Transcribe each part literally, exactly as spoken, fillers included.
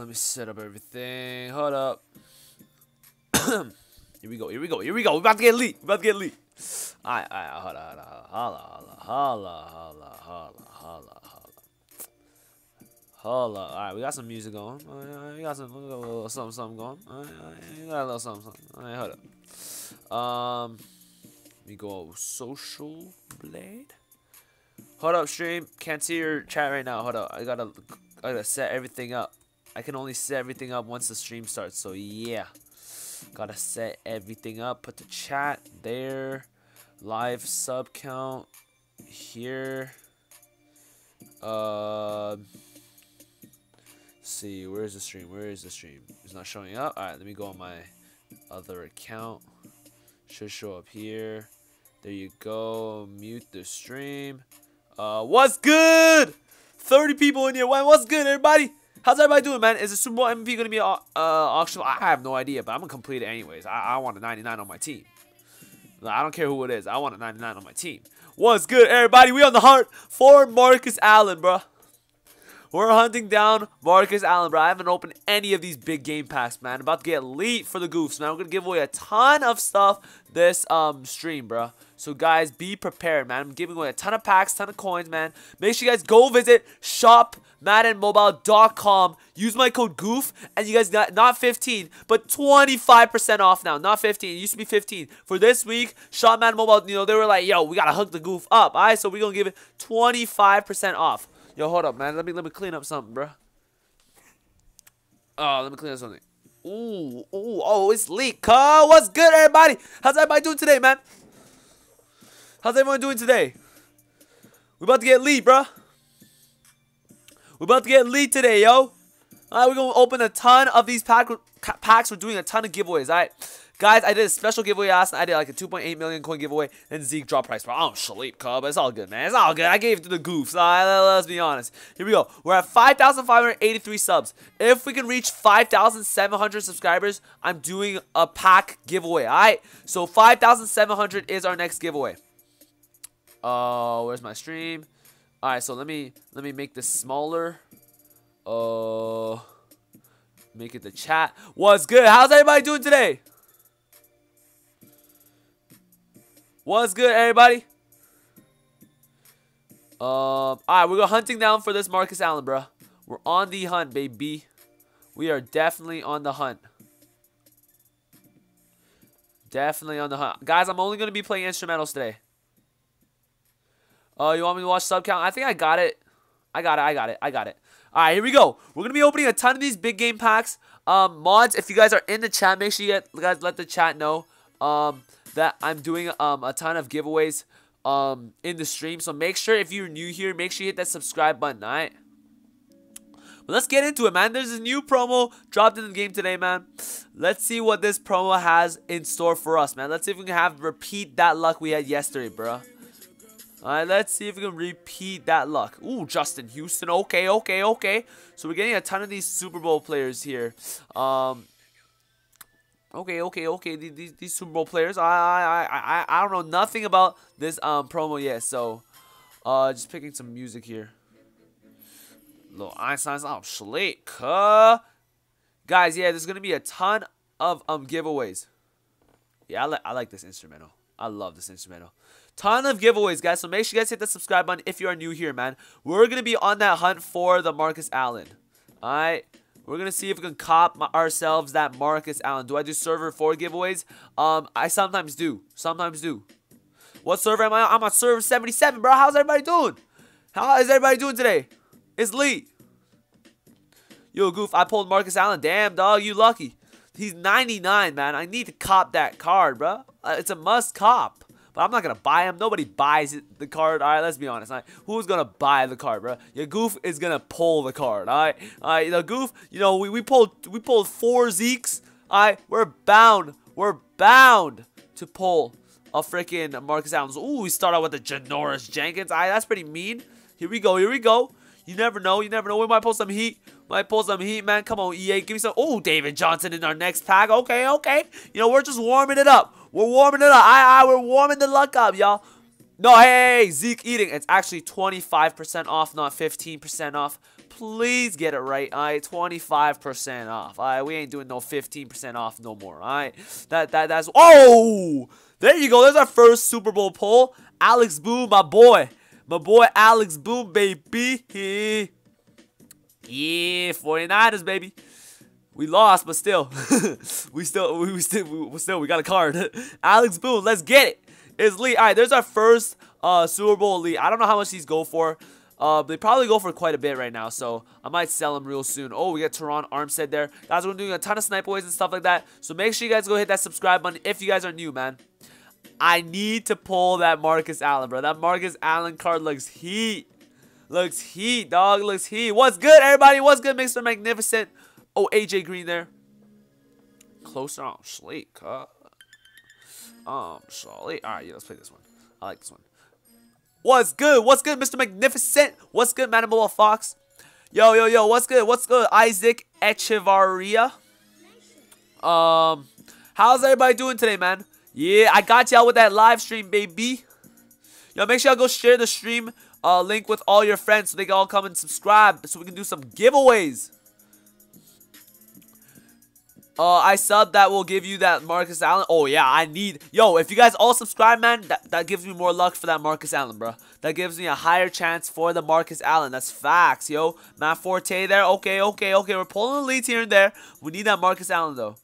let me set up everything. Hold up. Here we go. Here we go. Here we go. We're about to get elite. We're about to get elite. Alright, alright. Hold on, hold on. Holla, holla, holla, holla, holla, holla, holla. Hold up. Alright, we got some music going. Right, we got some, we got a little something, something going. Alright, right, we got a little something, something. Alright, hold up. Um, let me go social blade. Hold up, stream. Can't see your chat right now. Hold up. I gotta, I gotta set everything up. I can only set everything up once the stream starts. So yeah, gotta set everything up. Put the chat there. Live sub count here. Uh, see, where's the stream? Where is the stream? It's not showing up. All right, let me go on my other account. Should show up here. There you go. Mute the stream. Uh, what's good? thirty people in here. What's good, everybody? How's everybody doing, man? Is the Super Bowl M V P gonna be uh auction? I have no idea, but I'm gonna complete it anyways. I, I want a ninety-nine on my team. I don't care who it is. I want a ninety-nine on my team. What's good, everybody? We on the hunt for Marcus Allen, bro. We're hunting down Marcus Allen, bro. I haven't opened any of these big game packs, man. About to get elite for the goofs, man. We're gonna give away a ton of stuff this um stream, bro. So guys, be prepared, man. I'm giving away a ton of packs, ton of coins, man. Make sure you guys go visit shop madden mobile dot com. Use my code GOOF, and you guys got not fifteen, but twenty-five percent off now. Not fifteen. It used to be fifteen. For this week, Shop Madden Mobile, you know, they were like, yo, we gotta hook the goof up. Alright, so we're gonna give it twenty-five percent off. Yo, hold up, man. Let me let me clean up something, bro. Oh, let me clean up something. Ooh, ooh, oh, it's leak. Huh? What's good, everybody? How's everybody doing today, man? How's everyone doing today? We're about to get lead, bro. We're about to get lead today, yo. Alright, we're going to open a ton of these pack packs. We're doing a ton of giveaways, alright? Guys, I did a special giveaway last night. I did like a two point eight million coin giveaway. And Zeke drop price, bro. I don't sleep, cub. It's all good, man. It's all good. I gave it to the goofs. Alright, let's be honest. Here we go. We're at five thousand five hundred eighty-three subs. If we can reach five thousand seven hundred subscribers, I'm doing a pack giveaway, alright? So five thousand seven hundred is our next giveaway. Uh, where's my stream? Alright, so let me let me make this smaller. Uh, make it the chat. What's good? How's everybody doing today? What's good, everybody? Um, alright, we're going hunting down for this Marcus Allen, bro. We're on the hunt, baby. We are definitely on the hunt. Definitely on the hunt. Guys, I'm only going to be playing instrumentals today. Oh, uh, you want me to watch sub count? I think I got it. I got it. I got it. I got it. All right, here we go. We're going to be opening a ton of these big game packs. Um, mods, if you guys are in the chat, make sure you get, guys let the chat know um, that I'm doing um, a ton of giveaways um, in the stream. So make sure if you're new here, make sure you hit that subscribe button, all right? But let's get into it, man. There's a new promo dropped in the game today, man. Let's see what this promo has in store for us, man. Let's see if we can have repeat that luck we had yesterday, bro. Alright, let's see if we can repeat that luck. Ooh, Justin Houston. Okay, okay, okay. So we're getting a ton of these Super Bowl players here. Um, okay, okay, okay. These, these, these Super Bowl players. I, I, I, I don't know nothing about this um promo yet. So, uh, just picking some music here. Little Einstein's. Oh, sleep. Uh, guys, yeah, there's gonna be a ton of um giveaways. Yeah, I like I like this instrumental. I love this instrumental. Ton of giveaways, guys. So make sure you guys hit the subscribe button if you are new here, man. We're going to be on that hunt for the Marcus Allen. Alright. We're going to see if we can cop ourselves that Marcus Allen. Do I do server four giveaways? Um, I sometimes do. Sometimes do. What server am I on? I'm on server seventy-seven, bro. How's everybody doing? How is everybody doing today? It's Lee. Yo, goof. I pulled Marcus Allen. Damn, dog. You lucky. He's ninety-nine, man. I need to cop that card, bro. Uh, it's a must cop. But I'm not going to buy him. Nobody buys it, the card. All right, let's be honest. All right, who's going to buy the card, bro? Your goof is going to pull the card. All right. All right, the goof, you know, we, we pulled we pulled four Zekes. All right, we're bound. We're bound to pull a freaking Marcus Allen. Ooh, we start out with the Janoris Jenkins. All right, that's pretty mean. Here we go. Here we go. You never know. You never know. We might pull some heat. Might pull some heat, man. Come on, E A. Give me some. Oh, David Johnson in our next pack. Okay, okay. You know, we're just warming it up. We're warming it up. I, I, we're warming the luck up, y'all. No, hey, Zeke eating. It's actually twenty-five percent off, not fifteen percent off. please get it right. All right, twenty-five percent off. All right, we ain't doing no fifteen percent off no more. All right, that that that's. Oh, there you go. There's our first Super Bowl poll. Alex Boone, my boy, my boy Alex Boone, baby. Yeah, forty-niners, baby. We lost, but still, we still, we, we still, we still, we got a card. Alex Boone, let's get it. It's Lee. All right, there's our first uh, Super Bowl Lee. I don't know how much these go for. Uh, they probably go for quite a bit right now, so I might sell them real soon. Oh, we got Teron Armstead there. Guys, we're doing a ton of sniper ways and stuff like that. So make sure you guys go hit that subscribe button if you guys are new, man. I need to pull that Marcus Allen, bro. That Marcus Allen card looks heat. Looks heat, dog. Looks heat. What's good, everybody? What's good, Mister Magnificent? Oh, A J Green there. Closer on sleek, huh? Um, sleek. Alright, yeah, let's play this one. I like this one. What's good? What's good, Mister Magnificent? What's good, Manable Fox? Yo, yo, yo, what's good? What's good? Isaac Echevarria. Um, how's everybody doing today, man? Yeah, I got y'all with that live stream, baby. Yo, make sure y'all go share the stream uh, link with all your friends so they can all come and subscribe so we can do some giveaways. Uh, I sub that will give you that Marcus Allen. Oh, yeah, I need... Yo, if you guys all subscribe, man, that, that gives me more luck for that Marcus Allen, bro. That gives me a higher chance for the Marcus Allen. That's facts, yo. Matt Forte there. Okay, okay, okay. We're pulling the leads here and there. We need that Marcus Allen, though.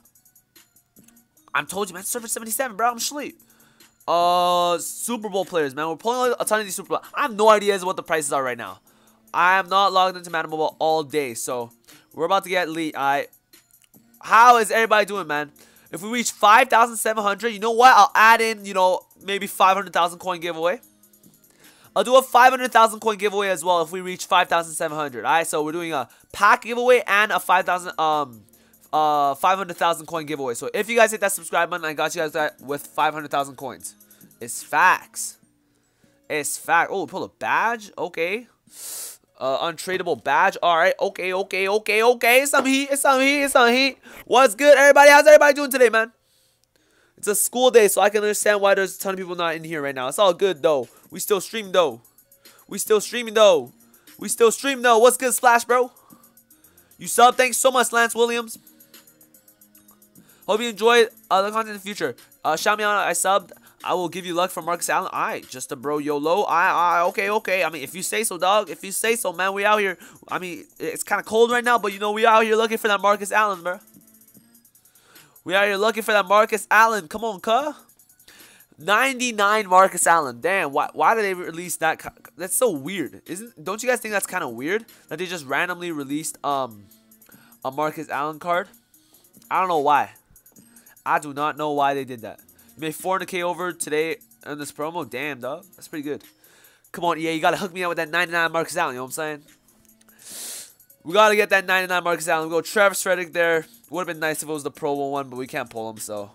I'm told you, man. Server seventy-seven, bro. I'm asleep. Uh, Super Bowl players, man. We're pulling a ton of these Super Bowl. I have no idea what the prices are right now. I am not logged into Madden Mobile all day, so we're about to get lead. I... How is everybody doing, man? If we reach five thousand seven hundred, you know what? I'll add in, you know, maybe five hundred thousand coin giveaway. I'll do a five hundred thousand coin giveaway as well if we reach five thousand seven hundred. All right, so we're doing a pack giveaway and a five thousand, um, uh, five hundred thousand coin giveaway. So if you guys hit that subscribe button, I got you guys that with five hundred thousand coins. It's facts. It's fact. Oh, we pulled a badge. Okay. Uh, untradeable badge. All right. Okay. Okay. Okay. Okay. It's some heat. It's some heat. It's some heat. What's good, everybody? How's everybody doing today, man? It's a school day, so I can understand why there's a ton of people not in here right now. It's all good, though. We still stream, though. We still streaming, though. We still stream, though. What's good, Splash, bro? You sub. Thanks so much, Lance Williams. Hope you enjoy uh, the content in the future. Uh, shout me out. I subbed. I will give you luck from Marcus Allen. Alright, just a bro YOLO. I, I, okay, okay. I mean, if you say so, dog. If you say so, man. We out here. I mean, it's kind of cold right now, but you know, we out here looking for that Marcus Allen, bro. We out here looking for that Marcus Allen. Come on, cuh. ninety-nine Marcus Allen. Damn, why, why did they release that? That's so weird. Isn't? Don't you guys think that's kind of weird? That they just randomly released um a Marcus Allen card? I don't know why. I do not know why they did that. You made four hundred K over today in this promo. Damn, dog. That's pretty good. Come on, yeah, you got to hook me up with that ninety-nine Marcus Allen. You know what I'm saying? We got to get that ninety-nine Marcus Allen. We go Travis Frederick there. Would have been nice if it was the promo one, but we can't pull him, so.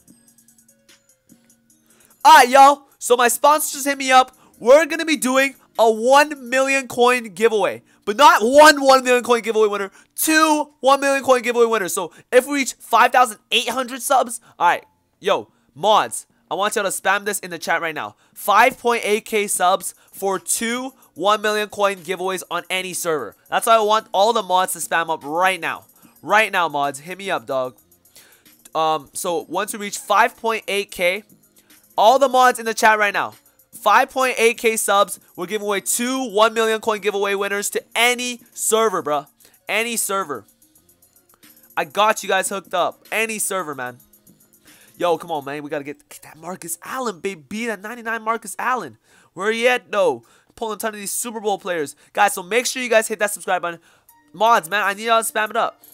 Alright, y'all. So my sponsors just hit me up. We're going to be doing a one million coin giveaway. But not one one million coin giveaway winner. Two one million coin giveaway winners. So if we reach five thousand eight hundred subs. Alright, yo. Mods, I want y'all to spam this in the chat right now. five point eight K subs for two one million coin giveaways on any server. That's why I want all the mods to spam up right now. Right now, mods. Hit me up, dog. Um, so once we reach five point eight K, all the mods in the chat right now. five point eight K subs, we're giving away two one million coin giveaway winners to any server, bruh. Any server. I got you guys hooked up. Any server, man. Yo, come on, man. We got to get, get that Marcus Allen, baby. That ninety-nine Marcus Allen. Where are you at, though? Pulling a ton of these Super Bowl players. Guys, so make sure you guys hit that subscribe button. Mods, man. I need y'all to spam it up.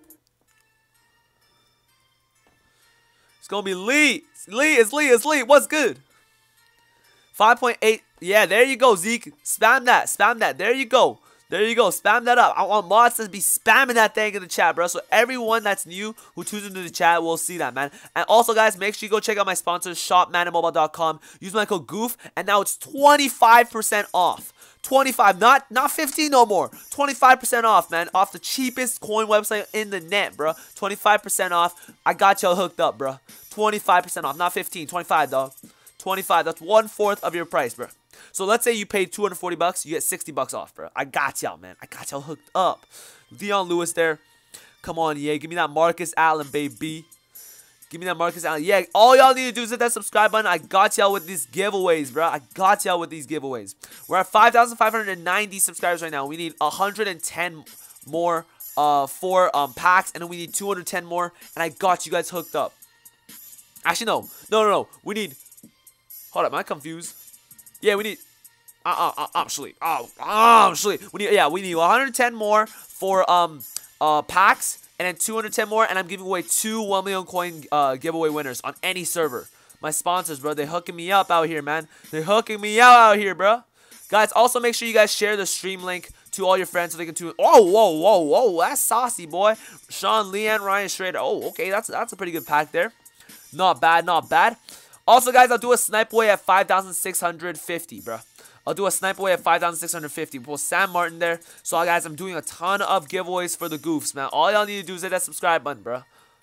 It's going to be Lee. Lee, it's Lee. It's Lee. What's good? five point eight. Yeah, there you go, Zeke. Spam that. Spam that. There you go. There you go. Spam that up. I want mods to be spamming that thing in the chat, bro. So everyone that's new who tunes into the chat will see that, man. And also, guys, make sure you go check out my sponsors, shop madden mobile dot com. Use my code GOOF, and now it's twenty-five percent off. twenty-five, not not fifteen no more. twenty-five percent off, man. Off the cheapest coin website in the net, bro. twenty-five percent off. I got y'all hooked up, bro. twenty-five percent off, not fifteen. twenty-five, dog. twenty-five. That's one fourth of your price, bro. So let's say you paid two hundred forty bucks, you get sixty bucks off, bro. I got y'all, man. I got y'all hooked up. Dion Lewis there. Come on, yeah. Give me that Marcus Allen, baby. Give me that Marcus Allen. Yeah, all y'all need to do is hit that subscribe button. I got y'all with these giveaways, bro. I got y'all with these giveaways. We're at five thousand five hundred ninety subscribers right now. We need one hundred ten more uh, for um, packs, and then we need two hundred ten more, and I got you guys hooked up. Actually, no. No, no, no. We need... Hold up, am I confused? Yeah, we need... Uh, uh, uh, I'm asleep. Oh, oh, I'm asleep. We need, yeah, we need one hundred ten more for um uh packs, and then two hundred ten more, and I'm giving away two one million coin uh giveaway winners on any server. My sponsors, bro, they hooking me up out here, man. They're hooking me out out here, bro. Guys, also make sure you guys share the stream link to all your friends so they can tune. Oh, whoa, whoa, whoa, that's saucy, boy. Sean Lee and Ryan Schrader. Oh, okay, that's that's a pretty good pack there. Not bad, not bad. Also, guys, I'll do a snipe away at five thousand six hundred fifty, bro. I'll do a snipe away at five thousand six hundred fifty. We'll Sam Martin there. So, guys, I'm doing a ton of giveaways for the goofs, man. All y'all need to do is hit that subscribe button, bro.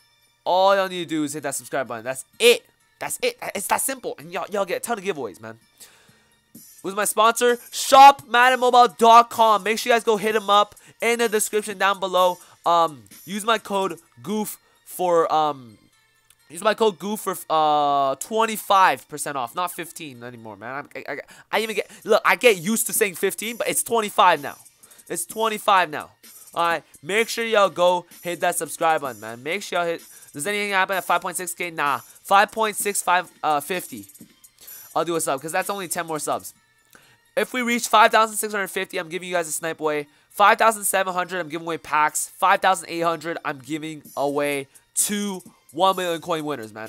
All y'all need to do is hit that subscribe button. That's it. That's it. It's that simple. And y'all y'all get a ton of giveaways, man. Who's my sponsor? shop madden mobile dot com. Make sure you guys go hit him up in the description down below. Um, use my code GOOF for um. Use my code GOOF for uh twenty-five percent off, not fifteen anymore, man. I, I, I even get look, I get used to saying fifteen, but it's twenty-five now. It's twenty-five now. All right, make sure y'all go hit that subscribe button, man. Make sure y'all hit. Does anything happen at five point six K? Nah, five point six five uh fifty. I'll do a sub because that's only ten more subs. If we reach five thousand six hundred fifty, I'm giving you guys a snipe away. five thousand seven hundred, I'm giving away packs. five thousand eight hundred, I'm giving away two one million coin winners, man.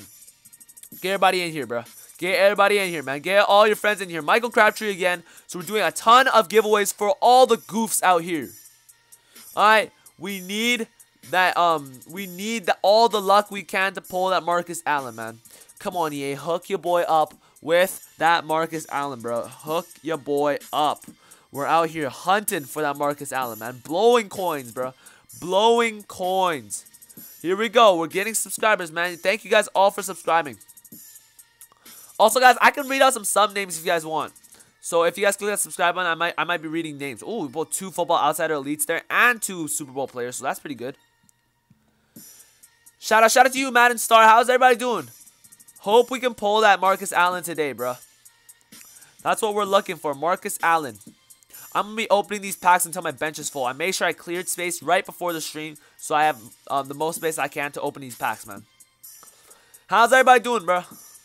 Get everybody in here, bro. Get everybody in here, man. Get all your friends in here. Michael Crabtree again. So we're doing a ton of giveaways for all the goofs out here. Alright. We need that, um, we need the, all the luck we can to pull that Marcus Allen, man. Come on, E A. Hook your boy up with that Marcus Allen, bro. Hook your boy up. We're out here hunting for that Marcus Allen, man. Blowing coins, bro. Blowing coins. Here we go. We're getting subscribers, man. Thank you guys all for subscribing. Also, guys, I can read out some sub names if you guys want. So if you guys click that subscribe button, I might I might be reading names. Oh, we both two Football Outsider elites there and two Super Bowl players, so that's pretty good. Shout out, shout out to you, Madden Star. How's everybody doing? Hope we can pull that Marcus Allen today, bro. That's what we're looking for, Marcus Allen. I'm going to be opening these packs until my bench is full. I made sure I cleared space right before the stream, so I have um, the most space I can to open these packs, man. How's everybody doing, bro?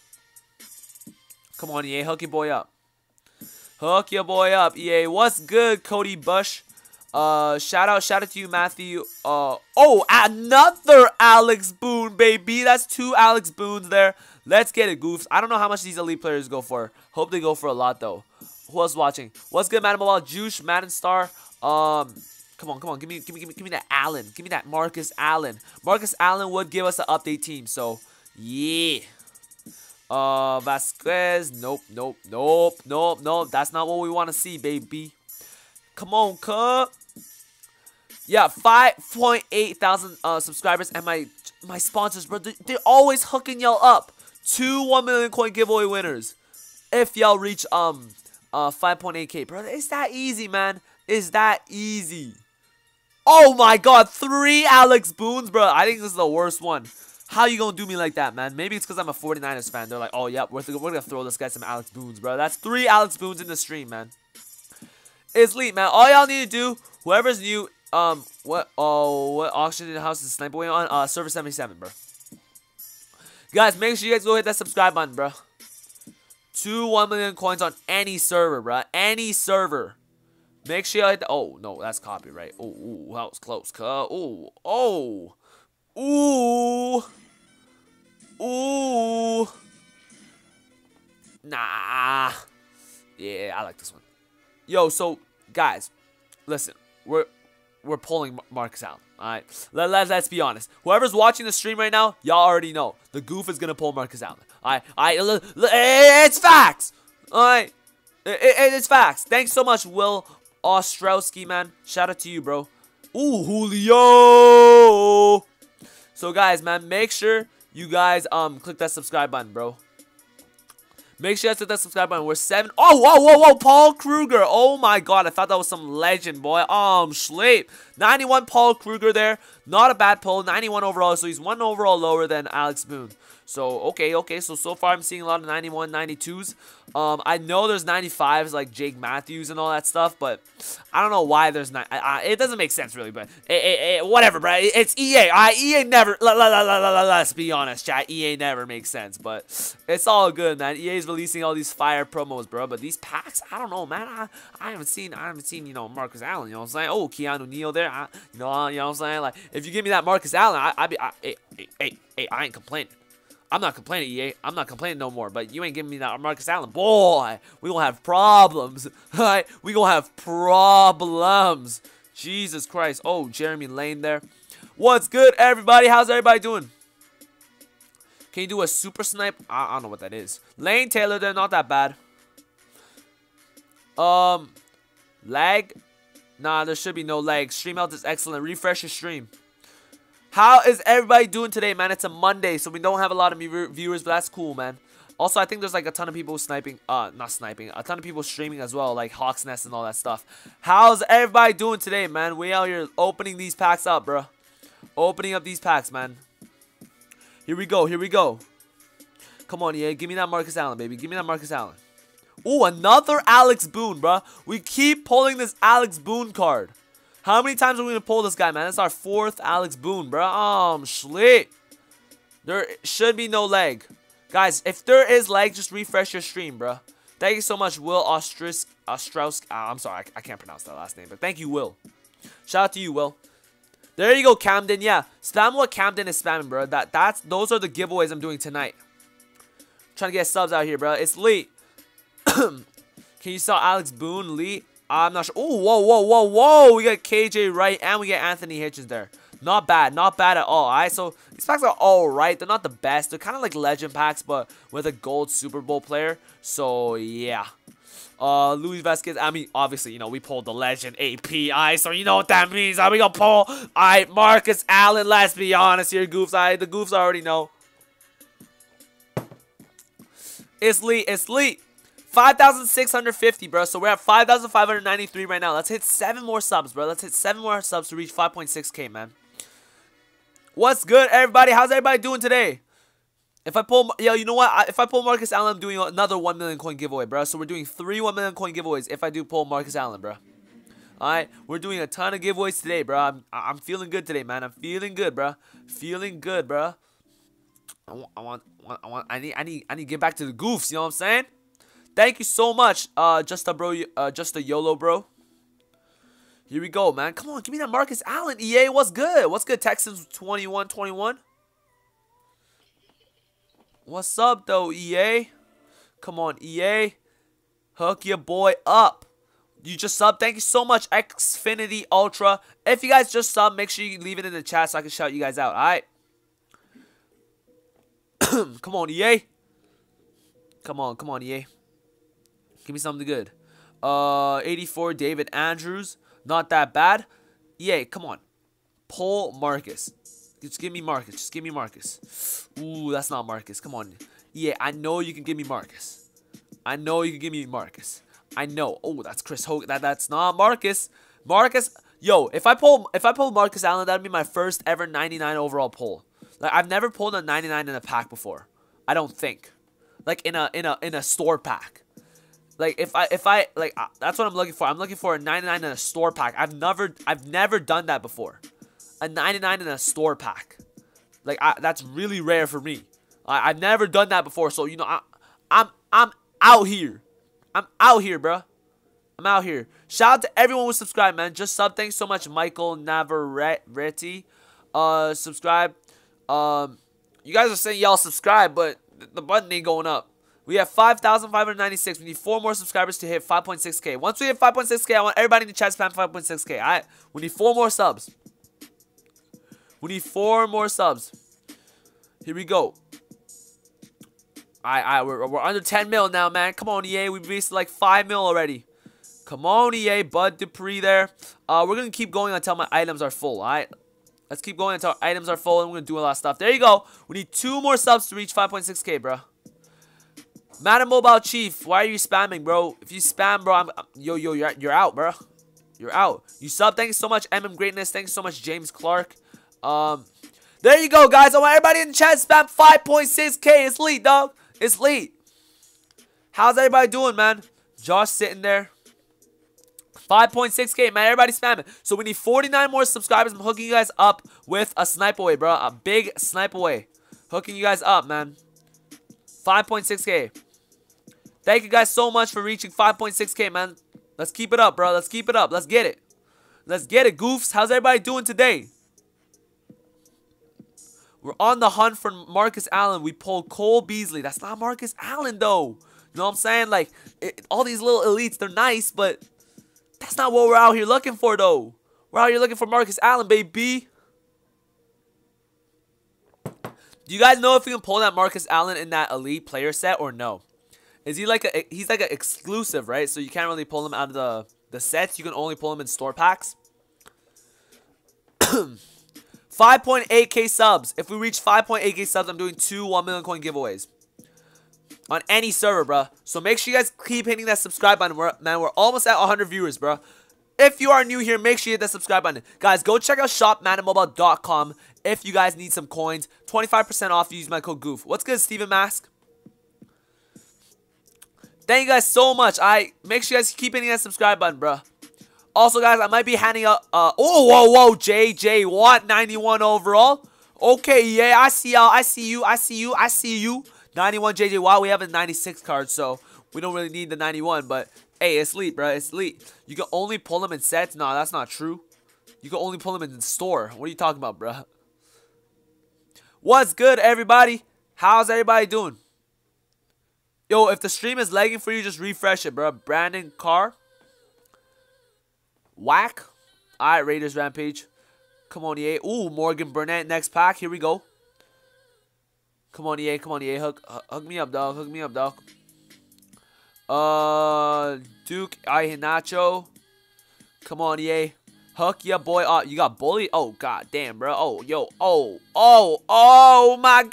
Come on, E A. Hook your boy up. Hook your boy up, E A. What's good, Cody Bush? Uh, shout out, shout out to you, Matthew. Uh, oh, another Alex Boone, baby. That's two Alex Boones there. Let's get it, goofs. I don't know how much these elite players go for. Hope they go for a lot, though. Who else watching? What's good, Madden Mobile? Juice, Madden Star. Um, come on, come on. Give me, give me, give me, give me that Allen. Give me that Marcus Allen. Marcus Allen would give us an update team. So, yeah. Uh, Vasquez. Nope, nope, nope, nope, nope. That's not what we want to see, baby. Come on, cup. Yeah, five point eight thousand uh, subscribers, and my my sponsors, bro, they're, they're always hooking y'all up. Two one million coin giveaway winners. If y'all reach um uh five point eight K, bro, it's that easy, man. It's that easy. Oh my God, three Alex Boones, bro. I think this is the worst one. How you gonna do me like that, man? Maybe it's because I'm a forty-niners fan. They're like, oh yeah, we're we're gonna throw this guy some Alex Boones, bro. That's three Alex Boones in the stream, man. It's elite, man. All y'all need to do, whoever's new, um, what, oh, what auction in the house is Sniper Way on? Uh, server seventy-seven, bro. Guys, make sure you guys go hit that subscribe button, bro. Two one million coins on any server, bro. Any server. Make sure you hit the, oh, no, that's copyright. Oh, ooh, that was close, cuh. Oh, oh. Ooh. Ooh. Nah. Yeah, I like this one. Yo, so guys, listen, we're we're pulling Marcus Allen. All right, let, let let's be honest. Whoever's watching the stream right now, y'all already know the goof is gonna pull Marcus Allen. All right, all right, it's facts. All right, it, it, it's facts. Thanks so much, Will Ostrowski, man. Shout out to you, bro. Ooh, Julio. So guys, man, make sure you guys um click that subscribe button, bro. Make sure you guys hit that subscribe button. We're seven. Oh, whoa, whoa, whoa. Paul Kruger. Oh, my God. I thought that was some legend, boy. Um, sleep. ninety-one Paul Kruger there. Not a bad pull. ninety-one overall. So he's one overall lower than Alex Boone. So, okay, okay. So, so far I'm seeing a lot of ninety-one, ninety-twos. Um, I know there's ninety-fives like Jake Matthews and all that stuff, but I don't know why there's not. I, I, it doesn't make sense, really, but eh, eh, eh, whatever, bro. It's E A. I, E A never, la, la, la, la, la, la, let's be honest, chat. E A never makes sense, but it's all good, man. E A's releasing all these fire promos, bro, but these packs, I don't know, man. I, I haven't seen, I haven't seen, you know, Marcus Allen, you know what I'm saying? Oh, Keanu Neal there, I, you know, you know what I'm saying? Like, if you give me that Marcus Allen, I, I be, I, hey, hey, hey, hey, I ain't complaining. I'm not complaining, E A. I'm not complaining no more. But you ain't giving me that Marcus Allen. Boy, we gonna have problems. Alright? We gonna have problems. Jesus Christ. Oh, Jeremy Lane there. What's good, everybody? How's everybody doing? Can you do a super snipe? I, I don't know what that is. Lane Taylor, they're not that bad. Um, lag? Nah, there should be no lag. Stream health is excellent. Refresh your stream. How is everybody doing today, man? It's a Monday, so we don't have a lot of viewers, but that's cool, man. Also, I think there's like a ton of people sniping, uh, not sniping, a ton of people streaming as well, like Hawk's Nest and all that stuff. How's everybody doing today, man? We out here opening these packs up, bro. Opening up these packs, man. Here we go, here we go. Come on, yeah, give me that Marcus Allen, baby. Give me that Marcus Allen. Ooh, another Alex Boone, bro. We keep pulling this Alex Boone card. How many times are we going to pull this guy, man? That's our fourth Alex Boone, bro. Um, sleep. There should be no lag. Guys, if there is lag, just refresh your stream, bro. Thank you so much, Will Ostris Ostrowski. Uh, I'm sorry, I, I can't pronounce that last name, but thank you, Will. Shout out to you, Will. There you go, Camden. Yeah, spam what Camden is spamming, bro. That that's those are the giveaways I'm doing tonight. Trying to get subs out here, bro. It's Lee. Can you sell Alex Boone, Lee? I'm not sure. Oh, whoa, whoa, whoa, whoa. We got K J Wright and we get Anthony Hitchens there. Not bad. Not bad at all. All right, so these packs are all right. They're not the best. They're kind of like legend packs, but with a gold Super Bowl player. So, yeah. Uh, Luis Vasquez. I mean, obviously, you know, we pulled the legend A P. All right, so you know what that means. All right, we going to pull. All right, Marcus Allen. Let's be honest here, Goofs. All right, the Goofs already know. It's Lee. It's Lee. five thousand six hundred fifty, bro. So we're at five thousand five hundred ninety-three right now. Let's hit seven more subs, bro. Let's hit seven more subs to reach five point six K, man. What's good, everybody? How's everybody doing today? If I pull, yo, you know what? If I pull Marcus Allen, I'm doing another one million coin giveaway, bro. So we're doing three one million coin giveaways if I do pull Marcus Allen, bro. All right, we're doing a ton of giveaways today, bro. I'm, I'm feeling good today, man. I'm feeling good, bro. Feeling good, bro. I want, I want, I want, I need, I need, I need to get back to the Goofs. You know what I'm saying? Thank you so much, uh, just a bro, uh, just a YOLO, bro. Here we go, man. Come on, give me that Marcus Allen. E A, what's good? What's good, Texans twenty-one twenty-one? What's up, though, E A? Come on, E A. Hook your boy up. You just sub. Thank you so much, Xfinity Ultra. If you guys just sub, make sure you leave it in the chat so I can shout you guys out, all right? Come on, E A. Come on, come on, E A. Give me something good. Uh, eighty-four, David Andrews. Not that bad. E A, come on. Pull Marcus. Just give me Marcus. Just give me Marcus. Ooh, that's not Marcus. Come on. E A, I know you can give me Marcus. I know you can give me Marcus. I know. Oh, that's Chris Hogan. That, that's not Marcus. Marcus. Yo, if I pull if I pull Marcus Allen, that'd be my first ever ninety-nine overall pull. Like, I've never pulled a ninety-nine in a pack before. I don't think. Like, in a in a in a store pack. Like, if I, if I, like, uh, that's what I'm looking for. I'm looking for a ninety-nine in a store pack. I've never, I've never done that before. A ninety-nine in a store pack. Like, I, that's really rare for me. I, I've never done that before. So, you know, I, I'm, I'm out here. I'm out here, bro. I'm out here. Shout out to everyone who subscribed, man. Just sub. Thanks so much, Michael Navarrete. Uh, subscribe. Um, you guys are saying y'all subscribe, but the button ain't going up. We have five thousand five hundred ninety-six. We need four more subscribers to hit five point six K. Once we hit five point six K, I want everybody in the chat to spam five point six K. All right? We need four more subs. We need four more subs. Here we go. All right, all right. We're, we're under ten mil now, man. Come on, E A. We've reached like five mil already. Come on, E A. Bud Dupree there. Uh, we're going to keep going until my items are full, all right? Let's keep going until our items are full, and we're going to do a lot of stuff. There you go. We need two more subs to reach five point six K, bro. Madden Mobile Chief, why are you spamming, bro? If you spam, bro, I'm, yo, yo, you're, you're out, bro. You're out. You sub. Thank you so much, M M Greatness. Thank you so much, James Clark. Um, there you go, guys. I want everybody in the chat spam five point six K. It's late, dog. It's late. How's everybody doing, man? Josh sitting there. five point six K, man. Everybody spamming. So we need forty-nine more subscribers. I'm hooking you guys up with a snipe away, bro. A big snipe away. Hooking you guys up, man. five point six K. Thank you guys so much for reaching five point six K, man. Let's keep it up, bro. Let's keep it up. Let's get it. Let's get it, goofs. How's everybody doing today? We're on the hunt for Marcus Allen. We pulled Cole Beasley. That's not Marcus Allen, though. You know what I'm saying? Like, it, all these little elites, they're nice, but that's not what we're out here looking for, though. We're out here looking for Marcus Allen, baby. Do you guys know if we can pull that Marcus Allen in that elite player set or no? Is he like a, he's like an exclusive, right? So you can't really pull him out of the, the sets. You can only pull him in store packs. five point eight K subs. If we reach five point eight K subs, I'm doing two one million coin giveaways. On any server, bro. So make sure you guys keep hitting that subscribe button. We're, man, we're almost at one hundred viewers, bro. If you are new here, make sure you hit that subscribe button. Guys, go check out shop madden mobile dot com if you guys need some coins. twenty-five percent off. Use my code GOOF. What's good, Steven Mask? Thank you guys so much. I make sure you guys keep hitting that subscribe button, bro. Also, guys, I might be handing out. Uh, oh, whoa, whoa, J J Watt, ninety-one overall. Okay, yeah, I see y'all. I see you. I see you. I see you. ninety-one J J Watt. We have a ninety-six card, so we don't really need the ninety-one. But hey, it's elite, bro. It's elite. You can only pull them in sets. No, that's not true. You can only pull them in the store. What are you talking about, bro? What's good, everybody? How's everybody doing? Yo, if the stream is lagging for you, just refresh it, bro. Brandon Carr. Whack. Alright, Raiders Rampage. Come on, E A. Ooh, Morgan Burnett next pack. Here we go. Come on, E A. Come on, E A. Hook, hook me up, dog. Hook me up, dog. Uh, Duke Iheanacho. Come on, E A. Hook ya, boy. Uh, you got Bully? Oh, god damn, bro. Oh, yo. Oh, oh, oh, my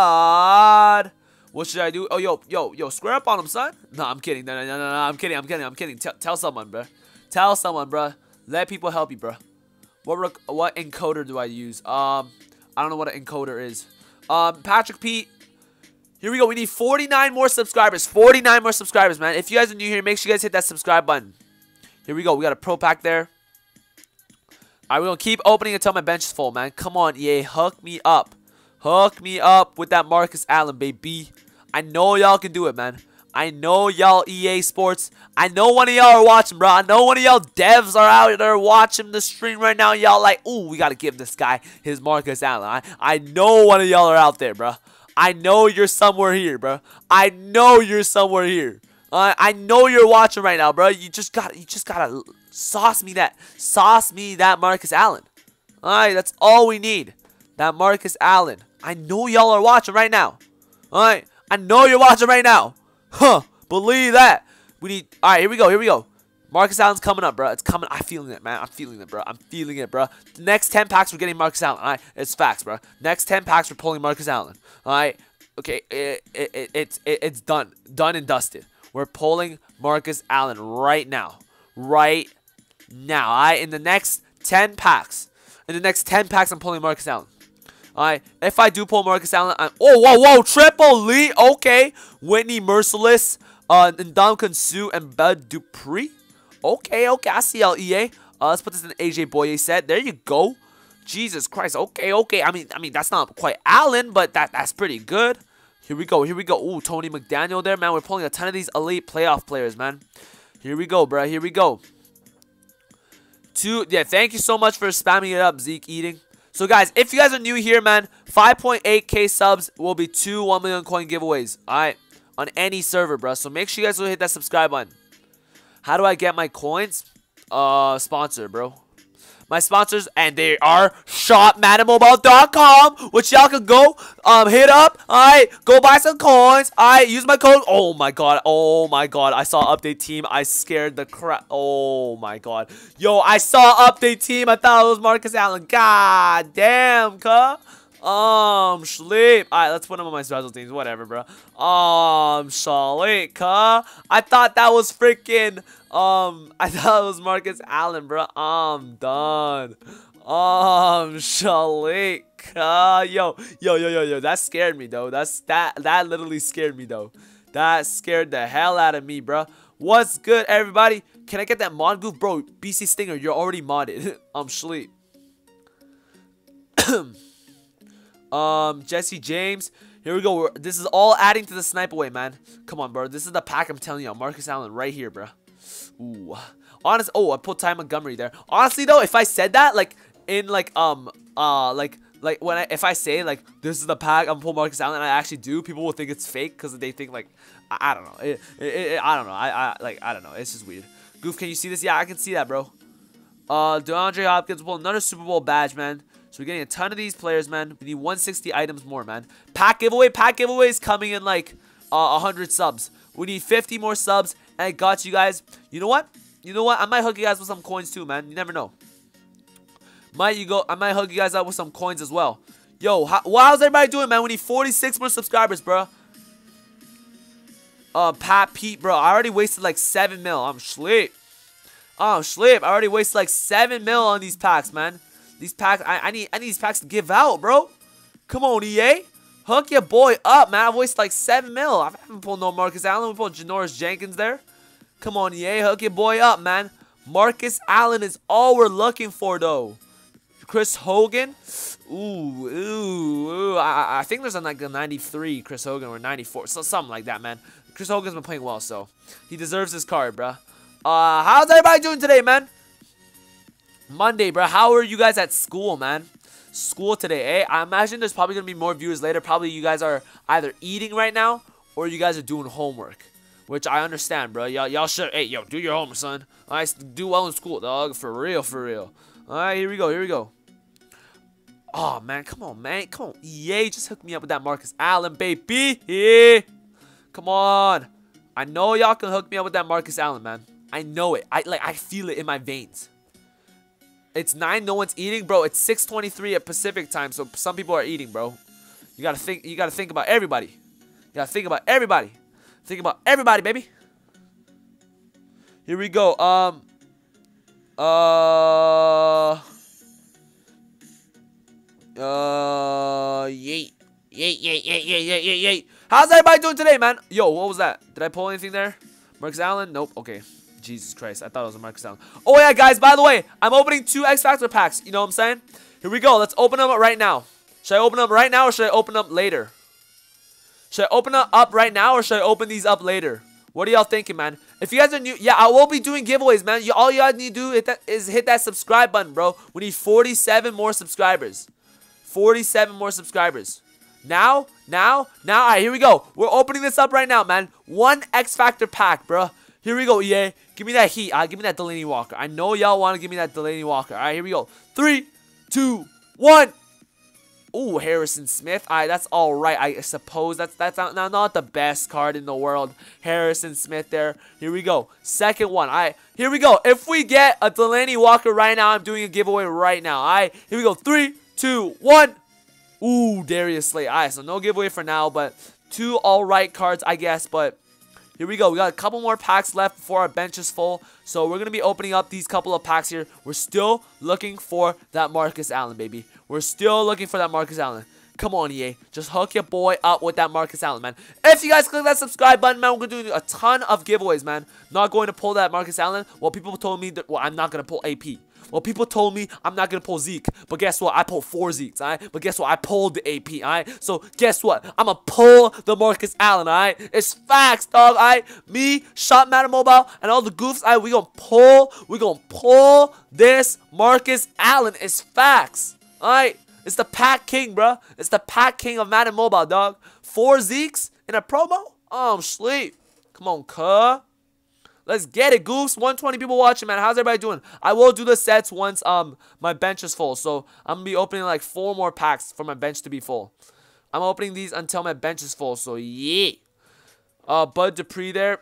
God. What should I do? Oh, yo, yo, yo, square up on him, son. No, I'm kidding. No, no, no, no, no. I'm kidding. I'm kidding. I'm kidding. Tell, tell someone, bro. Tell someone, bro. Let people help you, bro. What rec what encoder do I use? Um, I don't know what an encoder is. Um, Patrick Pete. Here we go. We need forty-nine more subscribers. forty-nine more subscribers, man. If you guys are new here, make sure you guys hit that subscribe button. Here we go. We got a pro pack there. All right, we're going to keep opening until my bench is full, man. Come on, E A. Hook me up. Hook me up with that Marcus Allen, baby. I know y'all can do it, man. I know y'all E A Sports. I know one of y'all are watching, bro. I know one of y'all devs are out there watching the stream right now. Y'all like, ooh, we got to give this guy his Marcus Allen. I, I know one of y'all are out there, bro. I know you're somewhere here, bro. I know you're somewhere here. Uh, I know you're watching right now, bro. You just got you just got to sauce me that. Sauce me that Marcus Allen. All right, that's all we need. That Marcus Allen. I know y'all are watching right now. All right. I know you're watching right now. Huh. Believe that. We need... Alright, here we go. Here we go. Marcus Allen's coming up, bro. It's coming. I'm feeling it, man. I'm feeling it, bro. I'm feeling it, bro. The next ten packs, we're getting Marcus Allen. Alright? It's facts, bro. Next ten packs, we're pulling Marcus Allen. Alright? Okay. It, it, it, it's, it, it's done. Done and dusted. We're pulling Marcus Allen right now. Right now. Alright? In the next ten packs. In the next ten packs, I'm pulling Marcus Allen. Alright, if I do pull Marcus Allen, I'm, oh, whoa, whoa, triple Lee, okay, Whitney Merciless, uh, Ndamukong Suh, and Bud Dupree, okay, okay, I see y'all, E A, uh, let's put this in the A J Boye set, there you go, Jesus Christ, okay, okay, I mean, I mean, that's not quite Allen, but that, that's pretty good, here we go, here we go, ooh, Tony McDaniel there, man, we're pulling a ton of these elite playoff players, man, here we go, bro, here we go, two, yeah, thank you so much for spamming it up, Zeke Eating. So, guys, if you guys are new here, man, five point eight K subs will be two one million coin giveaways, alright, on any server, bro. So, make sure you guys will hit that subscribe button. How do I get my coins? Uh, sponsor, bro. My sponsors, and they are shop madden mobile dot com, which y'all can go um hit up. Alright, go buy some coins. Alright, use my code. Oh my god, oh my god. I saw update team. I scared the crap. Oh my god. Yo, I saw update team. I thought it was Marcus Allen. God damn, cuh. Um, sleep. Alright, let's put him on my special teams. Whatever, bro. Um, sleep, huh? I thought that was freaking, um, I thought it was Marcus Allen, bro. I'm done. Um, sleep, huh? Yo, yo, yo, yo, yo. That scared me, though. That's, that, that literally scared me, though. That scared the hell out of me, bro. What's good, everybody? Can I get that mod goof? Bro, B C Stinger, you're already modded. I'm sleep. Um, Jesse James. Here we go. We're, this is all adding to the snipe away, man. Come on, bro. This is the pack I'm telling you. Marcus Allen right here, bro. Ooh. Honest. Oh, I put Ty Montgomery there. Honestly, though, if I said that, like, in, like, um, uh, like, like, when I, if I say, like, this is the pack, I'm pull Marcus Allen, and I actually do, people will think it's fake, because they think, like, I, I don't know. It, it, it, I don't know. I, I, like, I don't know. It's just weird. Goof, can you see this? Yeah, I can see that, bro. Uh, DeAndre Hopkins will pull another Super Bowl badge, man. So we're getting a ton of these players, man. We need one hundred sixty items more, man. Pack giveaway. Pack giveaway is coming in like uh, one hundred subs. We need fifty more subs. And I got you guys. You know what? You know what? I might hook you guys with some coins too, man. You never know. Might you go? I might hook you guys up with some coins as well. Yo, how, well, how's everybody doing, man? We need forty-six more subscribers, bro. Uh, Pat Pete, bro. I already wasted like seven mil. I'm sleep. I'm sleep. I already wasted like seven mil on these packs, man. These packs, I, I need I need these packs to give out, bro. Come on, E A. Hook your boy up, man. I've wasted like seven mil. I haven't pulled no Marcus Allen. We pulled Janoris Jenkins there. Come on, E A. Hook your boy up, man. Marcus Allen is all we're looking for, though. Chris Hogan. Ooh, ooh, ooh. I, I think there's a, like a ninety-three Chris Hogan or ninety-four. So something like that, man. Chris Hogan's been playing well, so he deserves his card, bro. Uh, how's everybody doing today, man? Monday, bro. How are you guys at school, man? School today, eh? I imagine there's probably going to be more viewers later. Probably you guys are either eating right now or you guys are doing homework, which I understand, bro. Y'all y'all should, hey, yo, do your homework, son. All right, do well in school, dog. For real, for real. All right, here we go, here we go. Oh, man, come on, man. Come on, E A. Just hook me up with that Marcus Allen, baby. Yeah. Come on. I know y'all can hook me up with that Marcus Allen, man. I know it. I like. I feel it in my veins. It's nine, no one's eating, bro. It's six twenty-three at Pacific time, so some people are eating, bro. You gotta think. You gotta think about everybody. You gotta think about everybody. Think about everybody, baby. Here we go. Um. Uh. Uh. Yeet. Yeet. Yeet. Yeet. Yeet. Yeet. Yeet. Yeet. How's everybody doing today, man? Yo, what was that? Did I pull anything there? Marcus Allen? Nope. Okay. Jesus Christ, I thought it was a Marcus Allen. Oh yeah, guys, by the way, I'm opening two X Factor packs. You know what I'm saying? Here we go. Let's open them up right now. Should I open them right now or should I open them later? Should I open them up right now or should I open these up later? What are y'all thinking, man? If you guys are new, yeah, I will be doing giveaways, man. You, all you guys need to do is, that, is hit that subscribe button, bro. We need forty-seven more subscribers. forty-seven more subscribers. Now, now, now, all right, here we go. We're opening this up right now, man. One X Factor pack, bro. Here we go, E A. Give me that heat. Uh, give me that Delaney Walker. I know y'all want to give me that Delaney Walker. All right, here we go. Three, two, one. Ooh, Harrison Smith. All right, that's all right. I suppose that's that's not, not, not the best card in the world. Harrison Smith there. Here we go. Second one. All right, here we go. If we get a Delaney Walker right now, I'm doing a giveaway right now. All right, here we go. Three, two, one. Ooh, Darius Slay. All right, so no giveaway for now, but two all right cards, I guess, but here we go. We got a couple more packs left before our bench is full. So we're going to be opening up these couple of packs here. We're still looking for that Marcus Allen, baby. We're still looking for that Marcus Allen. Come on, E A. Just hook your boy up with that Marcus Allen, man. If you guys click that subscribe button, man, we're going to do a ton of giveaways, man. Not going to pull that Marcus Allen. Well, people told me that, well, I'm not going to pull A P. Well, people told me I'm not going to pull Zeke. But guess what? I pulled four Zekes, alright? But guess what? I pulled the A P, alright? So, guess what? I'm going to pull the Marcus Allen, alright? It's facts, dog, alright? Me, Shop Matter Mobile, and all the goofs, alright? we going to pull, we going to pull this Marcus Allen. It's facts, alright? It's the Pack King, bro. It's the Pack King of Madden Mobile, dog. Four Zekes in a promo? Oh, I'm sleep. Come on, cuh. Let's get it, Goofs. one twenty people watching, man. How's everybody doing? I will do the sets once um my bench is full. So I'm going to be opening like four more packs for my bench to be full. I'm opening these until my bench is full. So, yeah. Uh, Bud Dupree there.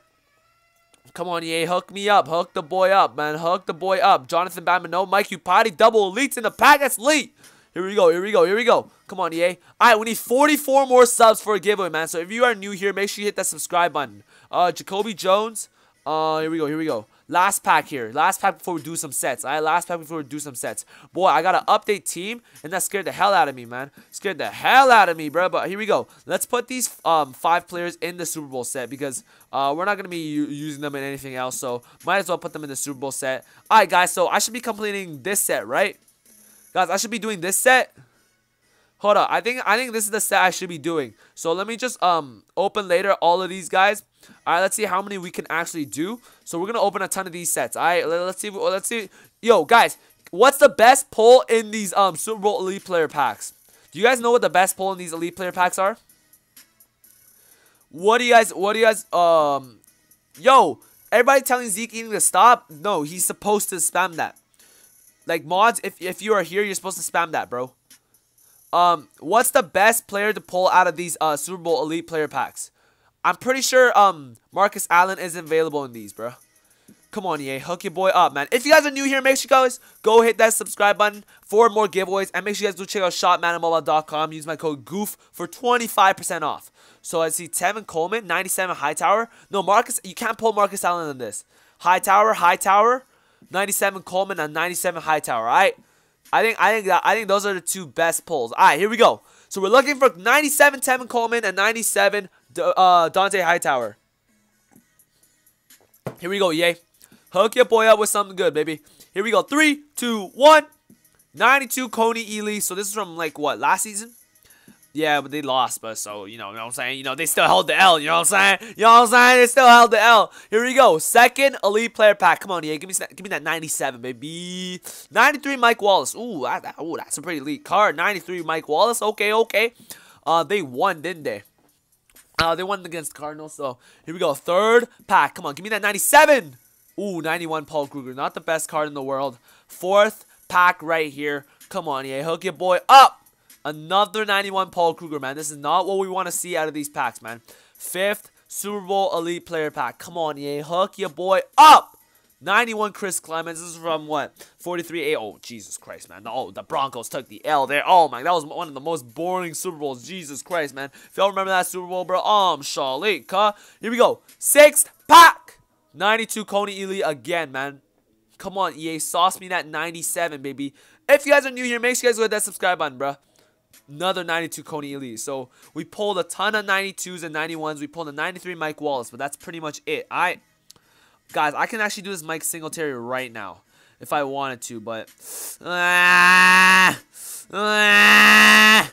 Come on, E A. Hook me up. Hook the boy up, man. Hook the boy up. Jonathan Batman, no. Mike Upati, double elites in the pack. That's elite. Here we go, here we go, here we go. Come on, E A. Alright, we need forty-four more subs for a giveaway, man. So if you are new here, make sure you hit that subscribe button. Uh, Jacoby Jones. Uh, here we go, here we go. Last pack here. Last pack before we do some sets. Alright, last pack before we do some sets. Boy, I got an update team, and that scared the hell out of me, man. Scared the hell out of me, bro. But here we go. Let's put these um five players in the Super Bowl set because uh we're not gonna be using them in anything else. So might as well put them in the Super Bowl set. Alright, guys. So I should be completing this set, right? Guys, I should be doing this set. Hold up. I think I think this is the set I should be doing. So let me just um open later all of these guys. Alright, let's see how many we can actually do. So we're gonna open a ton of these sets. Alright, let's see. Let's see. Yo, guys, what's the best pull in these um Super Bowl Elite Player packs? Do you guys know what the best pull in these Elite Player packs are? What do you guys? What do you guys? Um, yo, everybody telling Zeke Eating to stop? No, he's supposed to spam that. Like mods, if if you are here, you're supposed to spam that, bro. Um, what's the best player to pull out of these uh Super Bowl Elite Player packs? I'm pretty sure um Marcus Allen isn't available in these, bro. Come on, E A, hook your boy up, man. If you guys are new here, make sure you guys go hit that subscribe button for more giveaways, and make sure you guys do check out shop madden mobile dot com. Use my code GOOF for twenty-five percent off. So I see Tevin Coleman, ninety-seven Hightower. No, Marcus, you can't pull Marcus Allen in this. Hightower, Hightower, ninety-seven Coleman, and ninety-seven Hightower. All right. I think I think that I think those are the two best pulls. All right, here we go. So we're looking for ninety-seven Tevin Coleman and ninety-seven uh, Dante Hightower. Here we go, yay. Hook your boy up with something good, baby. Here we go. Three, two, one. ninety-two Coney Ely. So this is from like what, last season? Yeah, but they lost, but so, you know, you know what I'm saying? You know, they still held the L, you know what I'm saying? You know what I'm saying? They still held the L. Here we go. Second Elite Player Pack. Come on, yeah, give me give me that ninety-seven, baby. ninety-three Mike Wallace. Ooh, that, that, ooh, that's a pretty elite card. ninety-three Mike Wallace. Okay, okay. Uh, they won, didn't they? Uh, they won against the Cardinals, so here we go. Third pack. Come on, give me that ninety-seven. Ooh, ninety-one Paul Kruger. Not the best card in the world. Fourth pack right here. Come on, yeah, hook your boy up. Another ninety-one Paul Kruger, man. This is not what we want to see out of these packs, man. Fifth Super Bowl Elite Player Pack. Come on, yeah. Hook your boy up. ninety-one Chris Clemens. This is from what? forty-three A. Oh, Jesus Christ, man. Oh, the Broncos took the L there. Oh, my. That was one of the most boring Super Bowls. Jesus Christ, man. If y'all remember that Super Bowl, bro. Um, Charlie, huh? Here we go. Sixth pack. ninety-two Coney Ely again, man. Come on, E A. Sauce me that ninety-seven, baby. If you guys are new here, make sure you guys go hit that subscribe button, bro. Another ninety-two Coney Ely. So we pulled a ton of ninety-twos and ninety-ones. We pulled a ninety-three Mike Wallace, but that's pretty much it. I, guys, I can actually do this Mike Singletary right now if I wanted to, but ah, ah,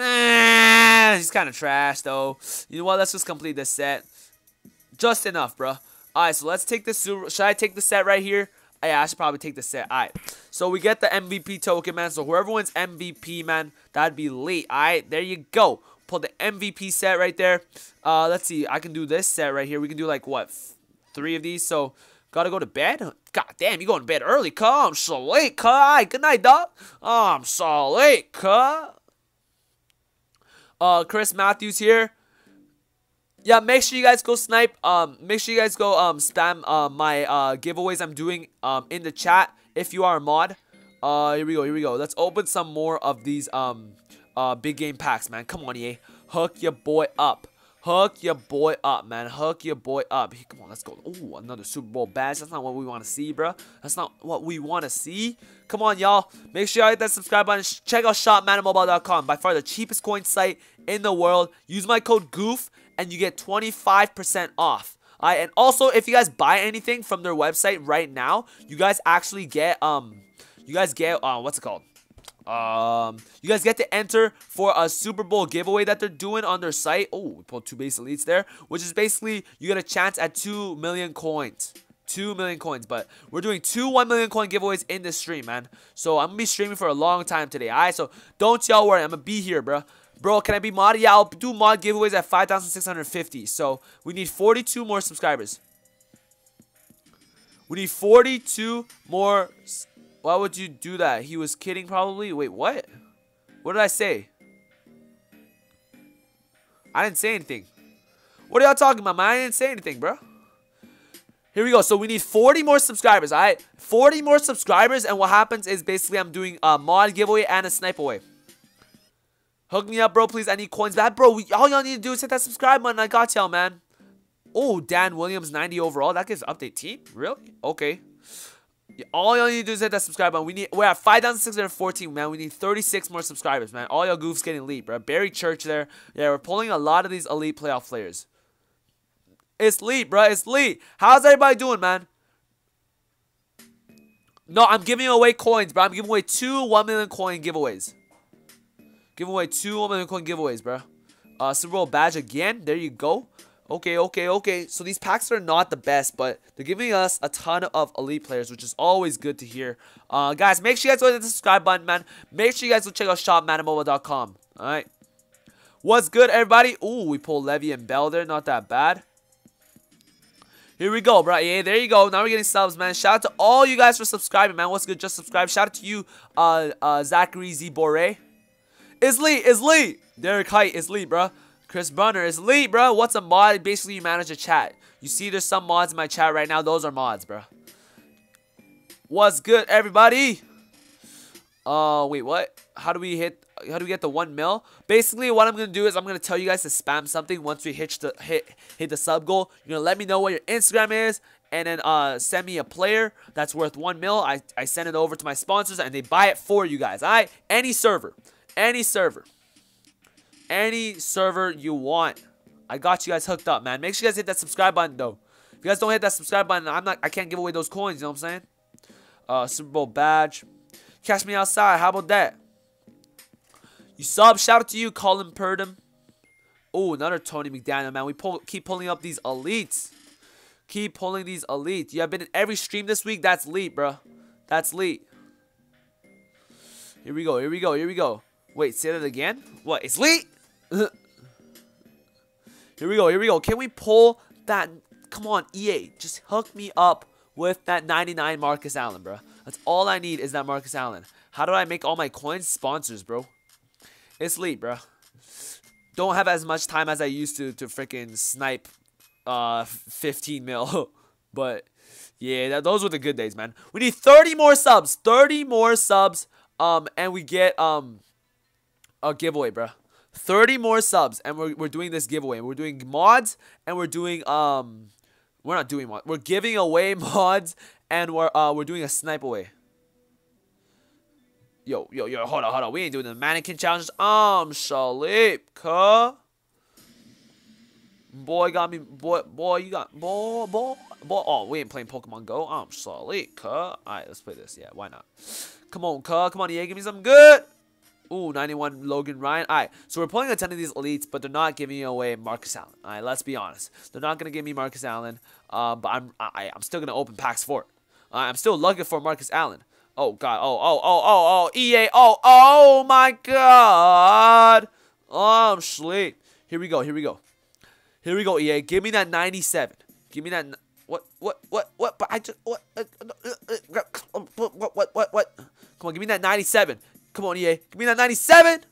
ah, he's kind of trash though. You know what? Let's just complete this set. Just enough, bro. All right, so let's take this. Should I take the set right here? Yeah, I should probably take the set. Alright. So we get the M V P token, man. So whoever wins M V P, man, that'd be late. Alright, there you go. Pull the M V P set right there. Uh, let's see. I can do this set right here. We can do like what? Three of these. So gotta go to bed. God damn, you going to bed early, cuh. I'm so late, cuh. Alright, good night, dog. Oh, I'm so late, cuh. Uh, Chris Matthews here. Yeah, make sure you guys go snipe. Um, make sure you guys go um spam uh my uh giveaways I'm doing um in the chat if you are a mod. Uh, here we go, here we go. Let's open some more of these um uh big game packs, man. Come on, E A, hook your boy up, hook your boy up, man. Hook your boy up. Hey, come on, let's go. Ooh, another Super Bowl badge. That's not what we want to see, bro. That's not what we want to see. Come on, y'all. Make sure you hit that subscribe button. Check out shop madden mobile dot com. By far the cheapest coin site in the world. Use my code GOOF. And you get twenty-five percent off. Alright, and also if you guys buy anything from their website right now, you guys actually get um, you guys get uh, what's it called? Um, you guys get to enter for a Super Bowl giveaway that they're doing on their site. Oh, we pulled two base elites there, which is basically you get a chance at two million coins. two million coins, but we're doing two one million coin giveaways in this stream, man. So I'm gonna be streaming for a long time today. Alright, so don't y'all worry, I'm gonna be here, bro. Bro, can I be mod? Yeah, I'll do mod giveaways at five thousand six hundred fifty. So, we need forty-two more subscribers. We need forty-two more. Why would you do that? He was kidding probably. Wait, what? What did I say? I didn't say anything. What are y'all talking about, man? I didn't say anything, bro. Here we go. So we need forty more subscribers, all right? forty more subscribers, and what happens is basically I'm doing a mod giveaway and a snipe away. Hook me up, bro, please. I need coins. That, bro, all y'all need to do is hit that subscribe button. I got y'all, man. Oh, Dan Williams, ninety overall. That gives update team? Really? Okay. Yeah, all y'all need to do is hit that subscribe button. We need, we're at five thousand six hundred fourteen, man. We need thirty-six more subscribers, man. All y'all goofs getting elite, bro. Barry Church there. Yeah, we're pulling a lot of these elite playoff players. It's elite, bro. It's elite. How's everybody doing, man? No, I'm giving away coins, bro. I'm giving away two one million coin giveaways. Giving away two one million coin giveaways, bro. Uh, Super Bowl badge again. There you go. Okay, okay, okay. So these packs are not the best, but they're giving us a ton of elite players, which is always good to hear. Uh, guys, make sure you guys go hit the subscribe button, man. Make sure you guys go check out shop madden mobile dot com. All right. What's good, everybody? Ooh, we pulled Levy and Bell there. Not that bad. Here we go, bro. Yeah, there you go. Now we're getting subs, man. Shout out to all you guys for subscribing, man. What's good? Just subscribe. Shout out to you, uh, uh, Zachary Z. Boré. It's Lee. It's Lee. Derek Height is Lee, bro. Chris Brunner is Lee, bro. What's a mod? Basically, you manage a chat. You see there's some mods in my chat right now. Those are mods, bro. What's good, everybody? Uh, wait, what? How do we hit... How do we get the one mil? Basically, what I'm gonna do is I'm gonna tell you guys to spam something once we hit the hit hit the sub goal. You're gonna let me know what your Instagram is, and then uh send me a player that's worth one mil. I I send it over to my sponsors, and they buy it for you guys. All right, any server, any server, any server you want. I got you guys hooked up, man. Make sure you guys hit that subscribe button though. If you guys don't hit that subscribe button, I'm not. I can't give away those coins. You know what I'm saying? Uh, Super Bowl badge. Catch me outside. How about that? You sub, shout out to you, Colin Purdom. Oh, another Tony McDaniel, man. We pull, keep pulling up these elites. Keep pulling these elites. You have been in every stream this week. That's elite, bro. That's elite. Here we go, here we go, here we go. Wait, say that again? What, it's elite? Here we go, here we go. Can we pull that? Come on, E A. Just hook me up with that ninety-nine Marcus Allen, bro. That's all I need is that Marcus Allen. How do I make all my coins? Sponsors, bro. It's elite, bro. Don't have as much time as I used to to freaking snipe uh, fifteen mil. But, yeah, that, those were the good days, man. We need thirty more subs. thirty more subs. Um, and we get um a giveaway, bro. thirty more subs. And we're, we're doing this giveaway. We're doing mods. And we're doing... um, We're not doing mods. We're giving away mods. And we're, uh, we're doing a snipe away. Yo, yo, yo, hold on, hold on. We ain't doing the mannequin challenges. I'm sleep, cuh. Boy got me, boy, boy, you got, boy, boy, boy. Oh, we ain't playing Pokemon Go. I'm sleep, cuh. Alright, let's play this. Yeah, why not? Come on, cuh. Come on, yeah, give me something good. Ooh, ninety-one Logan Ryan. Alright, so we're pulling a ton of these elites, but they're not giving away Marcus Allen. Alright, let's be honest. They're not going to give me Marcus Allen, uh, but I'm, I, I'm still going to open packs for it. Uh, I'm still looking for Marcus Allen. Oh, God. Oh, oh, oh, oh, oh. E A. Oh, oh, my God. Oh, I'm sleep. Here we go. Here we go. Here we go, E A. Give me that ninety-seven. Give me that. What, what, what, what? But I just. What? What, what, what, what? Come on, give me that ninety-seven. Come on, E A. Give me that ninety-seven.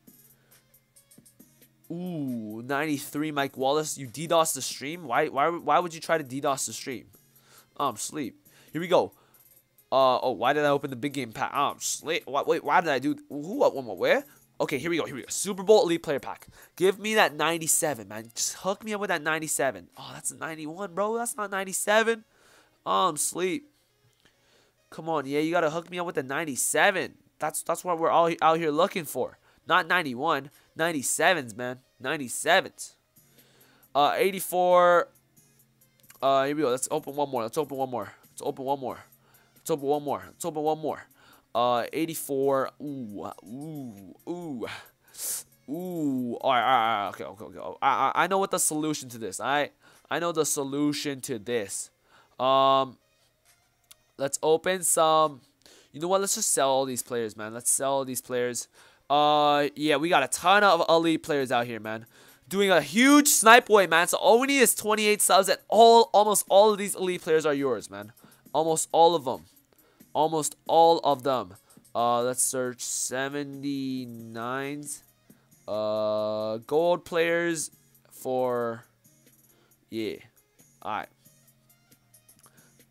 Ooh, ninety-three Mike Wallace. You DDoS the stream? Why, why, why would you try to DDoS the stream? Oh, I'm sleep. Here we go. Uh, oh, why did I open the big game pack? Oh, wait, wait, why did I do... Who, what, one more, where? Okay, here we go, here we go. Super Bowl Elite Player Pack. Give me that ninety-seven, man. Just hook me up with that ninety-seven. Oh, that's a ninety-one, bro. That's not ninety-seven. Oh, I'm sleep. Come on, yeah, you gotta hook me up with the ninety-seven. That's that's what we're all out here looking for. Not ninety-one. ninety-sevens, man. ninety-sevens. Uh, eighty-four. Uh, here we go. Let's open one more. Let's open one more. Let's open one more. Let's open one more. Let's open one more. Uh, eighty-four. Ooh, ooh, ooh, ooh. All right, all right, all right. Okay, okay, okay. I, I, I know what the solution to this. All right, I know the solution to this. Um, let's open some. You know what? Let's just sell all these players, man. Let's sell all these players. Uh, yeah, we got a ton of elite players out here, man. Doing a huge snipe away, man. So all we need is twenty-eight subs, and all almost all of these elite players are yours, man. Almost all of them. Almost all of them. Uh, let's search seventy-nines. Uh, gold players for... Yeah. Alright.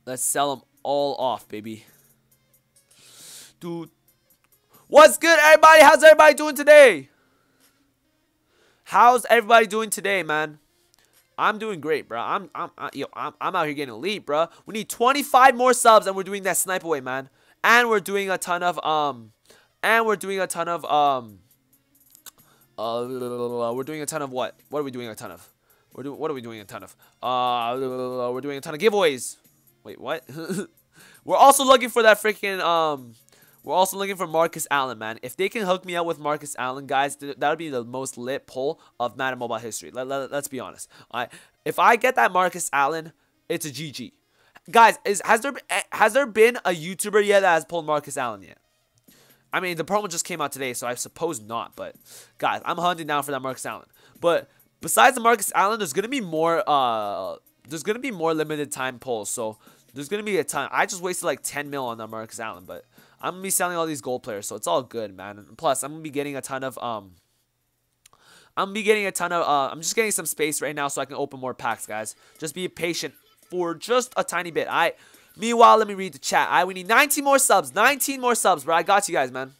Let's sell them all off, baby. Dude. What's good, everybody? How's everybody doing today? How's everybody doing today, man? I'm doing great, bro. I'm, I'm, I, yo, I'm, I'm out here getting elite, bro. We need twenty-five more subs, and we're doing that snipe away, man. And we're doing a ton of, um, and we're doing a ton of, um, uh, we're doing a ton of what? What are we doing a ton of? We're doing, what are we doing a ton of? Uh, we're doing a ton of giveaways. Wait, what? We're also looking for that freaking, um, we're also looking for Marcus Allen, man. If they can hook me up with Marcus Allen, guys, th that would be the most lit pull of Madden Mobile history. Let, let, let's be honest. All right. If I get that Marcus Allen, it's a G G. Guys, is has there has there been a YouTuber yet that has pulled Marcus Allen yet? I mean, the promo just came out today, so I suppose not. But, guys, I'm hunting down for that Marcus Allen. But besides the Marcus Allen, there's going to be more, uh, there's going to be more limited time pulls. So, there's going to be a ton. I just wasted like ten mil on that Marcus Allen, but I'm going to be selling all these gold players, so it's all good, man. And plus, I'm going to be getting a ton of, um, I'm going to be getting a ton of, uh, I'm just getting some space right now so I can open more packs, guys. Just be patient for just a tiny bit. I, meanwhile, let me read the chat. I, we need nineteen more subs, nineteen more subs, bro. I got you guys, man.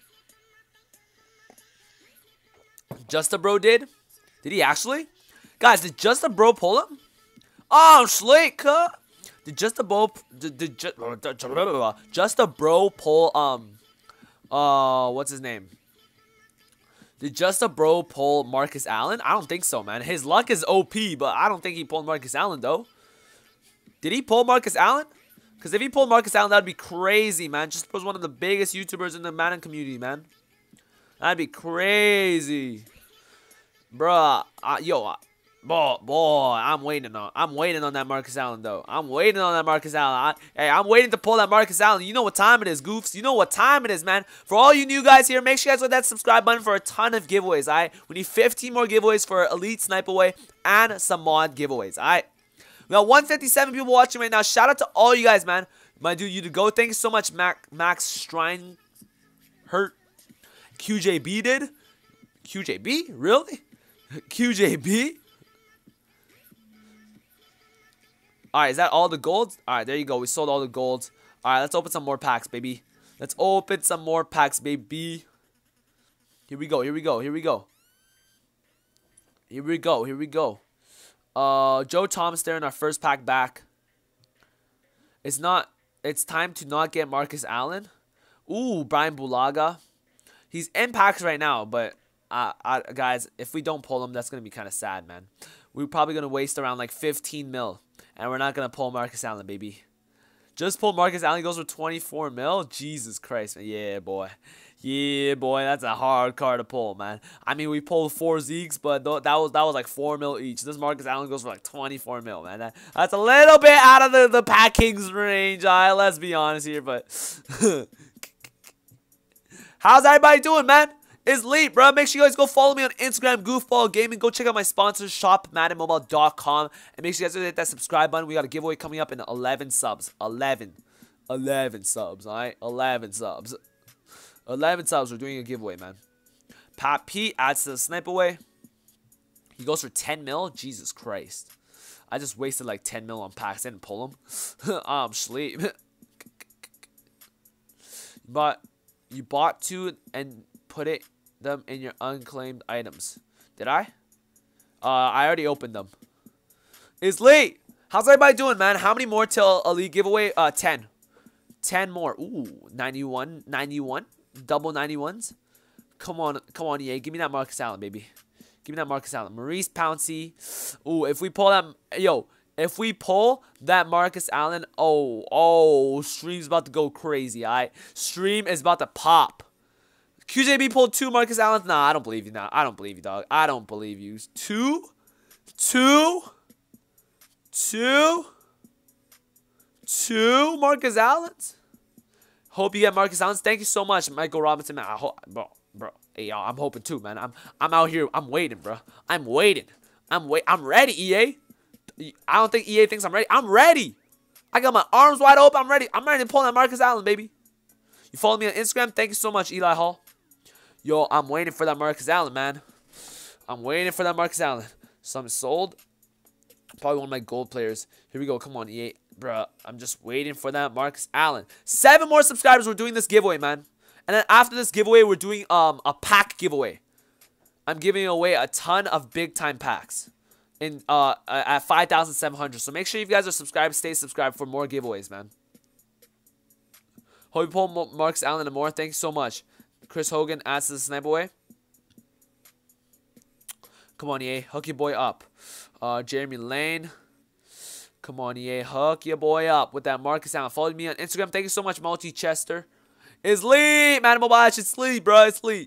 Just a Bro did? Did he actually? Guys, did Just a Bro pull him? Oh, slick, huh? Did Just a Bro, did, did just, just a Bro pull, um, uh, what's his name? Did Just a Bro pull Marcus Allen? I don't think so, man. His luck is O P, but I don't think he pulled Marcus Allen, though. Did he pull Marcus Allen? Because if he pulled Marcus Allen, that'd be crazy, man. Just was one of the biggest YouTubers in the Madden community, man. That'd be crazy. Bruh, uh, yo, uh, boy, boy, I'm waiting on, I'm waiting on that Marcus Allen, though. I'm waiting on that Marcus Allen. I, hey, I'm waiting to pull that Marcus Allen. You know what time it is, goofs. You know what time it is, man. For all you new guys here, make sure you guys hit that subscribe button for a ton of giveaways, all right? We need fifteen more giveaways for Elite Snipe Away and some mod giveaways, all right? We got one fifty-seven people watching right now. Shout out to all you guys, man. My dude, you to go. Thank you so much, Mac, Max Strine. Hurt. Q J B did? Q J B? Really? Q J B? Alright, is that all the golds? Alright, there you go. We sold all the golds. Alright, let's open some more packs, baby. Let's open some more packs, baby. Here we go, here we go, here we go. Here we go, here we go. Uh, Joe Thomas there in our first pack back. It's not, it's time to not get Marcus Allen. Ooh, Brian Bulaga. He's in packs right now, but uh, uh, guys, if we don't pull him, that's going to be kind of sad, man. We're probably going to waste around like fifteen mil, and we're not going to pull Marcus Allen, baby. Just pull Marcus Allen, he goes for twenty-four mil? Jesus Christ, man. Yeah, boy. Yeah, boy, that's a hard card to pull, man. I mean, we pulled four Zeeks, but th that was that was like four mil each. This Marcus Allen goes for like twenty-four mil, man. That, that's a little bit out of the, the Pack Kings range, all right? Let's be honest here, but... How's everybody doing, man? It's late, bro. Make sure you guys go follow me on Instagram, Goofball Gaming. Go check out my sponsors, shop madden mobile dot com. And make sure you guys hit that subscribe button. We got a giveaway coming up in eleven subs. eleven. eleven subs, alright? eleven subs. eleven subs. We're doing a giveaway, man. Pat P adds to the snipe away. He goes for ten mil. Jesus Christ. I just wasted like ten mil on packs. I didn't pull him. I'm sleep. But... You bought two and put it them in your unclaimed items. Did I? Uh, I already opened them. It's late. How's everybody doing, man? How many more till Elite giveaway? Uh, ten. ten more. Ooh, ninety-one. ninety-one. Double ninety-ones. Come on. Come on, E A. Give me that Marcus Allen, baby. Give me that Marcus Allen. Maurice Pouncey. Ooh, if we pull that... Yo... If we pull that Marcus Allen, oh, oh, Stream's about to go crazy, all right? Stream is about to pop. Q J B pulled two Marcus Allens? Nah, I don't believe you now. I don't believe you, dog. I don't believe you. Two? Two? Two? Two Marcus Allens? Hope you get Marcus Allens. Thank you so much, Michael Robinson, man. I hope, bro, bro. Hey, y'all, I'm hoping too, man. I'm, I'm out here. I'm waiting, bro. I'm waiting. I'm wait. I'm ready, E A. I don't think E A thinks I'm ready. I'm ready. I got my arms wide open. I'm ready. I'm ready to pull that Marcus Allen, baby. You follow me on Instagram? Thank you so much, Eli Hall. Yo, I'm waiting for that Marcus Allen, man. I'm waiting for that Marcus Allen. Some sold. Probably one of my gold players. Here we go. Come on, E A. Bruh, I'm just waiting for that Marcus Allen. Seven more subscribers. We're doing this giveaway, man. And then after this giveaway, we're doing um a pack giveaway. I'm giving away a ton of big time packs in uh at five thousand seven hundred. So make sure you guys are subscribed. Stay subscribed for more giveaways, man. Hope you pull Marcus Allen and more. Thank you so much. Chris Hogan adds to the snipe away. Come on, E A. Hook your boy up. Uh, Jeremy Lane. Come on, E A. Hook your boy up with that Marcus Allen. Follow me on Instagram. Thank you so much, Multi Chester. It's lit, man. Mobile, it's lit, bro. It's lit.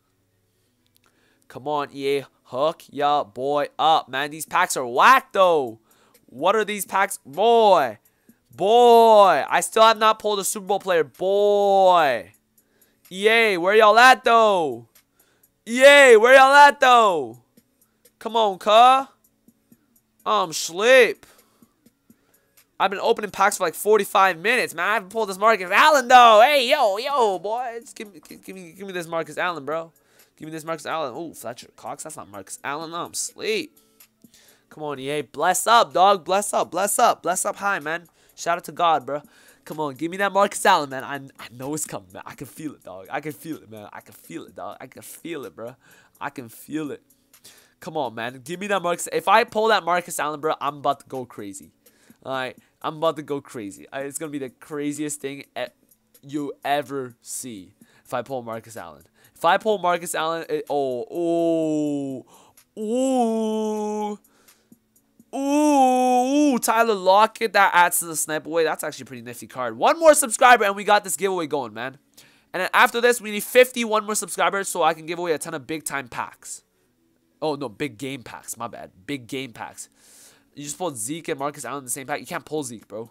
Come on, E A. Hook your boy up, man. These packs are whack, though. What are these packs? Boy. Boy. I still have not pulled a Super Bowl player. Boy. E A, where y'all at, though? E A, where y'all at, though? Come on, cuh. I'm sleep. I've been opening packs for like forty-five minutes, man. I haven't pulled this Marcus Allen, though. Hey, yo, yo, boy. Just give me, give me, give me this Marcus Allen, bro. Give me this Marcus Allen. Oh, Fletcher Cox. That's not Marcus Allen. No, I'm sleep. Come on, E A. Bless up, dog. Bless up. Bless up. Bless up high, man. Shout out to God, bro. Come on. Give me that Marcus Allen, man. I, I know it's coming, man. I can feel it, dog. I can feel it, man. I can feel it, dog. I can feel it, bro. I can feel it. Come on, man. Give me that Marcus. If I pull that Marcus Allen, bro, I'm about to go crazy. All right. I'm about to go crazy. Right, it's going to be the craziest thing e you ever see if I pull Marcus Allen. If I pull Marcus Allen, it, oh, oh, ooh, ooh, Tyler Lockett, that adds to the snipe away. That's actually a pretty nifty card. One more subscriber, and we got this giveaway going, man. And then after this, we need fifty-one more subscribers so I can give away a ton of big-time packs. Oh, no, big game packs. My bad. Big game packs. You just pulled Zeke and Marcus Allen in the same pack. You can't pull Zeke, bro.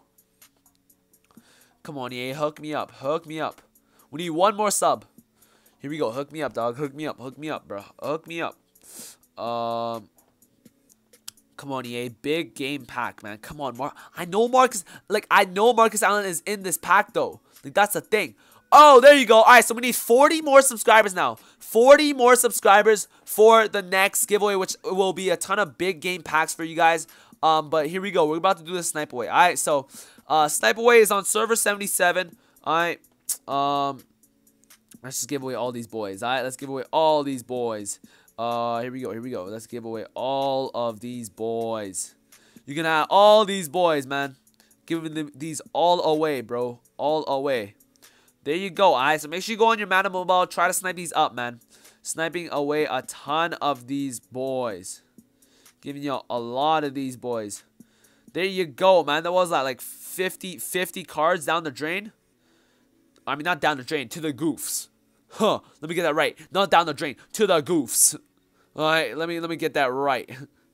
Come on, E A. Hook me up. Hook me up. We need one more sub. Here we go. Hook me up, dog. Hook me up. Hook me up, bro. Hook me up. Um, come on, E A. Big game pack, man. Come on, Mark. I know Marcus. Like, I know Marcus Allen is in this pack, though. Like, that's the thing. Oh, there you go. All right, so we need forty more subscribers now. forty more subscribers for the next giveaway, which will be a ton of big game packs for you guys. Um, but here we go. We're about to do the snipe away. All right, so uh, snipe away is on server seventy-seven. All right, um, let's just give away all these boys. All right, let's give away all these boys. Uh, here we go. Here we go. Let's give away all of these boys. You can have all these boys, man. Giving them these all away, bro. All away. There you go. All right, so make sure you go on your Madden Mobile. Try to snipe these up, man. Sniping away a ton of these boys. Giving you a lot of these boys. There you go, man. That was like fifty, fifty cards down the drain. I mean, not down the drain. To the goofs. Huh. Let me get that right. Not down the drain. To the goofs. All right. Let me, let me get that right.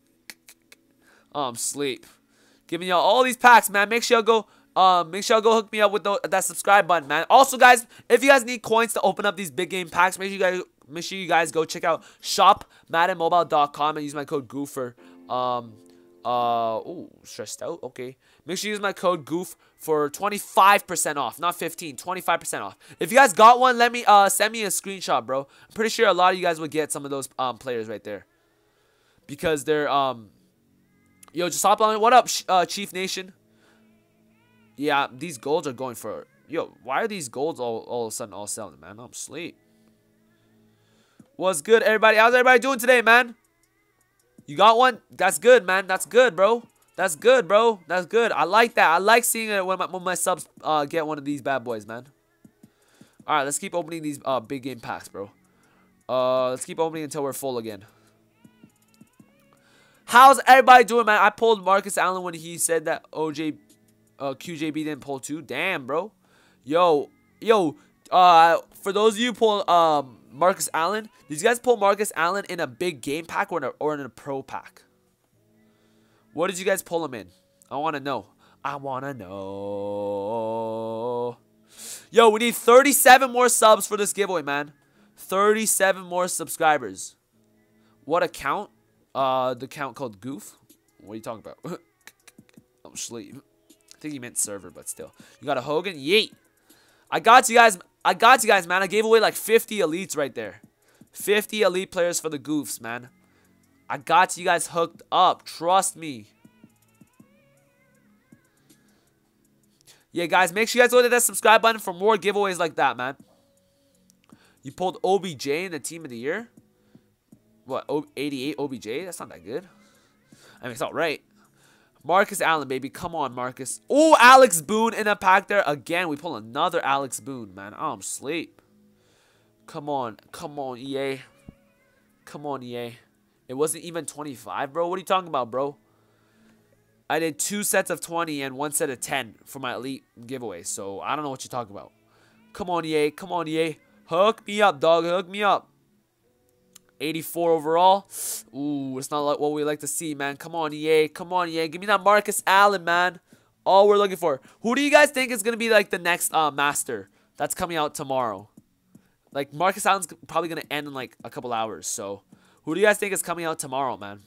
Oh, I'm sleep. Giving y'all all these packs, man. Make sure y'all go... Um, make sure y'all go hook me up with the, that subscribe button, man. Also, guys, if you guys need coins to open up these big game packs, make sure you guys make sure you guys go check out shop madden mobile dot com and use my code Goofer. Um, uh, oh, stressed out. Okay, make sure you use my code Goof for twenty-five percent off, not fifteen, twenty-five percent off. If you guys got one, let me uh send me a screenshot, bro. I'm pretty sure a lot of you guys would get some of those um players right there because they're um. Yo, just hop on. What up, uh, Chief Nation? Yeah, these golds are going for... Yo, why are these golds all, all of a sudden all selling, man? I'm asleep. What's good, everybody? How's everybody doing today, man? You got one? That's good, man. That's good, bro. That's good, bro. That's good. I like that. I like seeing it when my, when my subs uh, get one of these bad boys, man. All right, let's keep opening these uh, big game packs, bro. Uh, let's keep opening until we're full again. How's everybody doing, man? I pulled Marcus Allen when he said that O J... Uh, Q J B didn't pull two. Damn, bro. Yo, yo. Uh, for those of you who pull um Marcus Allen, did you guys pull Marcus Allen in a big game pack or in a, or in a pro pack? What did you guys pull him in? I want to know. I want to know. Yo, we need thirty-seven more subs for this giveaway, man. thirty-seven more subscribers. What account? Uh, the account called Goof. What are you talking about? I'm asleep. I think he meant server, but still. You got a Hogan? Yeet. I got you guys. I got you guys, man. I gave away like fifty elites right there. fifty elite players for the Goofs, man. I got you guys hooked up. Trust me. Yeah, guys, make sure you guys go to that subscribe button for more giveaways like that, man. You pulled O B J in the team of the year? What, eighty-eight O B J? That's not that good. I mean, it's all right. Marcus Allen, baby. Come on, Marcus. Oh, Alex Boone in a pack there. Again, we pull another Alex Boone, man. Oh, I'm asleep. Come on. Come on, E A. Come on, E A. It wasn't even twenty-five, bro. What are you talking about, bro? I did two sets of twenty and one set of ten for my elite giveaway. So, I don't know what you're talking about. Come on, E A. Come on, E A. Hook me up, dog. Hook me up. eighty-four overall. Ooh, it's not like what we like to see, man. Come on, E A. Come on, E A. Give me that Marcus Allen, man. All we're looking for. Who do you guys think is going to be like the next uh, master that's coming out tomorrow? Like, Marcus Allen's probably going to end in like a couple hours. So, who do you guys think is coming out tomorrow, man?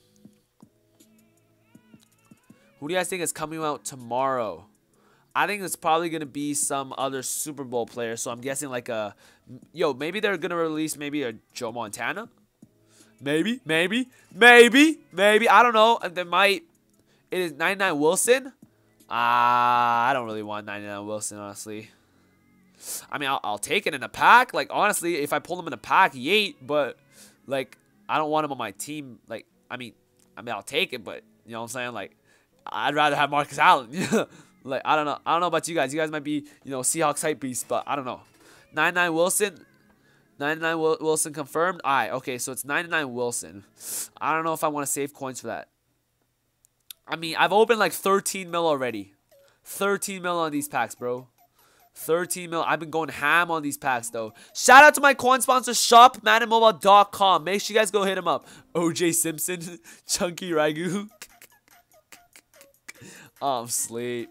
Who do you guys think is coming out tomorrow? I think it's probably going to be some other Super Bowl player. So, I'm guessing like a... Yo, maybe they're going to release maybe a Joe Montana? Maybe, maybe, maybe, maybe. I don't know. They might... It is ninety-nine Wilson. Ah, uh, I don't really want ninety-nine Wilson, honestly. I mean, I'll, I'll take it in a pack. Like, honestly, if I pull him in a pack, yay. But, like, I don't want him on my team. Like, I mean, I mean, I'll take it. But, you know what I'm saying? Like, I'd rather have Marcus Allen. Like, I don't know. I don't know about you guys. You guys might be, you know, Seahawks hype beast. But, I don't know. ninety-nine Wilson. ninety-nine Wilson confirmed. All right, okay, so it's ninety-nine Wilson. I don't know if I want to save coins for that. I mean, I've opened like thirteen mil already. thirteen mil on these packs, bro. thirteen mil. I've been going ham on these packs, though. Shout out to my coin sponsor, shop madden mobile dot com. Make sure you guys go hit him up. O J Simpson, Chunky Ragu. um, sleep.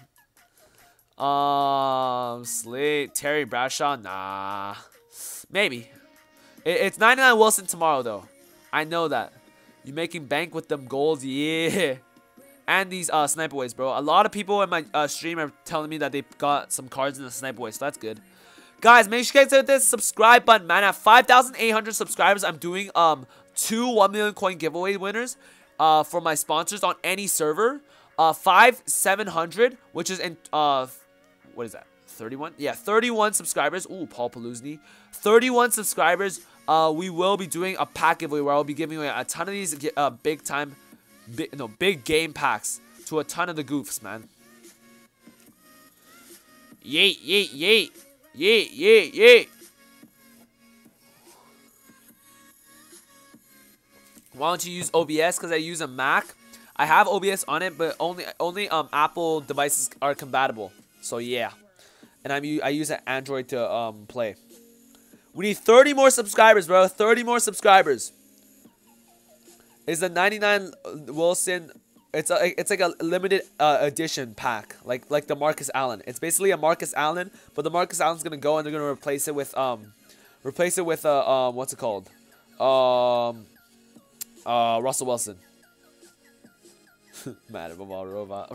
Um, sleep. Terry Bradshaw, nah. Maybe. It, it's ninety-nine Wilson tomorrow, though. I know that. You making bank with them goals, yeah. And these uh, sniper ways, bro. A lot of people in my uh, stream are telling me that they got some cards in the sniper way, so that's good. Guys, make sure you guys hit this subscribe button, man. At five thousand eight hundred subscribers, I'm doing um two one million coin giveaway winners uh, for my sponsors on any server. Uh, five, seven hundred, which is in, uh, what is that? thirty-one? Yeah, thirty-one subscribers. Ooh, Paul Paluzny. thirty-one subscribers. Uh, we will be doing a pack giveaway where I'll be giving away a ton of these uh, big time, big, no, big game packs to a ton of the goofs, man. Yeet, yeet, yeet. Yeet, yeet, yeet. Why don't you use O B S? Because I use a Mac. I have O B S on it, but only only um Apple devices are compatible. So yeah. And I'm I use an Android to um play. We need thirty more subscribers, bro. thirty more subscribers. It's a ninety-nine Wilson. It's a it's like a limited uh, edition pack, like like the Marcus Allen. It's basically a Marcus Allen, but the Marcus Allen's gonna go and they're gonna replace it with um, replace it with uh um what's it called, um, uh Russell Wilson. Madden Mobile Robot.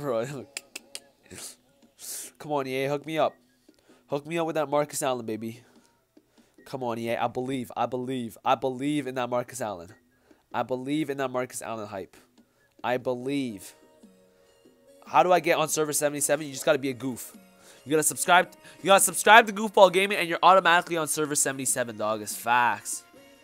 Come on, E A, hook me up. Hook me up with that Marcus Allen, baby. Come on, E A. I believe. I believe. I believe in that Marcus Allen. I believe in that Marcus Allen hype. I believe. How do I get on server seventy-seven? You just gotta be a goof. You gotta subscribe. You gotta subscribe to Goofball Gaming, and you're automatically on server seventy-seven, dog. It's facts.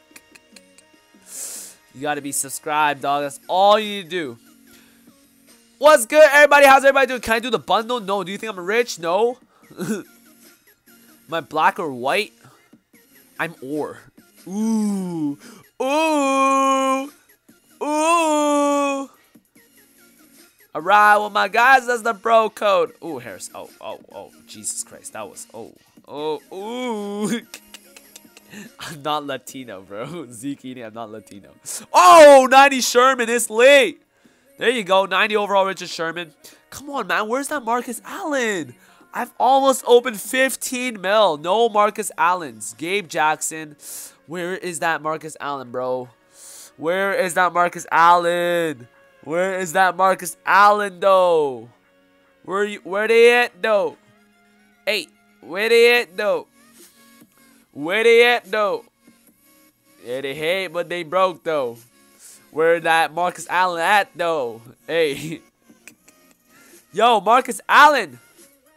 You gotta be subscribed, dog. That's all you need to do. What's good, everybody? How's everybody doing? Can I do the bundle? No. Do you think I'm rich? No. Am I black or white? I'm ore. Ooh. Ooh. Ooh. Alright, well, my guys, that's the bro code. Ooh, Harris. Oh, oh, oh. Jesus Christ. That was. Oh. Oh. Ooh. I'm not Latino, bro. Zeke Eating, I'm not Latino. Oh, ninety Sherman. It's late. There you go. ninety overall Richard Sherman. Come on, man. Where's that Marcus Allen? I've almost opened fifteen mil. No Marcus Allens. Gabe Jackson. Where is that Marcus Allen, bro? Where is that Marcus Allen? Where is that Marcus Allen, though? Where you? Where they at, though? Hey, where they at, though? Where they at, though? Yeah, they hate, but they broke, though. Where that Marcus Allen at, though? Hey. Yo, Marcus Allen.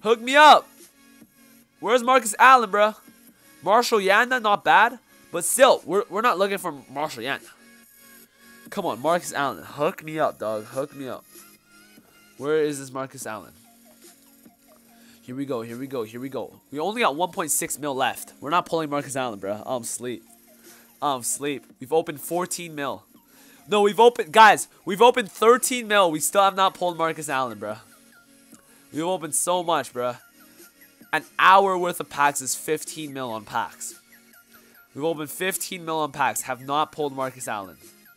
Hook me up. Where's Marcus Allen, bro? Marshall Yanda, not bad. But still, we're, we're not looking for Marshall Yanda. Come on, Marcus Allen. Hook me up, dog. Hook me up. Where is this Marcus Allen? Here we go. Here we go. Here we go. We only got one point six mil left. We're not pulling Marcus Allen, bro. I'm sleep. I'm sleep. We've opened fourteen mil. No, we've opened... Guys, we've opened thirteen mil. We still have not pulled Marcus Allen, bro. We've opened so much, bro. An hour worth of packs is fifteen mil on packs. We've opened fifteen mil on packs. Have not pulled Marcus Allen.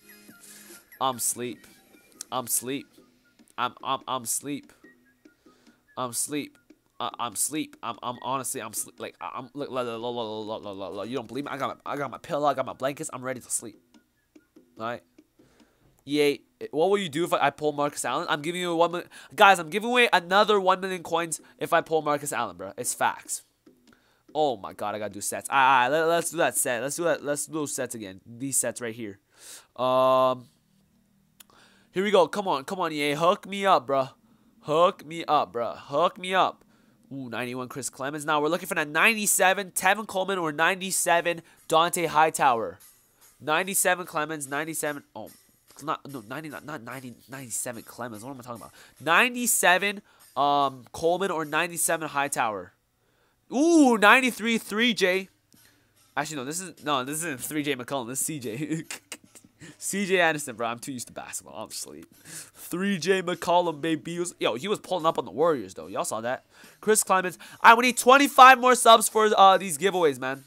I'm sleep. I'm sleep. I'm I'm I'm sleep. I'm sleep. Uh, I'm sleep. I'm I'm honestly I'm sleep. Like I'm look. look, look, look, look, look, look, look. You don't believe me? I got my I got my pillow. I got my blankets. I'm ready to sleep. All right. Yay. What will you do if I, I pull Marcus Allen? I'm giving you a one million. Guys, I'm giving away another one million coins if I pull Marcus Allen, bro. It's facts. Oh my god, I gotta do sets. All right, all right let, let's do that set. Let's do that. Let's do those sets again. These sets right here. Um. Here we go. Come on, come on, E A. Hook me up, bro. Hook me up, bro. Hook me up. Ooh, ninety-one Chris Clemens. Now we're looking for that ninety-seven Tevin Coleman or ninety-seven Dante Hightower. ninety-seven Clemens, ninety-seven. Oh, not no ninety, not not ninety, ninety-seven Clemens. What am I talking about? ninety-seven um Coleman or ninety-seven Hightower. Ooh, ninety-three three J. Actually, no, this is no, this isn't three J McCollum. This is C J. C J Anderson, bro. I'm too used to basketball. I'm asleep. three J McCollum, baby. He was, yo, he was pulling up on the Warriors, though. Y'all saw that. Chris Clemens. All right, we need twenty-five more subs for uh, these giveaways, man.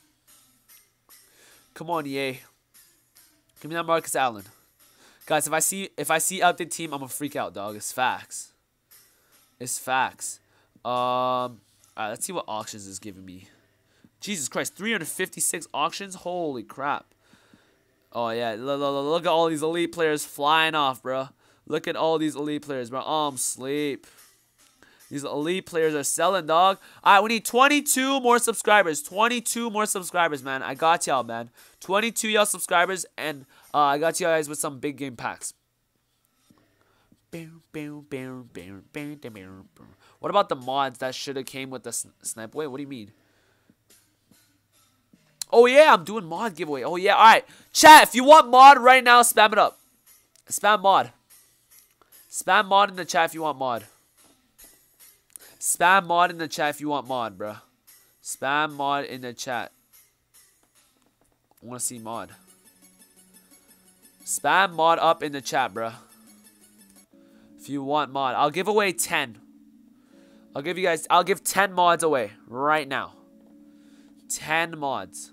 Come on, E A. Give me that Marcus Allen. Guys, if I see if I see update team, I'm going to freak out, dog. It's facts. It's facts. Um, all right, let's see what auctions is giving me. Jesus Christ, three hundred fifty-six auctions? Holy crap. Oh, yeah. Look, look, look at all these elite players flying off, bro. Look at all these elite players, bro. Oh, I'm sleep. These elite players are selling, dog. All right, we need twenty-two more subscribers. twenty-two more subscribers, man. I got y'all, man. twenty-two y'all subscribers, and uh, I got you guys with some big game packs. What about the mods that should have came with the snipe? Wait, what do you mean? Oh, yeah, I'm doing mod giveaway. Oh, yeah. All right. Chat, if you want mod right now, spam it up. Spam mod. Spam mod in the chat if you want mod. Spam mod in the chat if you want mod, bro. Spam mod in the chat. I want to see mod. Spam mod up in the chat, bro. If you want mod. I'll give away ten. I'll give you guys, I'll give ten mods away right now. ten mods.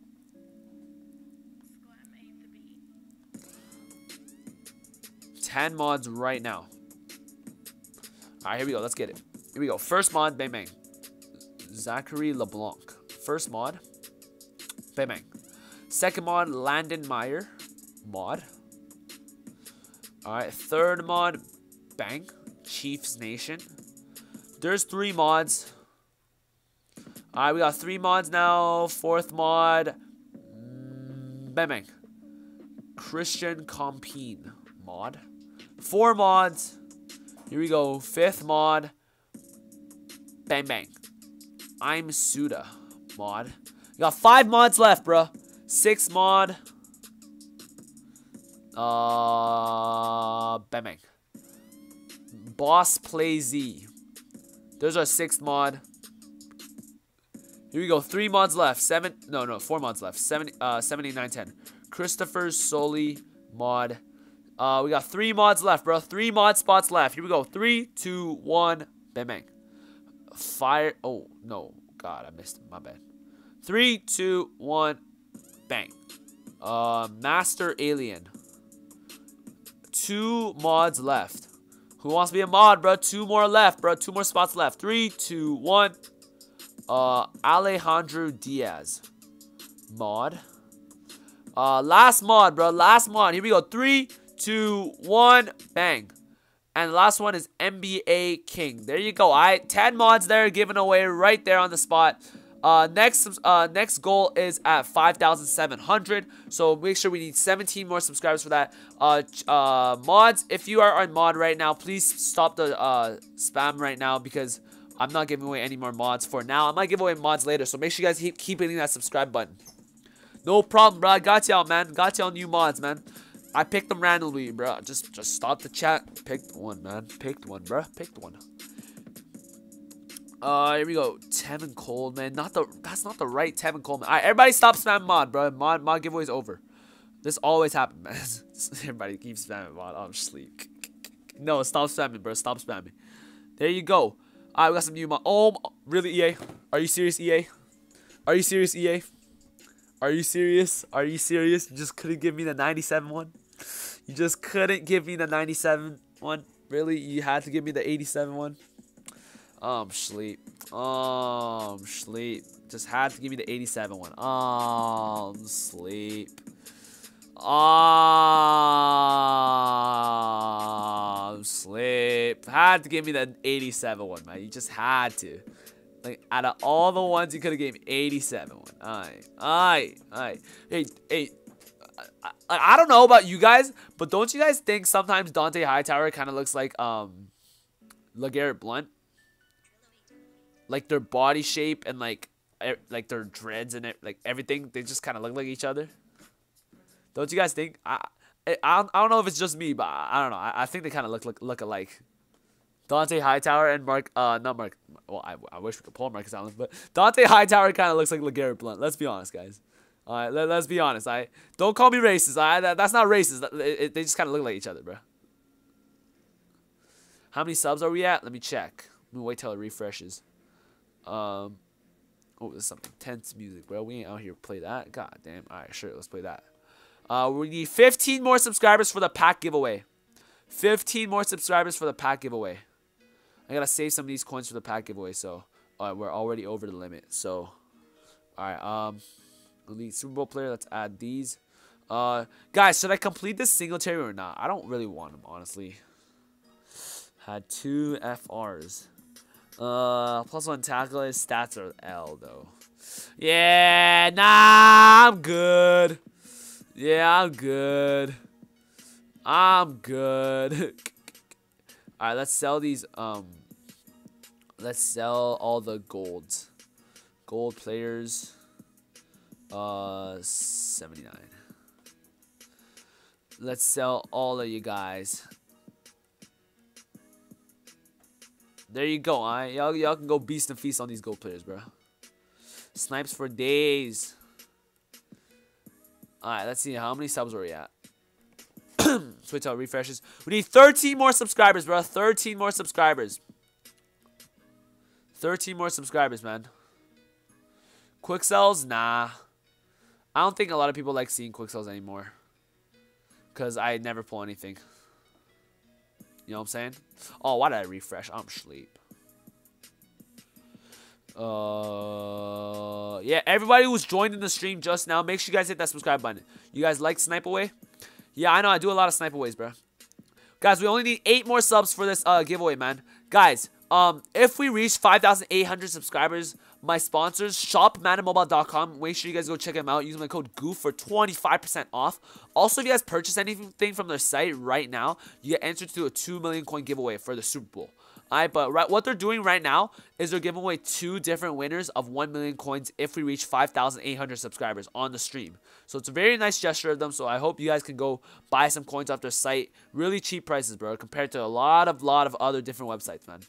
ten mods right now. Alright, here we go. Let's get it. Here we go. First mod, bang bang. Zachary LeBlanc. First mod. Bang bang. Second mod, Landon Meyer. Mod. Alright, third mod, bang. Chiefs Nation. There's three mods. Alright, we got three mods now. Fourth mod. Mm, bang bang. Christian Compine. Mod. Four mods. Here we go. Fifth mod. Bang bang. I'm Suda. Mod. We got five mods left, bro. Six mod. Uh, bang bang. Boss Play Z. There's our sixth mod. Here we go. Three mods left. Seven. No, no. Four mods left. Seven. Uh, seventy-nine ten. Christopher Soli mod. Uh, we got three mods left, bro. Three mod spots left. Here we go. Three, two, one. Bang, bang. Fire. Oh, no. God, I missed it. My bad. Three, two, one. Bang. Uh, Master Alien. Two mods left. Who wants to be a mod, bro? Two more left, bro. Two more spots left. Three, two, one. Uh, Alejandro Diaz. Mod. Uh, last mod, bro. Last mod. Here we go. Three, two, one. Bang. And the last one is N B A King. There you go. All right. ten mods there given away right there on the spot. Uh, next, uh, next goal is at five thousand seven hundred. So make sure we need seventeen more subscribers for that. Uh, uh, mods, if you are on mod right now, please stop the uh, spam right now because I'm not giving away any more mods for now. I might give away mods later, so make sure you guys keep, keep hitting that subscribe button. No problem, bro. I got y'all, man. Got y'all new mods, man. I picked them randomly, bro. Just just stop the chat. Picked one, man. Picked one, bro. Picked one. Uh, here we go. Tevin Coleman. Not the. That's not the right Tevin Coleman. All right, everybody, stop spamming mod, bro. Mod mod giveaway's over. This always happens, man. Everybody keeps spamming mod. I'm asleep. No, stop spamming, bro. Stop spamming. There you go. All right, we got some new mod. Oh, really, E A? Are you serious, E A? Are you serious, E A? Are you serious? Are you serious? You just couldn't give me the ninety-seven one? You just couldn't give me the ninety-seven one? Really? You had to give me the eighty-seven one? Um, sleep. Um, sleep. Just had to give me the eighty-seven one. Um, sleep. Um, sleep. Had to give me the eighty-seven one, man. You just had to. Like, out of all the ones you could have gave me, eighty-seven one. Alright. Alright. Alright. Hey, hey. I, I, I don't know about you guys, but don't you guys think sometimes Dante Hightower kind of looks like, um, LeGarrette Blount? Like, their body shape and, like, er, like their dreads and it, like, everything, they just kind of look like each other. Don't you guys think? I, I, I, don't, I don't know if it's just me, but I, I don't know. I, I think they kind of look, look, look alike. Dante Hightower and Mark, uh, not Mark, well, I, I wish we could pull Marcus Allen, but Dante Hightower kind of looks like LeGarrette Blount. Let's be honest, guys. All right, let, let's be honest. I don't call me racist. I that, that's not racist. That, it, it, they just kind of look like each other, bro. How many subs are we at? Let me check. Let me wait till it refreshes. Um, oh, there's some intense music, bro. We ain't out here to play that. God damn. All right, sure. Let's play that. Uh, we need fifteen more subscribers for the pack giveaway. fifteen more subscribers for the pack giveaway. I gotta save some of these coins for the pack giveaway. So, uh, we're already over the limit. So, all right. Um, elite Super Bowl player. Let's add these. Uh, guys, should I complete this Singletary or not? I don't really want him, honestly. Had two F Rs. Uh, plus one tackle. His stats are L though. Yeah, nah, I'm good. Yeah, I'm good. I'm good. All right, let's sell these. Um, let's sell all the golds. Gold players. Uh, seventy-nine. Let's sell all of you guys. There you go, alright? Y'all y'all can go beast and feast on these gold players, bro. Snipes for days. Alright, let's see how many subs are we at. Switch out refreshes. We need thirteen more subscribers, bro. thirteen more subscribers. thirteen more subscribers, man. Quick sells? Nah. I don't think a lot of people like seeing quick sells anymore. Because I never pull anything. You know what I'm saying? Oh, why did I refresh? I'm asleep. Uh, yeah, everybody who's joined in the stream just now, make sure you guys hit that subscribe button. You guys like Snipe Away? Yeah, I know. I do a lot of Snipe Aways, bro. Guys, we only need eight more subs for this uh, giveaway, man. Guys, um, if we reach five thousand eight hundred subscribers, my sponsors, shop madden mobile dot com. Make sure you guys go check them out. Use my code GOOF for twenty-five percent off. Also, if you guys purchase anything from their site right now, you get entered to a two million coin giveaway for the Super Bowl. Alright, but right, what they're doing right now is they're giving away two different winners of one million coins if we reach five thousand eight hundred subscribers on the stream. So it's a very nice gesture of them. So I hope you guys can go buy some coins off their site. Really cheap prices, bro, compared to a lot of lot of other different websites, man.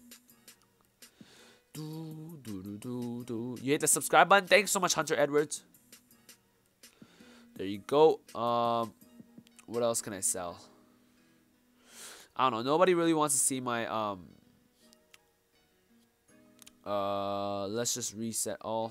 Do, do, do, do, do. You hit the subscribe button. Thanks so much, Hunter Edwards. There you go. Um, what else can I sell? I don't know. Nobody really wants to see my um. Uh, let's just reset all.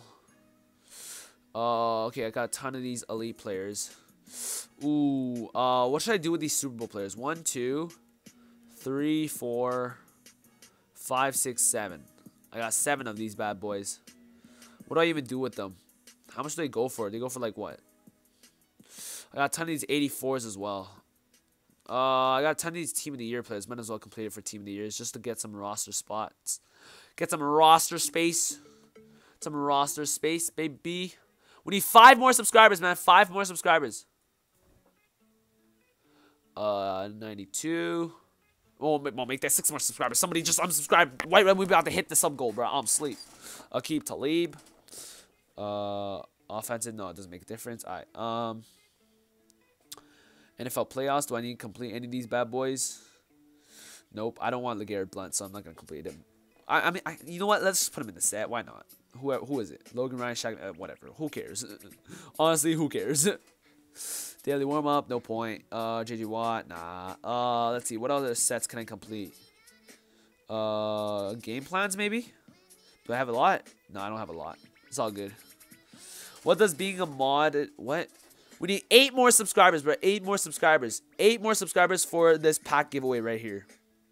Uh, okay, I got a ton of these elite players. Ooh, uh, what should I do with these Super Bowl players? One, two, three, four, five, six, seven. I got seven of these bad boys. What do I even do with them? How much do they go for? They go for like what? I got a ton of these eighty-fours as well. Uh, I got a ton of these Team of the Year players. Might as well complete it for Team of the Years just to get some roster spots. Get some roster space. Some roster space, baby. We need five more subscribers, man. Five more subscribers. Uh, ninety-two. Oh, we'll make that six more subscribers. Somebody just unsubscribe right when we're about to hit the sub goal, bro. I'm asleep. Aqib Talib. Uh, offensive. No, it doesn't make a difference. All right. Um, N F L playoffs. Do I need to complete any of these bad boys? Nope. I don't want LeGarrette Blount, so I'm not gonna complete him. I, I mean, I, you know what? Let's just put him in the set. Why not? Who, who is it? Logan Ryan, Shaq, uh, whatever. Who cares? Honestly, who cares? Daily warm up, no point. Uh, J J Watt, nah. Uh, let's see. What other sets can I complete? Uh, game plans maybe. Do I have a lot? No, I don't have a lot. It's all good. What does being a mod? What? We need eight more subscribers, bro. Eight more subscribers. Eight more subscribers for this pack giveaway right here.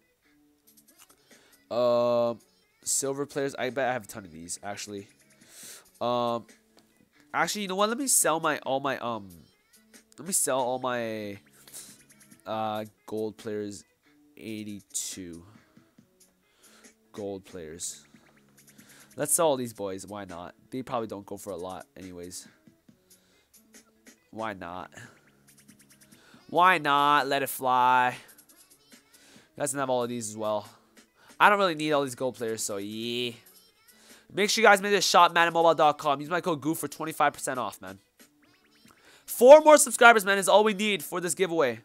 Um, silver players. I bet I have a ton of these actually. Um, actually, you know what? Let me sell my all my um. Let me sell all my uh gold players. eighty-two gold players. Let's sell all these boys. Why not? They probably don't go for a lot, anyways. Why not? Why not? Let it fly. You guys can have all of these as well. I don't really need all these gold players, so yeah. Make sure you guys make this shop madden mobile dot com. Use my code GOOF for twenty-five percent off, man. Four more subscribers, man, is all we need for this giveaway.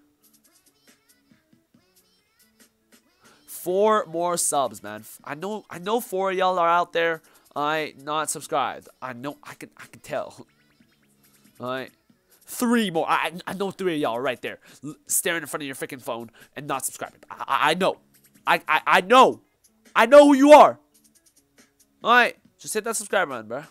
Four more subs, man. I know, I know, four of y'all are out there. I not subscribed. I know, I can, I can tell. All right, three more. I, I know three of y'all right there, staring in front of your freaking phone and not subscribing. I, I, I know, I, I, I know, I know who you are. All right, just hit that subscribe button, bro.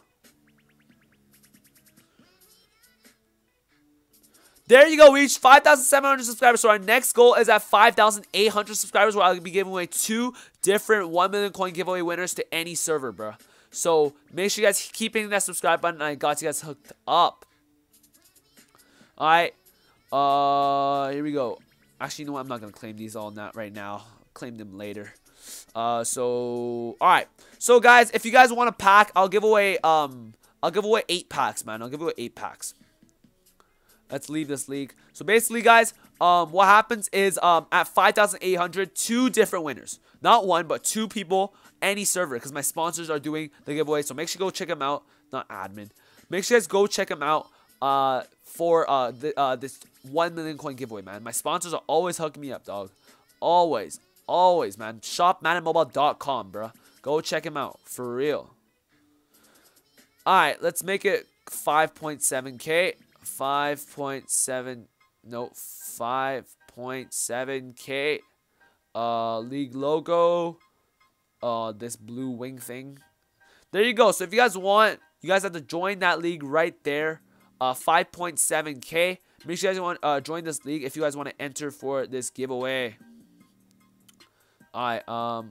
There you go. We reached five thousand seven hundred subscribers. So our next goal is at five thousand eight hundred subscribers, where I'll be giving away two different one million coin giveaway winners to any server, bro. So make sure you guys keep hitting that subscribe button. I got you guys hooked up. All right. Uh, here we go. Actually, you know what? I'm not going to claim these all not right now. I'll claim them later. Uh, so, all right. So, guys, if you guys want a pack, I'll give away, um, I'll give away eight packs, man. I'll give away eight packs. Let's leave this league. So basically, guys, um, what happens is um, at five thousand eight hundred, two different winners. Not one, but two people, any server, because my sponsors are doing the giveaway. So make sure you go check them out. Not admin. Make sure you guys go check them out uh, for uh, the, uh, this one million coin giveaway, man. My sponsors are always hooking me up, dog. Always. Always, man. shop madden mobile dot com, bro. Go check them out. For real. Alright, let's make it five point seven K. five point seven, no, five point seven K, uh, league logo, uh, this blue wing thing. There you go. So if you guys want, you guys have to join that league right there, uh, five point seven K. Make sure you guys want uh join this league if you guys want to enter for this giveaway. Alright, um,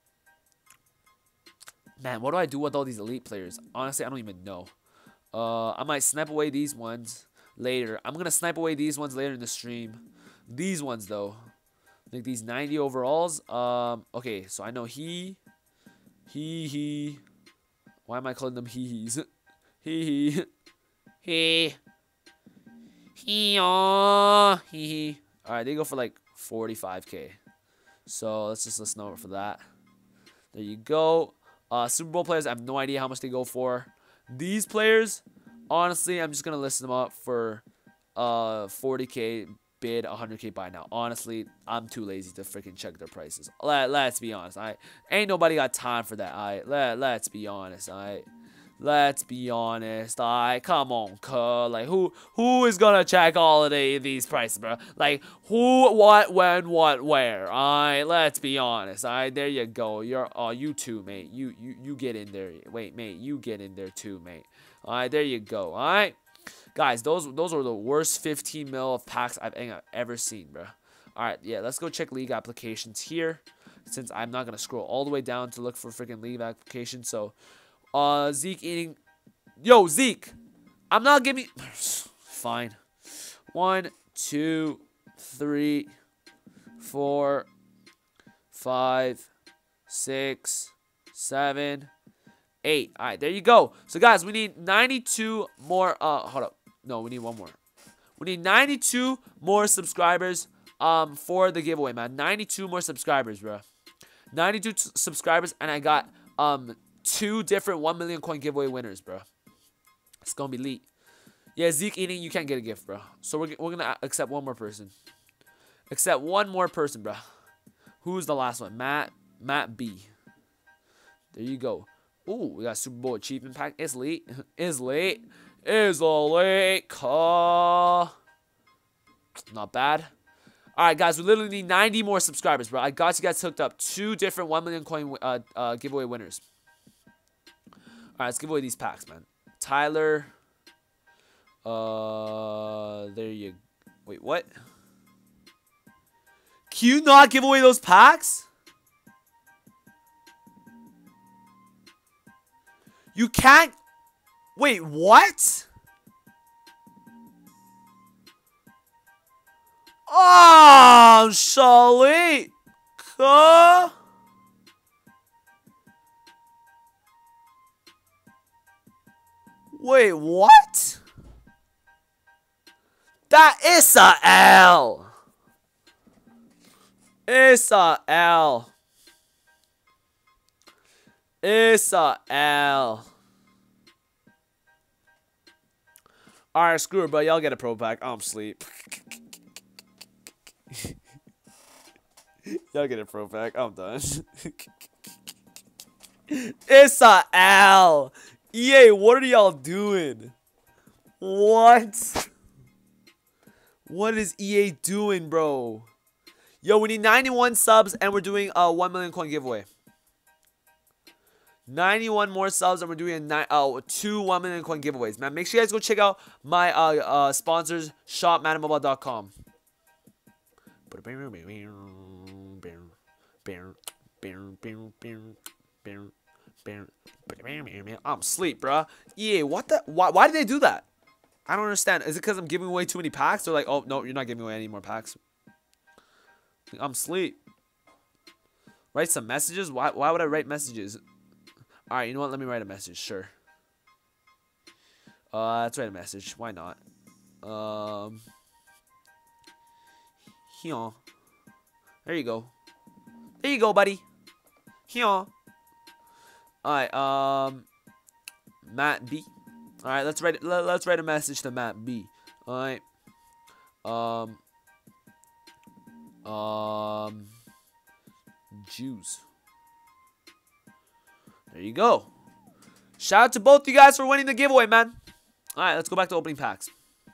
man, what do I do with all these elite players? Honestly, I don't even know. Uh, I might snipe away these ones later. I'm going to snipe away these ones later in the stream. These ones, though. Like these ninety overalls. Um, okay, so I know he. He, he. Why am I calling them he-he's? He, he. He. He, oh. He, he. Alright, they go for like forty-five K. So, let's just listen over for that. There you go. Uh, Super Bowl players, I have no idea how much they go for. These players, honestly, I'm just going to list them up for uh, forty K bid, one hundred K buy now. Honestly, I'm too lazy to freaking check their prices. Let, let's be honest. All right? Ain't nobody got time for that. All right? Let, let's be honest. All right? Let's be honest. All right? Come on, cuz. Like, who who is going to check all of the, these prices, bro? Like, who, what, when, what, where? All right? Let's be honest. All right? There you go. You're, oh, you too, mate. You, you, you get in there. Wait, mate. You get in there too, mate. All right? There you go. All right? Guys, those, those are the worst fifteen mil of packs I've ever seen, bro. All right. Yeah, let's go check league applications here, since I'm not going to scroll all the way down to look for freaking league applications. So, Uh, Zeke eating. Yo, Zeke. I'm not giving. Fine. One, two, three, four, five, six, seven, eight. All right, there you go. So, guys, we need ninety-two more. Uh, hold up. No, we need one more. We need ninety-two more subscribers. um for the giveaway, man. ninety-two more subscribers, bro. ninety-two subscribers, and I got um two different one million coin giveaway winners, bro. It's gonna be lit. Yeah, Zeke eating, you can't get a gift, bro. So we're we're gonna accept one more person. Accept one more person, bro. Who's the last one? Matt Matt B. There you go. Ooh, we got Super Bowl achievement pack. It's late. It's late. It's a late call. Not bad. Alright, guys, we literally need ninety more subscribers, bro. I got you guys hooked up. Two different one million coin uh, uh, giveaway winners. Alright, let's give away these packs, man. Tyler. Uh, there you... Wait, what? Can you not give away those packs? You can't... Wait, what? Oh, Charlie. Huh? Wait, what? That is a L. It's a L. It's a L. Alright, screw it, bro. Y'all get a pro pack. I'm asleep. Y'all get a pro pack. I'm done. It's a L. E A, what are y'all doing? What? What is E A doing, bro? Yo, we need ninety-one subs, and we're doing a one million coin giveaway. ninety-one more subs, and we're doing a nine, uh, two one million coin giveaways, man. Make sure you guys go check out my uh, uh, sponsors, shop madden mobile dot com. I'm asleep, bro. Yeah, what the? Why, why did they do that? I don't understand. Is it because I'm giving away too many packs? They're like, oh, no, you're not giving away any more packs. I'm asleep. Write some messages? Why, why would I write messages? Alright, you know what? Let me write a message. Sure. Uh, let's write a message. Why not? Um. Here. There you go. There you go, buddy. Here. Alright, um. Matt B. Alright, let's write let, let's write a message to Matt B. Alright. Um. Um. Jews. There you go. Shout out to both you guys for winning the giveaway, man. Alright, let's go back to opening packs.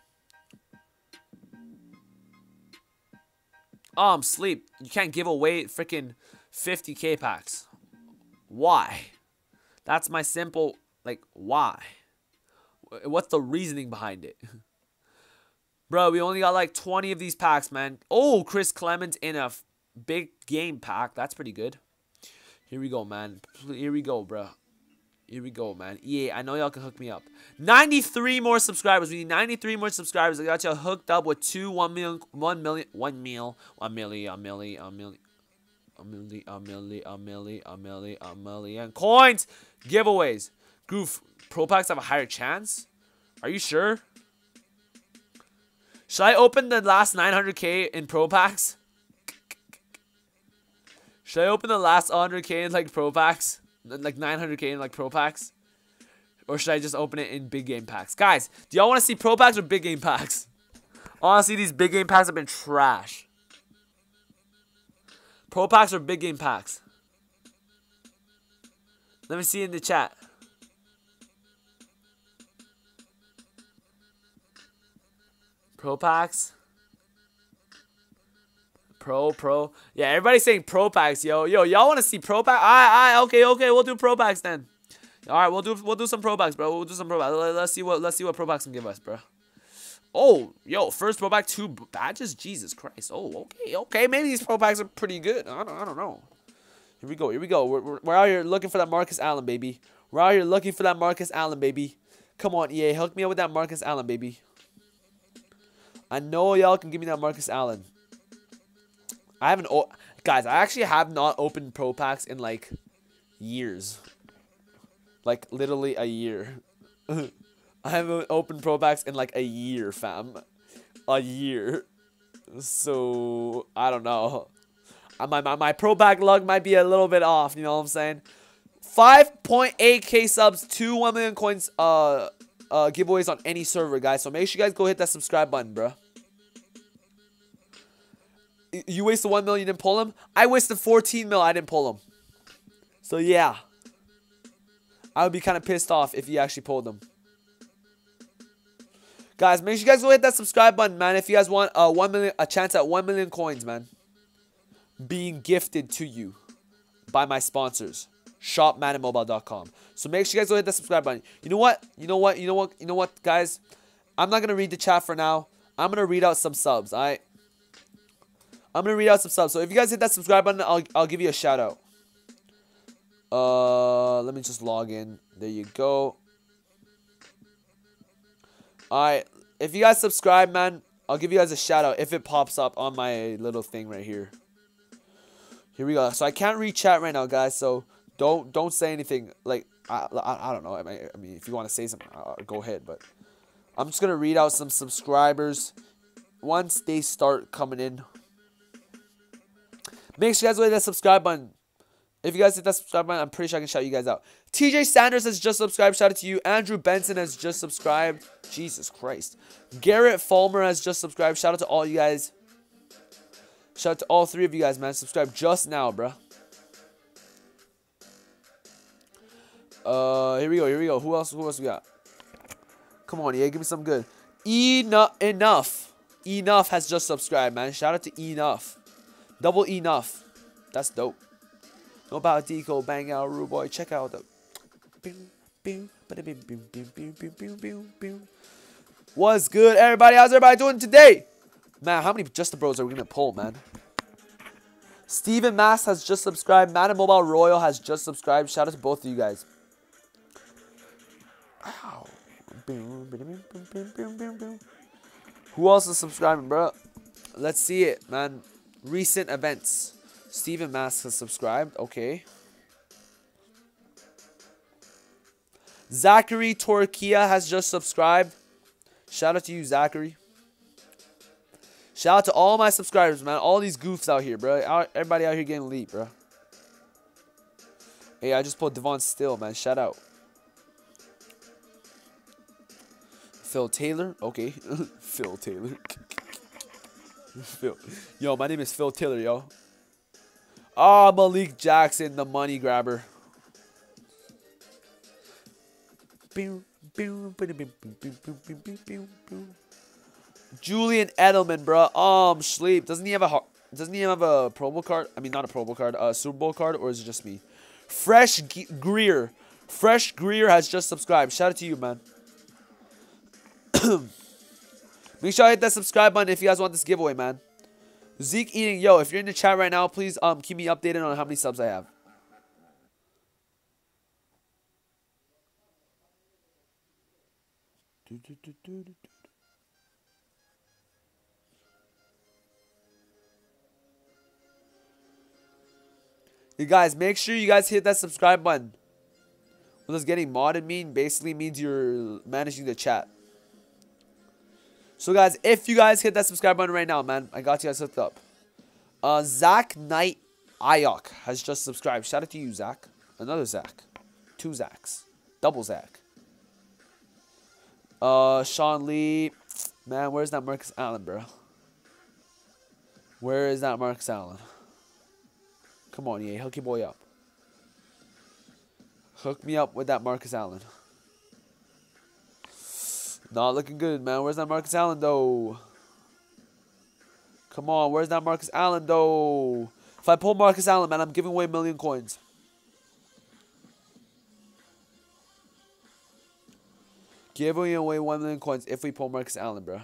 Oh, I'm asleep. You can't give away freaking fifty K packs. Why? That's my simple, like, why? What's the reasoning behind it? Bro, we only got like twenty of these packs, man. Oh, Chris Clemens in a big game pack. That's pretty good. Here we go, man. Here we go, bro. Here we go, man. Yeah, I know y'all can hook me up. ninety-three more subscribers. We need ninety-three more subscribers. I got y'all hooked up with two one million, one million, one mil, one million, a million, a million, a million, a million, a million, a million, a million coins. Giveaways. Goof. Pro packs have a higher chance. Are you sure? Should I open the last nine hundred K in pro packs? Should I open the last one hundred K in like pro packs? Like nine hundred K in like pro packs? Or should I just open it in big game packs? Guys, do y'all want to see pro packs or big game packs? Honestly, these big game packs have been trash. Pro packs or big game packs? Let me see in the chat. Pro packs? Pro, pro. Yeah, everybody's saying pro packs, yo. Yo, y'all want to see pro packs? Alright, alright, okay, okay, we'll do pro packs then. Alright, we'll do we'll do some pro packs, bro. We'll do some pro packs. Let's see what let's see what pro packs can give us, bro. Oh, yo, first pro pack, two badges? Jesus Christ. Oh, okay, okay. Maybe these pro packs are pretty good. I don't I don't know. Here we go, here we go. We're, we're, we're out here looking for that Marcus Allen, baby. We're out here looking for that Marcus Allen, baby. Come on, E A, hook me up with that Marcus Allen, baby. I know y'all can give me that Marcus Allen. I haven't, o guys, I actually have not opened pro packs in like years. Like literally a year. I haven't opened pro packs in like a year, fam. A year. So I don't know. Uh, My my my pro pack luck might be a little bit off. You know what I'm saying? five point eight K subs, two one million coins. Uh, uh, giveaways on any server, guys. So make sure you guys go hit that subscribe button, bro. You wasted one mil, you didn't pull him. I wasted fourteen mil, I didn't pull him. So yeah, I would be kind of pissed off if you actually pulled them. Guys, make sure you guys go hit that subscribe button, man. If you guys want a one million, a chance at one million coins, man, being gifted to you by my sponsors, shop madden mobile dot com. So make sure you guys go hit that subscribe button. You know what? You know what? You know what? You know what, guys? I'm not gonna read the chat for now. I'm gonna read out some subs. All right. I'm gonna read out some subs. So if you guys hit that subscribe button, I'll I'll give you a shout out. Uh, let me just log in. There you go. Alright, if you guys subscribe, man, I'll give you guys a shout out if it pops up on my little thing right here. Here we go. So I can't read chat right now, guys. So don't don't say anything. Like I I, I don't know. I mean, I mean, if you want to say something, uh, go ahead. But I'm just gonna read out some subscribers once they start coming in. Make sure you guys hit that subscribe button. If you guys hit that subscribe button, I'm pretty sure I can shout you guys out. T J Sanders has just subscribed. Shout out to you. Andrew Benson has just subscribed. Jesus Christ. Garrett Fulmer has just subscribed. Shout out to all you guys. Shout out to all three of you guys, man. Subscribe just now, bruh. Uh, here we go. Here we go. Who else? Who else we got? Come on, yeah. Give me some good. Enough. Enough. Enough has just subscribed, man. Shout out to Enough. Double Enough. That's dope. No about Deco, bang out, Rude Boy. Check out the. What's good, everybody? How's everybody doing today? Man, how many Just the Bros are we gonna pull, man? Steven Mass has just subscribed. Madden Mobile Royal has just subscribed. Shout out to both of you guys. Ow. Who else is subscribing, bro? Let's see it, man. Recent events. Steven Mask has subscribed. Okay. Zachary Torquia has just subscribed. Shout out to you, Zachary. Shout out to all my subscribers, man. All these goofs out here, bro. Out, everybody out here getting elite, bro. Hey, I just pulled Devon Still, man. Shout out. Phil Taylor. Okay. Phil Taylor. Phil. Yo, my name is Phil Taylor, yo. Ah, oh, Malik Jackson, the money grabber. Julian Edelman, bro. Um, sleep. Doesn't he have a doesn't he have a promo card? I mean, not a promo card, a Super Bowl card, or is it just me? Fresh G Greer. Fresh Greer has just subscribed. Shout out to you, man. Make sure I hit that subscribe button if you guys want this giveaway, man. Zeke Eating, yo, if you're in the chat right now, please um keep me updated on how many subs I have. You guys, make sure you guys hit that subscribe button. What does getting modded mean? Basically means you're managing the chat. So guys, if you guys hit that subscribe button right now, man, I got you guys hooked up. Uh, Zach Knight Ayok has just subscribed. Shout out to you, Zach. Another Zach. Two Zachs. Double Zach. Uh, Sean Lee. Man, where's that Marcus Allen, bro? Where is that Marcus Allen? Come on, yeah, hook your boy up. Hook me up with that Marcus Allen. Not looking good, man. Where's that Marcus Allen, though? Come on, where's that Marcus Allen, though? If I pull Marcus Allen, man, I'm giving away a million coins. Giving away one million coins if we pull Marcus Allen, bro.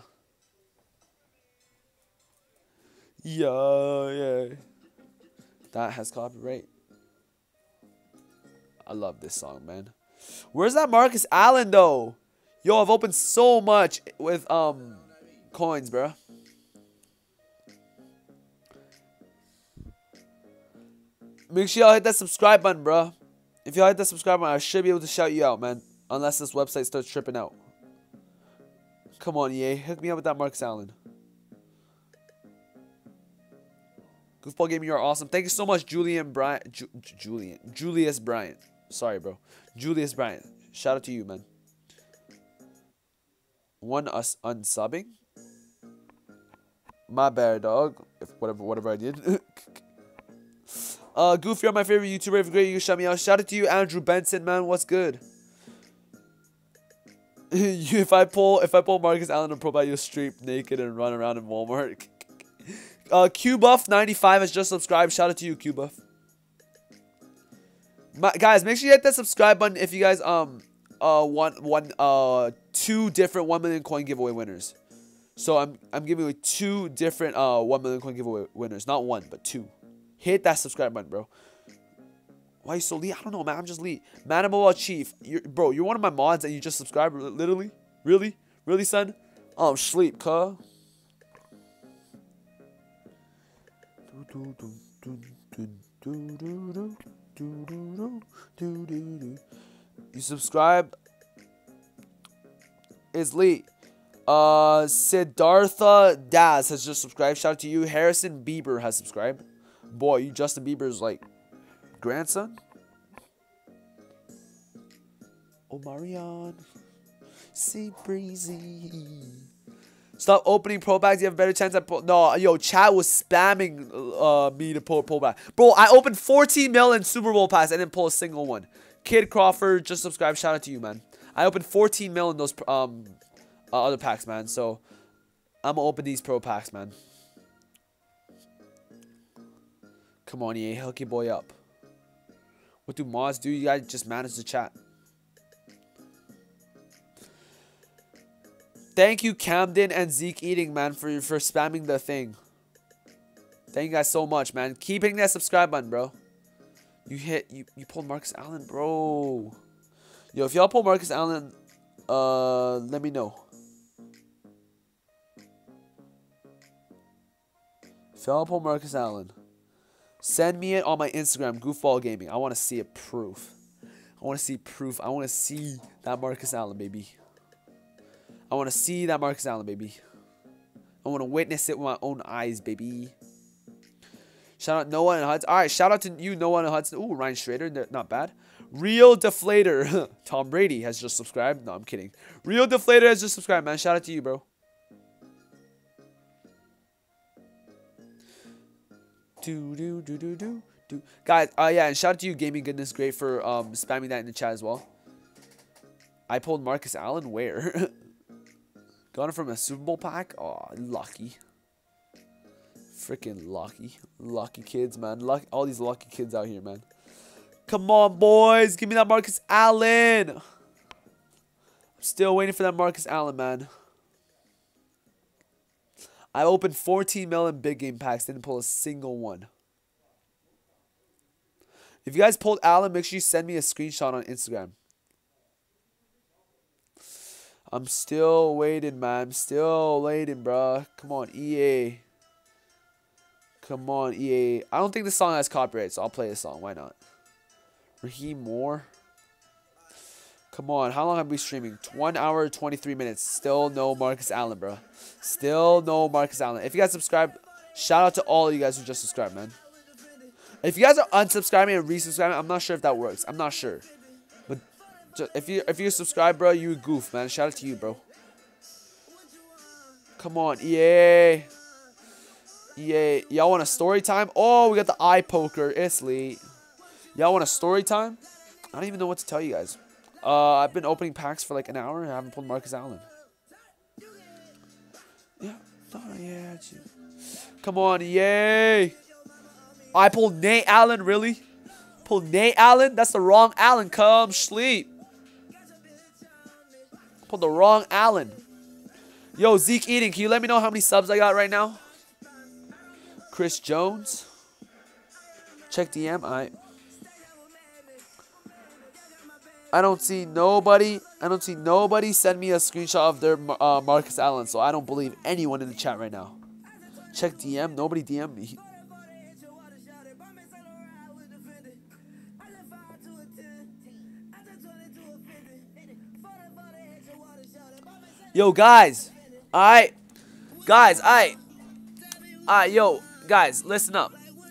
Yeah, yeah. That has copyright. I love this song, man. Where's that Marcus Allen, though? Yo, I've opened so much with um coins, bro. Make sure y'all hit that subscribe button, bro. If y'all hit that subscribe button, I should be able to shout you out, man. Unless this website starts tripping out. Come on, E A. Hook me up with that Marcus Allen. Goofball Gaming, you are awesome. Thank you so much, Julian Bryant. Ju Julian. Julius Bryant. Sorry, bro. Julius Bryant. Shout out to you, man. One us unsubbing. My bad, dog. If whatever, whatever I did. uh, Goofy, you're my favorite YouTuber. If you're great, you can shout me out. Shout out to you, Andrew Benson, man. What's good? if I pull, if I pull Marcus Allen and Pro, you'll stream naked and run around in Walmart. uh, QBuff ninety-five has just subscribed. Shout out to you, QBuff. My, guys, make sure you hit that subscribe button if you guys um uh want one uh two different one million coin giveaway winners. So I'm I'm giving away two different uh one million coin giveaway winners, not one but two. Hit that subscribe button, bro. Why are you so elite? I don't know, man. I'm just elite. Manable Chief, you're, bro. You're one of my mods and you just subscribed. Literally, really, really, son. Um, sleep, cuh. You subscribe. Is Lee. Uh, Siddhartha Daz has just subscribed. Shout out to you. Harrison Bieber has subscribed. Boy, you Justin Bieber's like grandson. Oh, Marion. Sea breezy. Stop opening pro bags. You have a better chance at pull. No, yo, chat was spamming uh me to pull pull back. Bro, I opened fourteen mil in Super Bowl pass and didn't pull a single one. Kid Crawford just subscribed. Shout out to you, man. I opened fourteen mil in those um uh, other packs, man. So I'm gonna open these pro packs, man. Come on, E A, hook your boy up. What do mods do? You guys just manage the chat. Thank you, Camden and Zeke Eating, man, for for spamming the thing. Thank you guys so much, man. Keep hitting that subscribe button, bro. You hit you you pulled Marcus Allen, bro. Yo, if y'all pull Marcus Allen, uh, let me know. If y'all pull Marcus Allen, send me it on my Instagram, Goofball Gaming. I want to see a proof. I want to see proof. I want to see that Marcus Allen, baby. I want to see that Marcus Allen, baby. I want to witness it with my own eyes, baby. Shout out Noah and Hudson. All right, shout out to you, Noah and Hudson. Ooh, Ryan Schrader, not bad. Real Deflator. Tom Brady has just subscribed. No, I'm kidding. Real Deflator has just subscribed, man. Shout out to you, bro. Do do do do do do. Guys, uh, yeah, and shout out to you, Gaming Goodness Great, for um spamming that in the chat as well. I pulled Marcus Allen. Where? Got it from a Super Bowl pack? Oh, lucky. Freaking lucky. Lucky kids, man. Lucky, all these lucky kids out here, man. Come on, boys. Give me that Marcus Allen. I'm still waiting for that Marcus Allen, man. I opened fourteen mil in big game packs. Didn't pull a single one. If you guys pulled Allen, make sure you send me a screenshot on Instagram. I'm still waiting, man. I'm still waiting, bro. Come on, E A. Come on, E A. I don't think this song has copyright, so I'll play this song. Why not? Raheem Moore. Come on. How long have we been streaming? one hour, twenty-three minutes. Still no Marcus Allen, bro. Still no Marcus Allen. If you guys subscribe, shout out to all of you guys who just subscribed, man. If you guys are unsubscribing and resubscribing, I'm not sure if that works. I'm not sure. But just, if you if you subscribe, bro, you goof, man. Shout out to you, bro. Come on, E A. E A. Y'all want a story time? Oh, we got the eye poker. It's late. Y'all want a story time? I don't even know what to tell you guys. Uh, I've been opening packs for like an hour and I haven't pulled Marcus Allen. Yeah. Oh, yeah. Come on, yay. I pulled Nate Allen, really? Pulled Nate Allen? That's the wrong Allen. Come sleep. Pulled the wrong Allen. Yo, Zeke Eating, can you let me know how many subs I got right now? Chris Jones. Check D M. Alright. I don't see nobody. I don't see nobody send me a screenshot of their uh, Marcus Allen, so I don't believe anyone in the chat right now. Check D M. Nobody D M me. Yo, guys. Alright. Guys, alright. Alright, yo. Guys, listen up.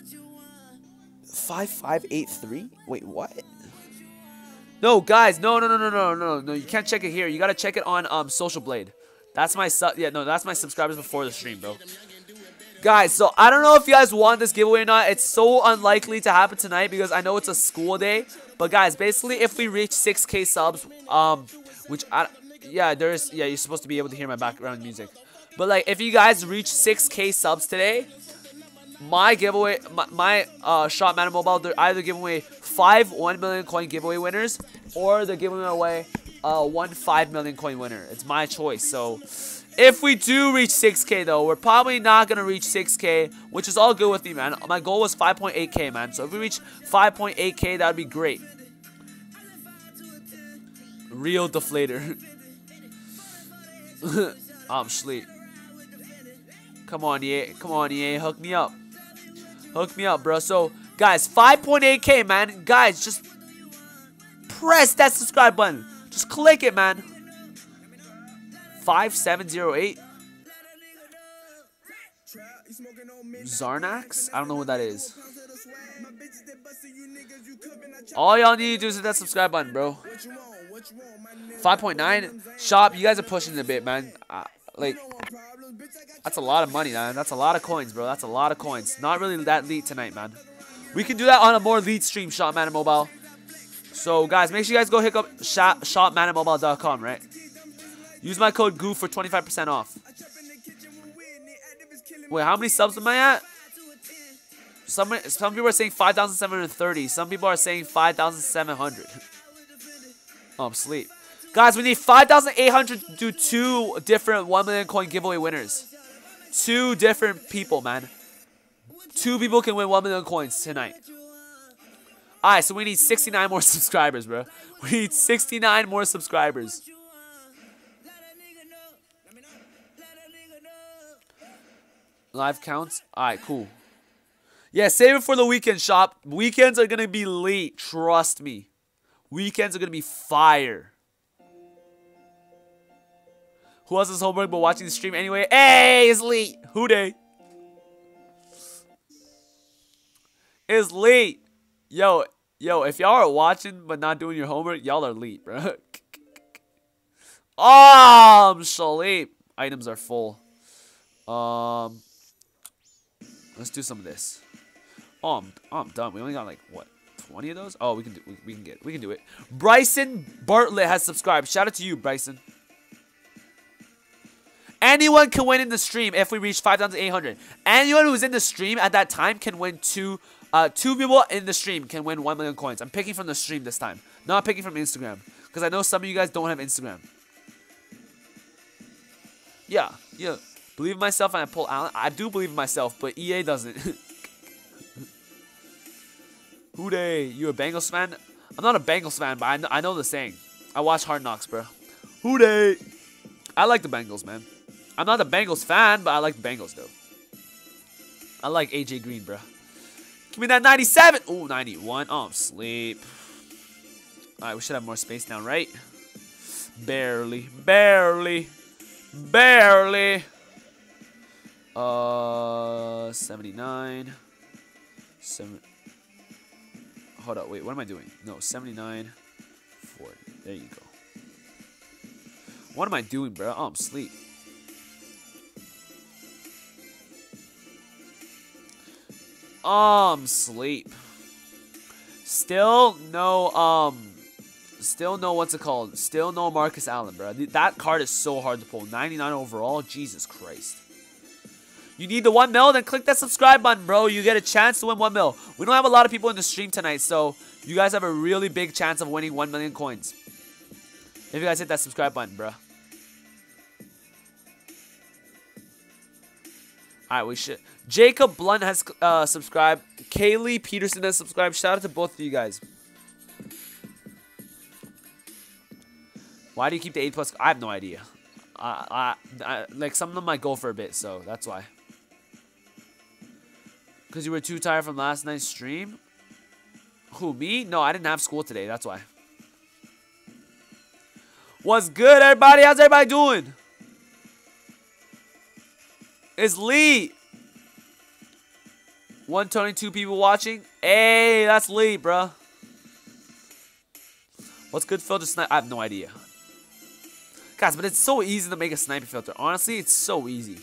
five five eight three? Wait, what? No, guys, no, no, no, no, no, no, no. You can't check it here. You gotta check it on um Social Blade. That's my sub. Yeah, no, that's my subscribers before the stream, bro. Guys, so I don't know if you guys want this giveaway or not. It's so unlikely to happen tonight because I know it's a school day. But guys, basically, if we reach six K subs, um, which I, yeah, there's, yeah, you're supposed to be able to hear my background music. But like, if you guys reach six K subs today, my giveaway, my, my uh, Shop Mana Mobile, they're either giving away five one million coin giveaway winners, or they're giving away uh, one five million coin winner. It's my choice. So if we do reach six K though, we're probably not gonna reach six K, which is all good with me, man. My goal was five point eight K, man. So if we reach five point eight K, that would be great. Real deflator. I'm asleep. Come on, E A. Come on, E A. Hook me up. Hook me up, bro. So, guys, five point eight K, man. Guys, just press that subscribe button. Just click it, man. five seven zero eight. Zarnax? I don't know what that is. All y'all need to do is hit that subscribe button, bro. five point nine. Shop, you guys are pushing it a bit, man. Uh, like, that's a lot of money, man. That's a lot of coins, bro. That's a lot of coins. Not really that elite tonight, man. We can do that on a more elite stream, Shop Mana Mobile. So, guys, make sure you guys go hit up shop, shop mana mobile dot com, right? Use my code GOOF for twenty-five percent off. Wait, how many subs am I at? Some, some people are saying five thousand seven hundred thirty. Some people are saying five thousand seven hundred. Oh, I'm asleep. Guys, we need five thousand eight hundred to do two different one million coin giveaway winners. Two different people, man. Two people can win one million coins tonight. Alright, so we need sixty-nine more subscribers, bro. We need sixty-nine more subscribers. Live counts? Alright, cool. Yeah, save it for the weekend, Shop. Weekends are going to be late. Trust me. Weekends are going to be fire. Who else is homework but watching the stream anyway? Hey, it's late. Who day? It's late. Yo, yo, if y'all are watching but not doing your homework, y'all are late, bro. Oh, I'm asleep. Items are full. Um, let's do some of this. Oh, I'm, oh, I'm done. We only got like what, twenty of those? Oh, we can do. We, we can get. We can do it. Bryson Bartlett has subscribed. Shout out to you, Bryson. Anyone can win in the stream if we reach five thousand eight hundred. Anyone who's in the stream at that time can win two. Uh, two people in the stream can win one million coins. I'm picking from the stream this time, not picking from Instagram, because I know some of you guys don't have Instagram. Yeah, yeah. Believe in myself and I pull Allen. I do believe in myself, but E A doesn't. Who dey? You a Bengals fan? I'm not a Bengals fan, but I know, I know the saying. I watch Hard Knocks, bro. Who dey? I like the Bengals, man. I'm not a Bengals fan, but I like the Bengals, though. I like A J Green, bro. Give me that ninety-seven. Ooh, ninety-one. Oh, I'm asleep. Alright, we should have more space now, right? Barely. Barely. Barely. Uh, seventy-nine. Seven. Hold up. Wait, what am I doing? No, seventy-nine. forty. There you go. What am I doing, bro? Oh, I'm asleep. Um, sleep. Still no, um, still no, what's it called? Still no Marcus Allen, bro. That card is so hard to pull. ninety-nine overall. Jesus Christ. You need the one mil? Then click that subscribe button, bro. You get a chance to win one mil. We don't have a lot of people in the stream tonight, so you guys have a really big chance of winning one million coins. If you guys hit that subscribe button, bro. Alright, we should. Jacob Blunt has uh, subscribed. Kaylee Peterson has subscribed. Shout out to both of you guys. Why do you keep the eight plus? I have no idea. Uh, I, I, like, some of them might go for a bit, so that's why. Because you were too tired from last night's stream? Who, me? No, I didn't have school today. That's why. What's good, everybody? How's everybody doing? It's Lee. one twenty-two people watching. Hey, that's late, bro. What's good filter snipe? I have no idea. Guys, but it's so easy to make a sniper filter. Honestly, it's so easy.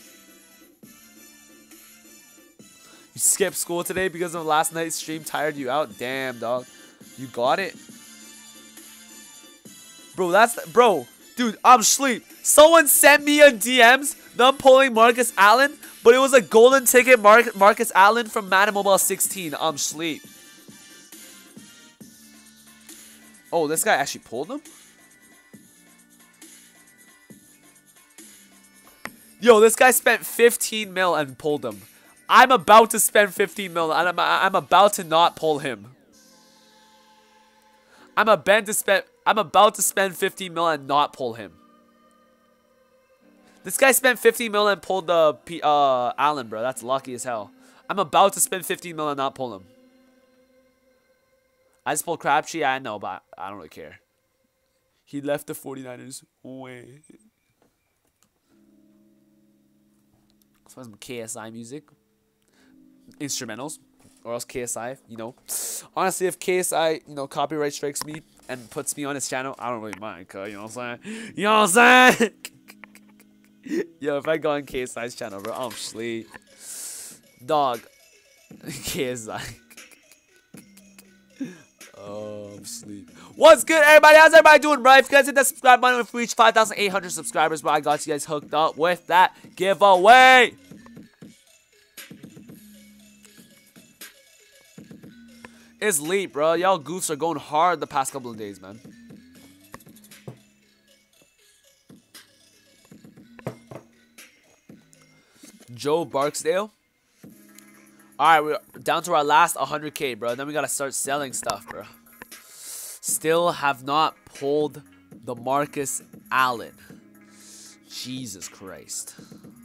You skipped school today because of last night's stream tired you out? Damn, dog. You got it? Bro, that's... Bro, dude, I'm asleep. Someone sent me a D Ms. Them pulling Marcus Allen. But it was a golden ticket Mar Marcus Allen from Madden Mobile sixteen. I'm asleep. Oh, this guy actually pulled him? Yo, this guy spent fifteen mil and pulled him. I'm about to spend fifteen mil and I'm, I'm about to not pull him. I'm about to spend I'm about to spend fifteen mil and not pull him. This guy spent fifteen mil and pulled the P uh Allen, bro. That's lucky as hell. I'm about to spend fifteen mil and not pull him. I just pulled Crabtree, I know, but I don't really care. He left the forty-niners. Way. Some K S I music. Instrumentals. Or else K S I, you know. Honestly, if K S I, you know, copyright strikes me and puts me on his channel, I don't really mind, cuz, you know what I'm saying? You know what I'm saying? Yo, if I go on K S I's channel, bro, I'm sleep. Dog. K S I. Oh, I'm sleep. What's good, everybody? How's everybody doing, bro? If you guys hit that subscribe button, if we reach five thousand eight hundred subscribers, bro, I got you guys hooked up with that giveaway. It's late, bro. Y'all goofs are going hard the past couple of days, man. Joe Barksdale. Alright, we're down to our last one hundred K, bro. Then we gotta start selling stuff, bro. Still have not pulled the Marcus Allen. Jesus Christ.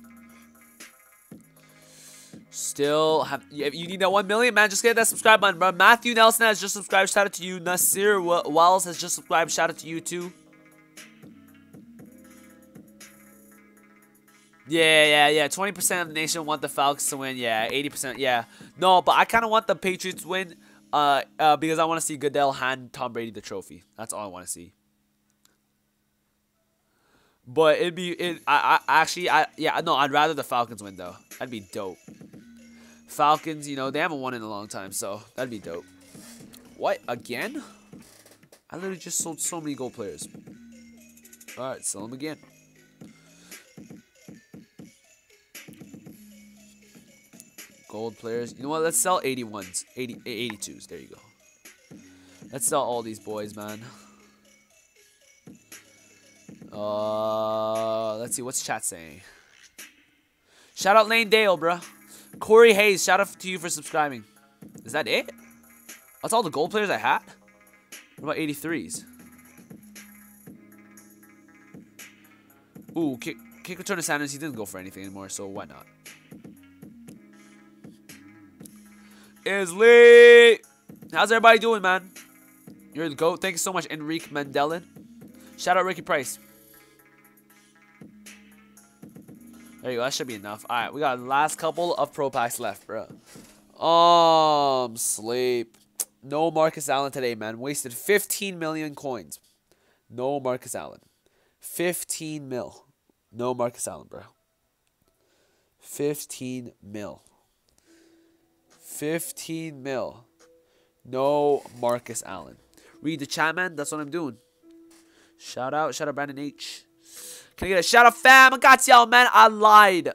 Still have... You need that one million, man. Just get that subscribe button, bro. Matthew Nelson has just subscribed. Shout out to you. Nasir Wells has just subscribed. Shout out to you, too. Yeah, yeah, yeah. twenty percent of the nation want the Falcons to win. Yeah, eighty percent. Yeah. No, but I kind of want the Patriots to win uh, uh, because I want to see Goodell hand Tom Brady the trophy. That's all I want to see. But it'd be... It, I, I actually... I Yeah, no, I'd rather the Falcons win, though. That'd be dope. Falcons, you know, they haven't won in a long time, so that'd be dope. What? Again? I literally just sold so many gold players. Alright, sell them again. Gold players. You know what? Let's sell eighty-ones. eighty, eighty-twos. There you go. Let's sell all these boys, man. Uh, let's see. What's chat saying? Shout out Lane Dale, bruh. Corey Hayes, shout out to you for subscribing. Is that it? That's all the gold players I had? What about eighty-threes? Ooh, kick, kick return to Sanders. He didn't go for anything anymore, so why not? Isley! How's everybody doing, man? You're the GOAT. Thank you so much, Enrique Mendelin. Shout out Ricky Price. There you go. That should be enough. All right, we got the last couple of pro packs left, bro. Um, sleep. No Marcus Allen today, man. Wasted fifteen million coins. No Marcus Allen. fifteen mil. No Marcus Allen, bro. fifteen mil. fifteen mil. No Marcus Allen. Read the chat, man. That's what I'm doing. Shout out. Shout out Brandon H. Can I get a shout out, fam? I got y'all, man. I lied.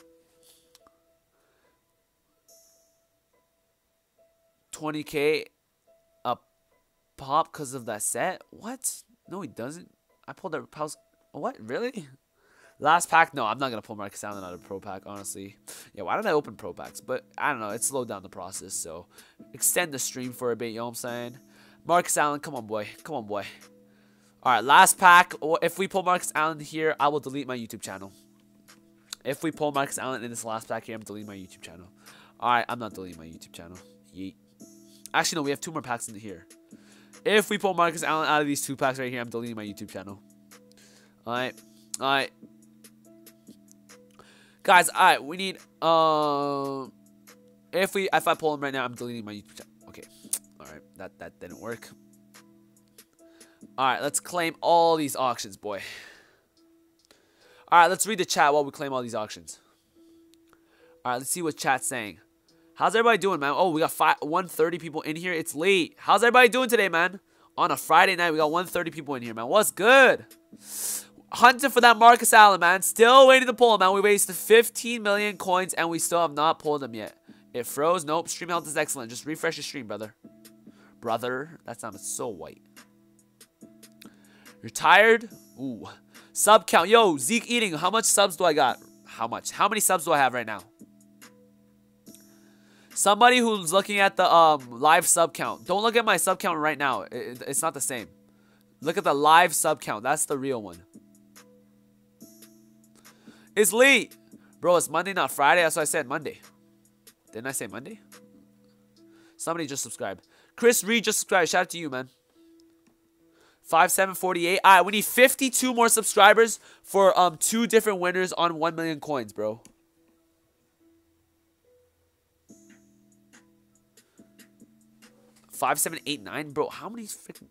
twenty K a pop because of that set? What? No, he doesn't. I pulled that pulse. What? Really? Last pack? No, I'm not going to pull Marcus Allen out of Pro Pack, honestly. Yeah, why did I open Pro Packs? But, I don't know. It slowed down the process, so extend the stream for a bit, you know what I'm saying? Marcus Allen, come on, boy. Come on, boy. Alright, last pack. If we pull Marcus Allen here, I will delete my YouTube channel. If we pull Marcus Allen in this last pack here, I'm deleting my YouTube channel. Alright, I'm not deleting my YouTube channel. Yeet. Actually, no, we have two more packs in here. If we pull Marcus Allen out of these two packs right here, I'm deleting my YouTube channel. Alright. Alright. Guys, alright, we need, uh, If we, if I pull him right now, I'm deleting my YouTube channel. Okay. All right. That that didn't work. All right. Let's claim all these auctions, boy. All right. Let's read the chat while we claim all these auctions. All right. Let's see what chat's saying. How's everybody doing, man? Oh, we got five, one thirty people in here. It's late. How's everybody doing today, man? On a Friday night, we got one thirty people in here, man. What's good? Hunting for that Marcus Allen, man. Still waiting to pull him, man. We wasted fifteen million coins, and we still have not pulled him yet. It froze. Nope. Stream health is excellent. Just refresh your stream, brother. Brother. That sounded so white. You're tired? Ooh. Sub count. Yo, Zeke Eating. How much subs do I got? How much? How many subs do I have right now? Somebody who's looking at the um live sub count. Don't look at my sub count right now. It, it, it's not the same. Look at the live sub count. That's the real one. It's late. Bro, it's Monday, not Friday. That's what I said. Monday. Didn't I say Monday? Somebody just subscribed. Chris Reed just subscribed. Shout out to you, man. five seven forty-eight. All right, we need fifty-two more subscribers for um two different winners on one million coins, bro. five seven eight nine, bro. How many freaking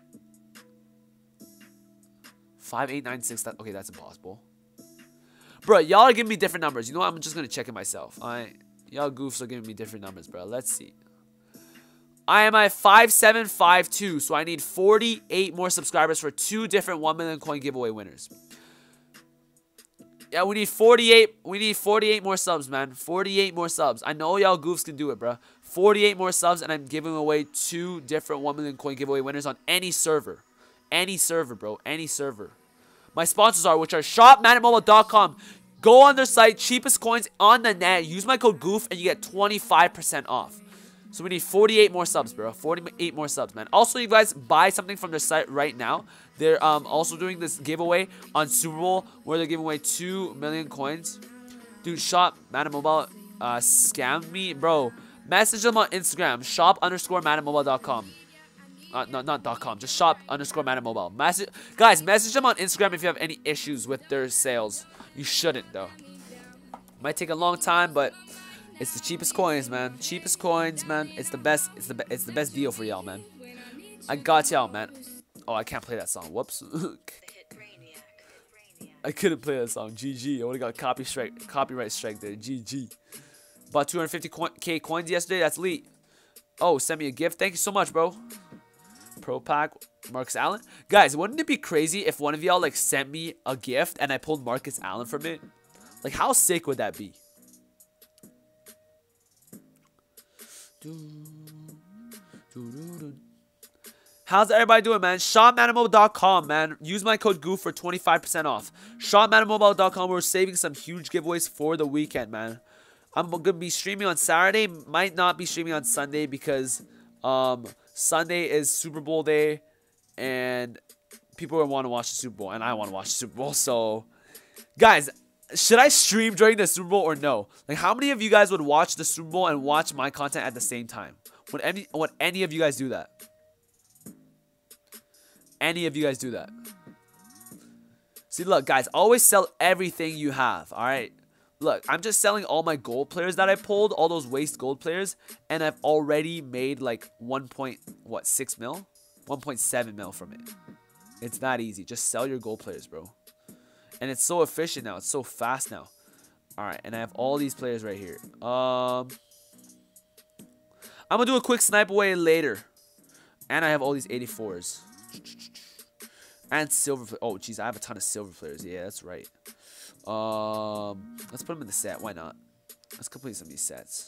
five eight nine six? That okay, that's impossible. Bro, y'all are giving me different numbers. You know what? I'm just gonna check it myself. Alright. Y'all goofs are giving me different numbers, bro. Let's see. I am at five seven five two, so I need forty-eight more subscribers for two different one million coin giveaway winners. Yeah, we need forty-eight. We need forty-eight more subs, man. forty-eight more subs. I know y'all goofs can do it, bro. forty-eight more subs, and I'm giving away two different one million coin giveaway winners on any server. Any server, bro. Any server. My sponsors are, which are shop madden mobile dot com. Go on their site, cheapest coins on the net. Use my code GOOF, and you get twenty-five percent off. So we need forty-eight more subs, bro. forty-eight more subs, man. Also, you guys buy something from their site right now. They're um, also doing this giveaway on Super Bowl where they're giving away two million coins. Dude, shop Madden Mobile uh, scammed me. Bro, message them on Instagram. Shop underscore madden mobile dot com. Uh, no, not dot com. Just shop underscore Madden Mobile. Message, guys, message them on Instagram if you have any issues with their sales. You shouldn't, though. Might take a long time, but it's the cheapest coins, man. Cheapest coins, man. It's the best. It's the be it's the best deal for y'all, man. I got y'all, man. Oh, I can't play that song. Whoops. I couldn't play that song. G G. I would have got copy strike, copyright strike there. G G. Bought two hundred fifty K coins yesterday. That's elite. Oh, send me a gift. Thank you so much, bro. Pro pack. Marcus Allen. Guys, wouldn't it be crazy if one of y'all like sent me a gift and I pulled Marcus Allen from it? Like, how sick would that be? How's everybody doing, man? shop madden mobile dot com, man. Use my code GOOF for twenty-five percent off. shop madden mobile dot com. We're saving some huge giveaways for the weekend, man. I'm going to be streaming on Saturday. Might not be streaming on Sunday because um, Sunday is Super Bowl day. And people want to watch the Super Bowl. And I want to watch the Super Bowl. So, guys, should I stream during the Super Bowl or no? Like, how many of you guys would watch the Super Bowl and watch my content at the same time? Would any, would any of you guys do that? Any of you guys do that? See, look, guys, always sell everything you have, all right? Look, I'm just selling all my gold players that I pulled, all those waste gold players, and I've already made like one point what six mil, one point seven mil from it. It's that easy. Just sell your gold players, bro. And it's so efficient now. It's so fast now. All right, and I have all these players right here. Um, I'm gonna do a quick snipe away later, and I have all these eighty-fours and silver. Oh, jeez, I have a ton of silver players. Yeah, that's right. Um, let's put them in the set. Why not? Let's complete some of these sets.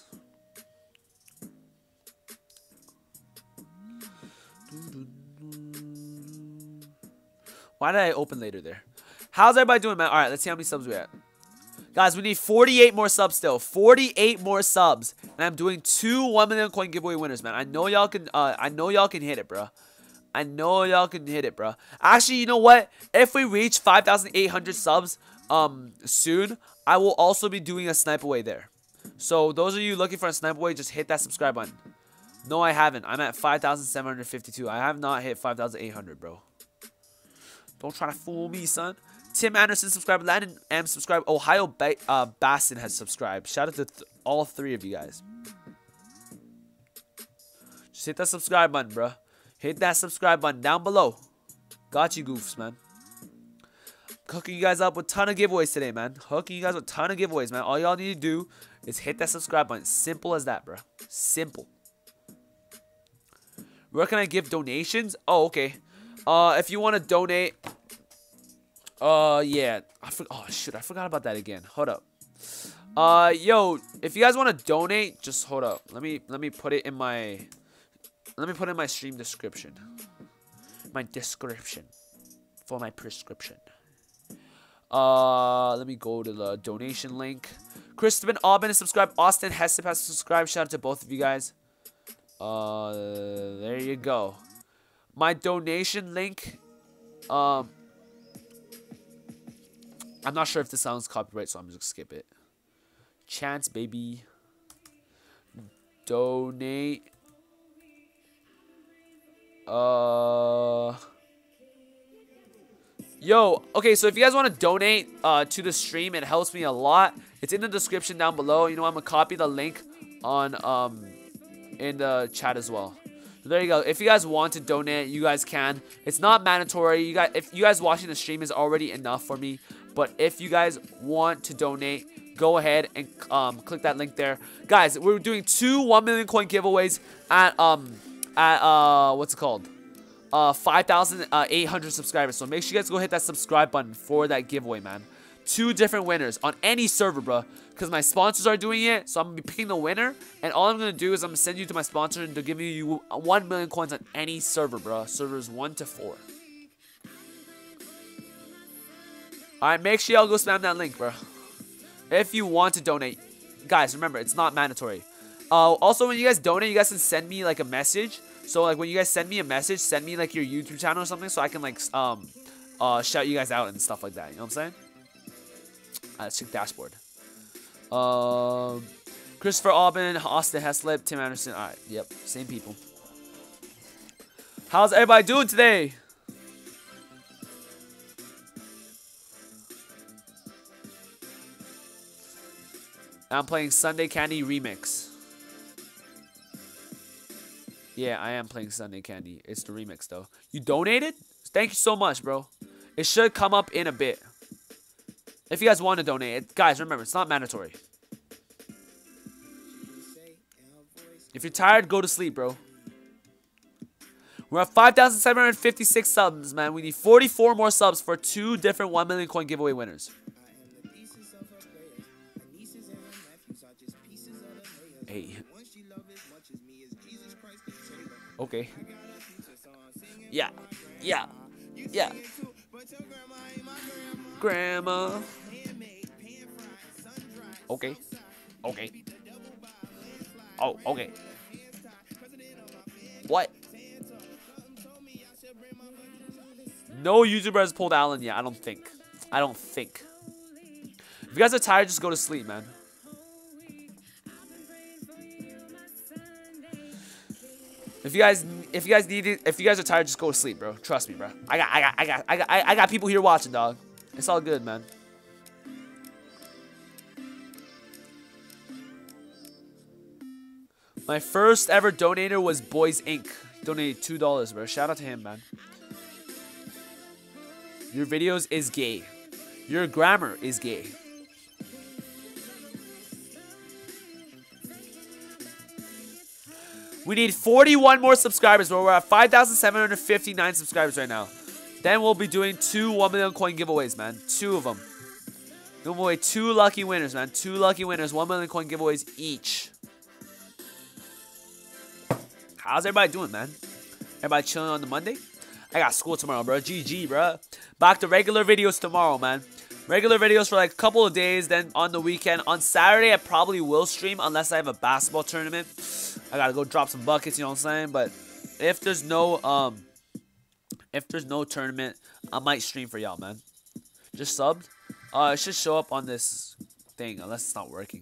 Why did I open later there? How's everybody doing, man? All right, let's see how many subs we at. Guys, we need forty-eight more subs still. forty-eight more subs, and I'm doing two one million coin giveaway winners, man. I know y'all can. Uh, I know y'all can hit it, bro. I know y'all can hit it, bro. Actually, you know what? If we reach five thousand eight hundred subs, um, soon, I will also be doing a snipe away there. So those of you looking for a snipe away, just hit that subscribe button. No, I haven't. I'm at five thousand seven hundred fifty-two. I have not hit five thousand eight hundred, bro. Don't try to fool me, son. Tim Anderson subscribed. Landon M subscribed. Ohio ba uh, Basson has subscribed. Shout out to th all three of you guys. Just hit that subscribe button, bro. Hit that subscribe button down below. Got you, goofs, man. Hooking you guys up with a ton of giveaways today, man. Hooking you guys with a ton of giveaways, man. All y'all need to do is hit that subscribe button. Simple as that, bro. Simple. Where can I give donations? Oh, okay. Uh, if you want to donate, uh, yeah. I for oh, shoot. I forgot about that again. Hold up. Uh, yo, if you guys want to donate, just hold up. Let me, let me put it in my, let me put it in my stream description. My description. For my prescription. Uh, let me go to the donation link. Christopher Aubin has subscribed. Austin Hessip has subscribed. Shout out to both of you guys. Uh, there you go. My donation link. Um, I'm not sure if this sounds copyright, so I'm just gonna skip it. Chance, baby. Donate. Uh. Yo, okay, so if you guys want to donate uh, to the stream, it helps me a lot. It's in the description down below. You know, I'm going to copy the link on um, in the chat as well. So there you go. If you guys want to donate, you guys can. It's not mandatory. You guys, if you guys watching the stream is already enough for me. But if you guys want to donate, go ahead and um, click that link there. Guys, we're doing two one million coin giveaways at, um, at uh, what's it called? Uh, five thousand eight hundred subscribers. So make sure you guys go hit that subscribe button for that giveaway, man. Two different winners on any server, bro. Because my sponsors are doing it. So I'm going to be picking the winner. And all I'm going to do is I'm going to send you to my sponsor and they're giving you one million coins on any server, bro. Servers one to four. Alright, make sure y'all go spam that link, bro. If you want to donate. Guys, remember, it's not mandatory. Uh, also, when you guys donate, you guys can send me, like, a message. So, like, when you guys send me a message, send me, like, your YouTube channel or something so I can, like, um, uh, shout you guys out and stuff like that. You know what I'm saying? Alright, let's check dashboard. Um, Christopher Aubin, Austin Heslip, Tim Anderson. Alright, yep, same people. How's everybody doing today? I'm playing Sunday Candy Remix. Yeah, I am playing Sunday Candy. It's the remix, though. You donated? Thank you so much, bro. It should come up in a bit. If you guys want to donate. It, guys, remember, it's not mandatory. If you're tired, go to sleep, bro. We're at five thousand seven hundred fifty-six subs, man. We need forty-four more subs for two different one million coin giveaway winners. Hey. Okay. Yeah. Yeah. Yeah. Grandma. Okay. Okay. Oh, okay. What? No YouTuber has pulled Alan yet. I don't think. I don't think. If you guys are tired, just go to sleep, man. If you guys, if you guys need it, if you guys are tired, just go to sleep, bro. Trust me, bro. I got, I got, I got, I got, I got people here watching, dog. It's all good, man. My first ever donator was Boys Incorporated. Donated two dollars, bro. Shout out to him, man. Your videos is gay. Your grammar is gay. We need forty-one more subscribers, bro. We're at five thousand seven hundred fifty-nine subscribers right now. Then we'll be doing two one million coin giveaways, man. Two of them. Give away two lucky winners, man. Two lucky winners. one million coin giveaways each. How's everybody doing, man? Everybody chilling on the Monday? I got school tomorrow, bro. G G, bro. Back to regular videos tomorrow, man. Regular videos for like a couple of days, then on the weekend. On Saturday, I probably will stream unless I have a basketball tournament. I gotta go drop some buckets, you know what I'm saying? But if there's no um, if there's no tournament, I might stream for y'all, man. Just subbed. Uh, it should show up on this thing unless it's not working.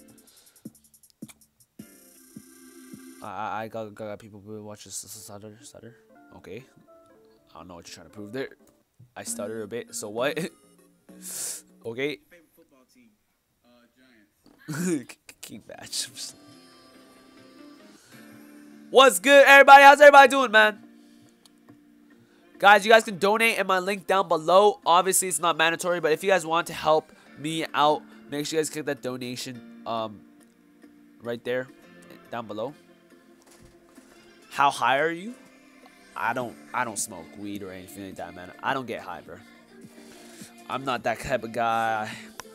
I I got, got people who watch this stutter stutter. Okay, I don't know what you're trying to prove there. I stuttered a bit. So what? Okay. Favorite football team? Uh, Giants. King Batch. What's good, everybody? How's everybody doing, man? Guys, you guys can donate in my link down below. Obviously, it's not mandatory, but if you guys want to help me out, make sure you guys click that donation um, right there, down below. How high are you? I don't, I don't smoke weed or anything like that, man. I don't get high, bro. I'm not that type of guy.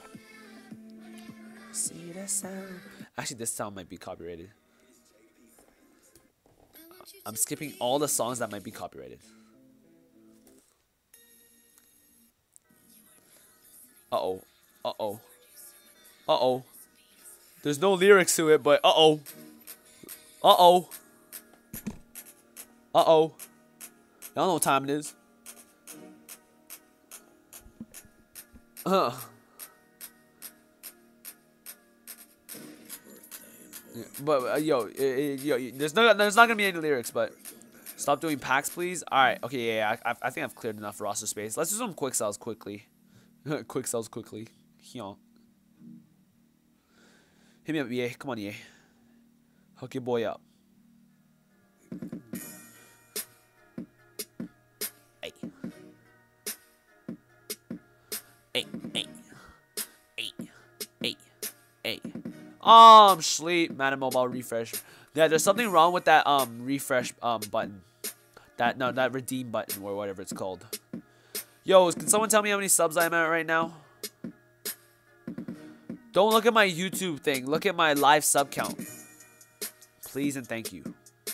See that sound? Actually, this sound might be copyrighted. I'm skipping all the songs that might be copyrighted. Uh-oh. Uh-oh. Uh-oh. There's no lyrics to it, but uh-oh. Uh-oh. Uh-oh. Y'all know what time it is. Uh. Yeah, but uh, yo, uh, yo, there's no, there's not gonna be any lyrics. But stop doing packs, please. All right, okay, yeah, yeah I, I think I've cleared enough roster space. Let's do some quick sells quickly. Quick sells quickly. Here. Hit me up, yeah. Come on, yeah. Hook your boy up. Hey. Hey, hey, hey, hey, hey. Um, sleep, Madden Mobile refresh. Yeah, there's something wrong with that um refresh um button. That no, that redeem button or whatever it's called. Yo, can someone tell me how many subs I'm at right now? Don't look at my YouTube thing. Look at my live sub count. Please and thank you.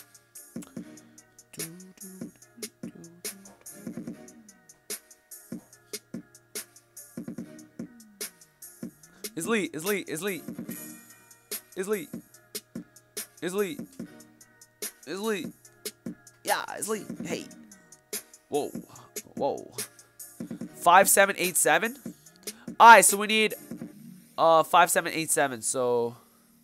It's Lee. It's Lee. It's Lee. It's Lee. It's Lee. It's Lee. Yeah, it's Lee. Hey. Whoa. Whoa. Five seven eight seven. All right, so we need uh five seven eight seven. So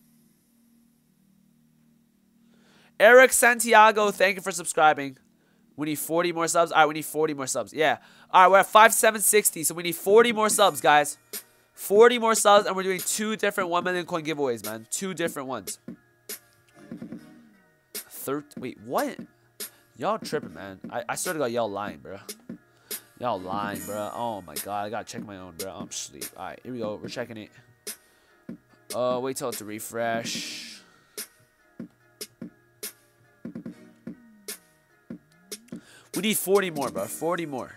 Eric Santiago, thank you for subscribing. We need forty more subs. All right, we need forty more subs. Yeah. All right, we're at five seven sixty, so we need forty more subs, guys. forty more subs, and we're doing two different one million coin giveaways, man. Two different ones. Third. Wait, what? Y'all tripping, man. I, I swear to God, y'all lying, bro. Y'all lying, bro. Oh, my God. I gotta check my own, bro. I'm asleep. All right, here we go. We're checking it. Uh, wait till it to refresh. We need forty more, bro. forty more.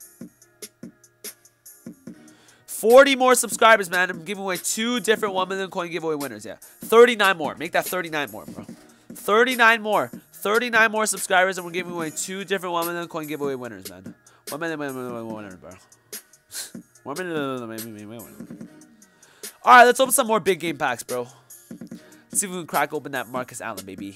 forty more subscribers, man. I'm giving away two different one million coin giveaway winners. Yeah. thirty-nine more. Make that thirty-nine more, bro. thirty-nine more. thirty-nine more subscribers, and we're giving away two different one million coin giveaway winners, man. one million winners, bro. one million. Alright, let's open some more big game packs, bro. Let's see if we can crack open that Marcus Allen, baby.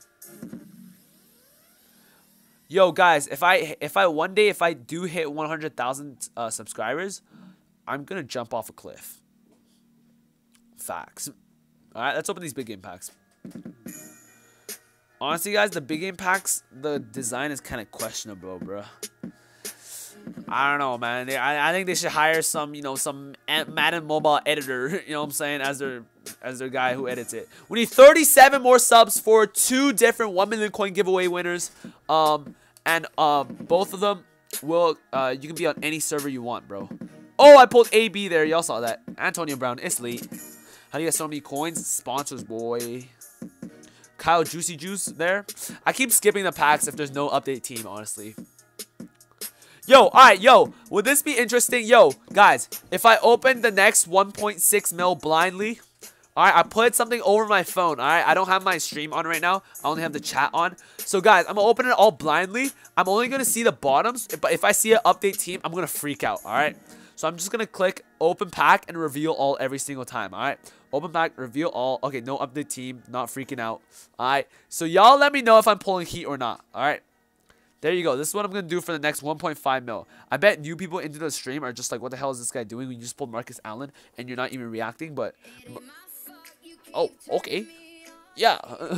Yo, guys, if I if I one day if I do hit one hundred thousand uh, subscribers, I'm gonna jump off a cliff. Facts. Alright, let's open these big game packs. Honestly, guys, the big game packs, the design is kind of questionable, bro. I don't know, man. They, I, I think they should hire some, you know, some Madden Mobile editor, you know what I'm saying, as their as their guy who edits it. We need thirty-seven more subs for two different one million coin giveaway winners. Um, and uh, both of them will, uh, you can be on any server you want, bro. Oh, I pulled A B there. Y'all saw that. Antonio Brown, it's late. How do you get so many coins? Sponsors, boy. Kyle Juicy Juice there. I keep skipping the packs if there's no update team, honestly. Yo, alright, yo. Would this be interesting? Yo, guys, if I open the next one point six mil blindly, alright, I put something over my phone, alright? I don't have my stream on right now. I only have the chat on. So, guys, I'm going to open it all blindly. I'm only going to see the bottoms, but if I see an update team, I'm going to freak out, alright? So, I'm just going to click open pack and reveal all every single time, alright? Open pack, reveal all. Okay, no update team, not freaking out. Alright, so y'all let me know if I'm pulling heat or not, alright? There you go. This is what I'm going to do for the next one point five mil. I bet new people into the stream are just like, what the hell is this guy doing? We just pulled Marcus Allen and you're not even reacting, but... Oh, okay. Yeah.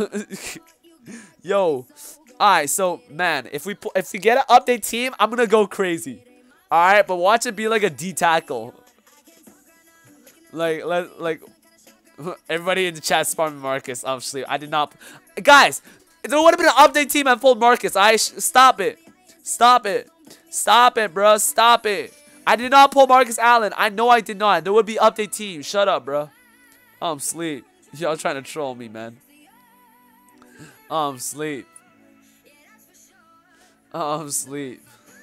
Yo. Alright, so, man, if we if we get an update team, I'm going to go crazy. Alright, but watch it be like a D tackle. Like, let, like... Everybody in the chat spamming Marcus. Obviously, I did not... Guys, There would have been an update team and pulled Marcus. I stop it. Stop it. Stop it, bro. Stop it. I did not pull Marcus Allen. I know I did not. There would be update team. Shut up, bro. I'm sleep. Y'all trying to troll me, man. I'm sleep. I'm sleep.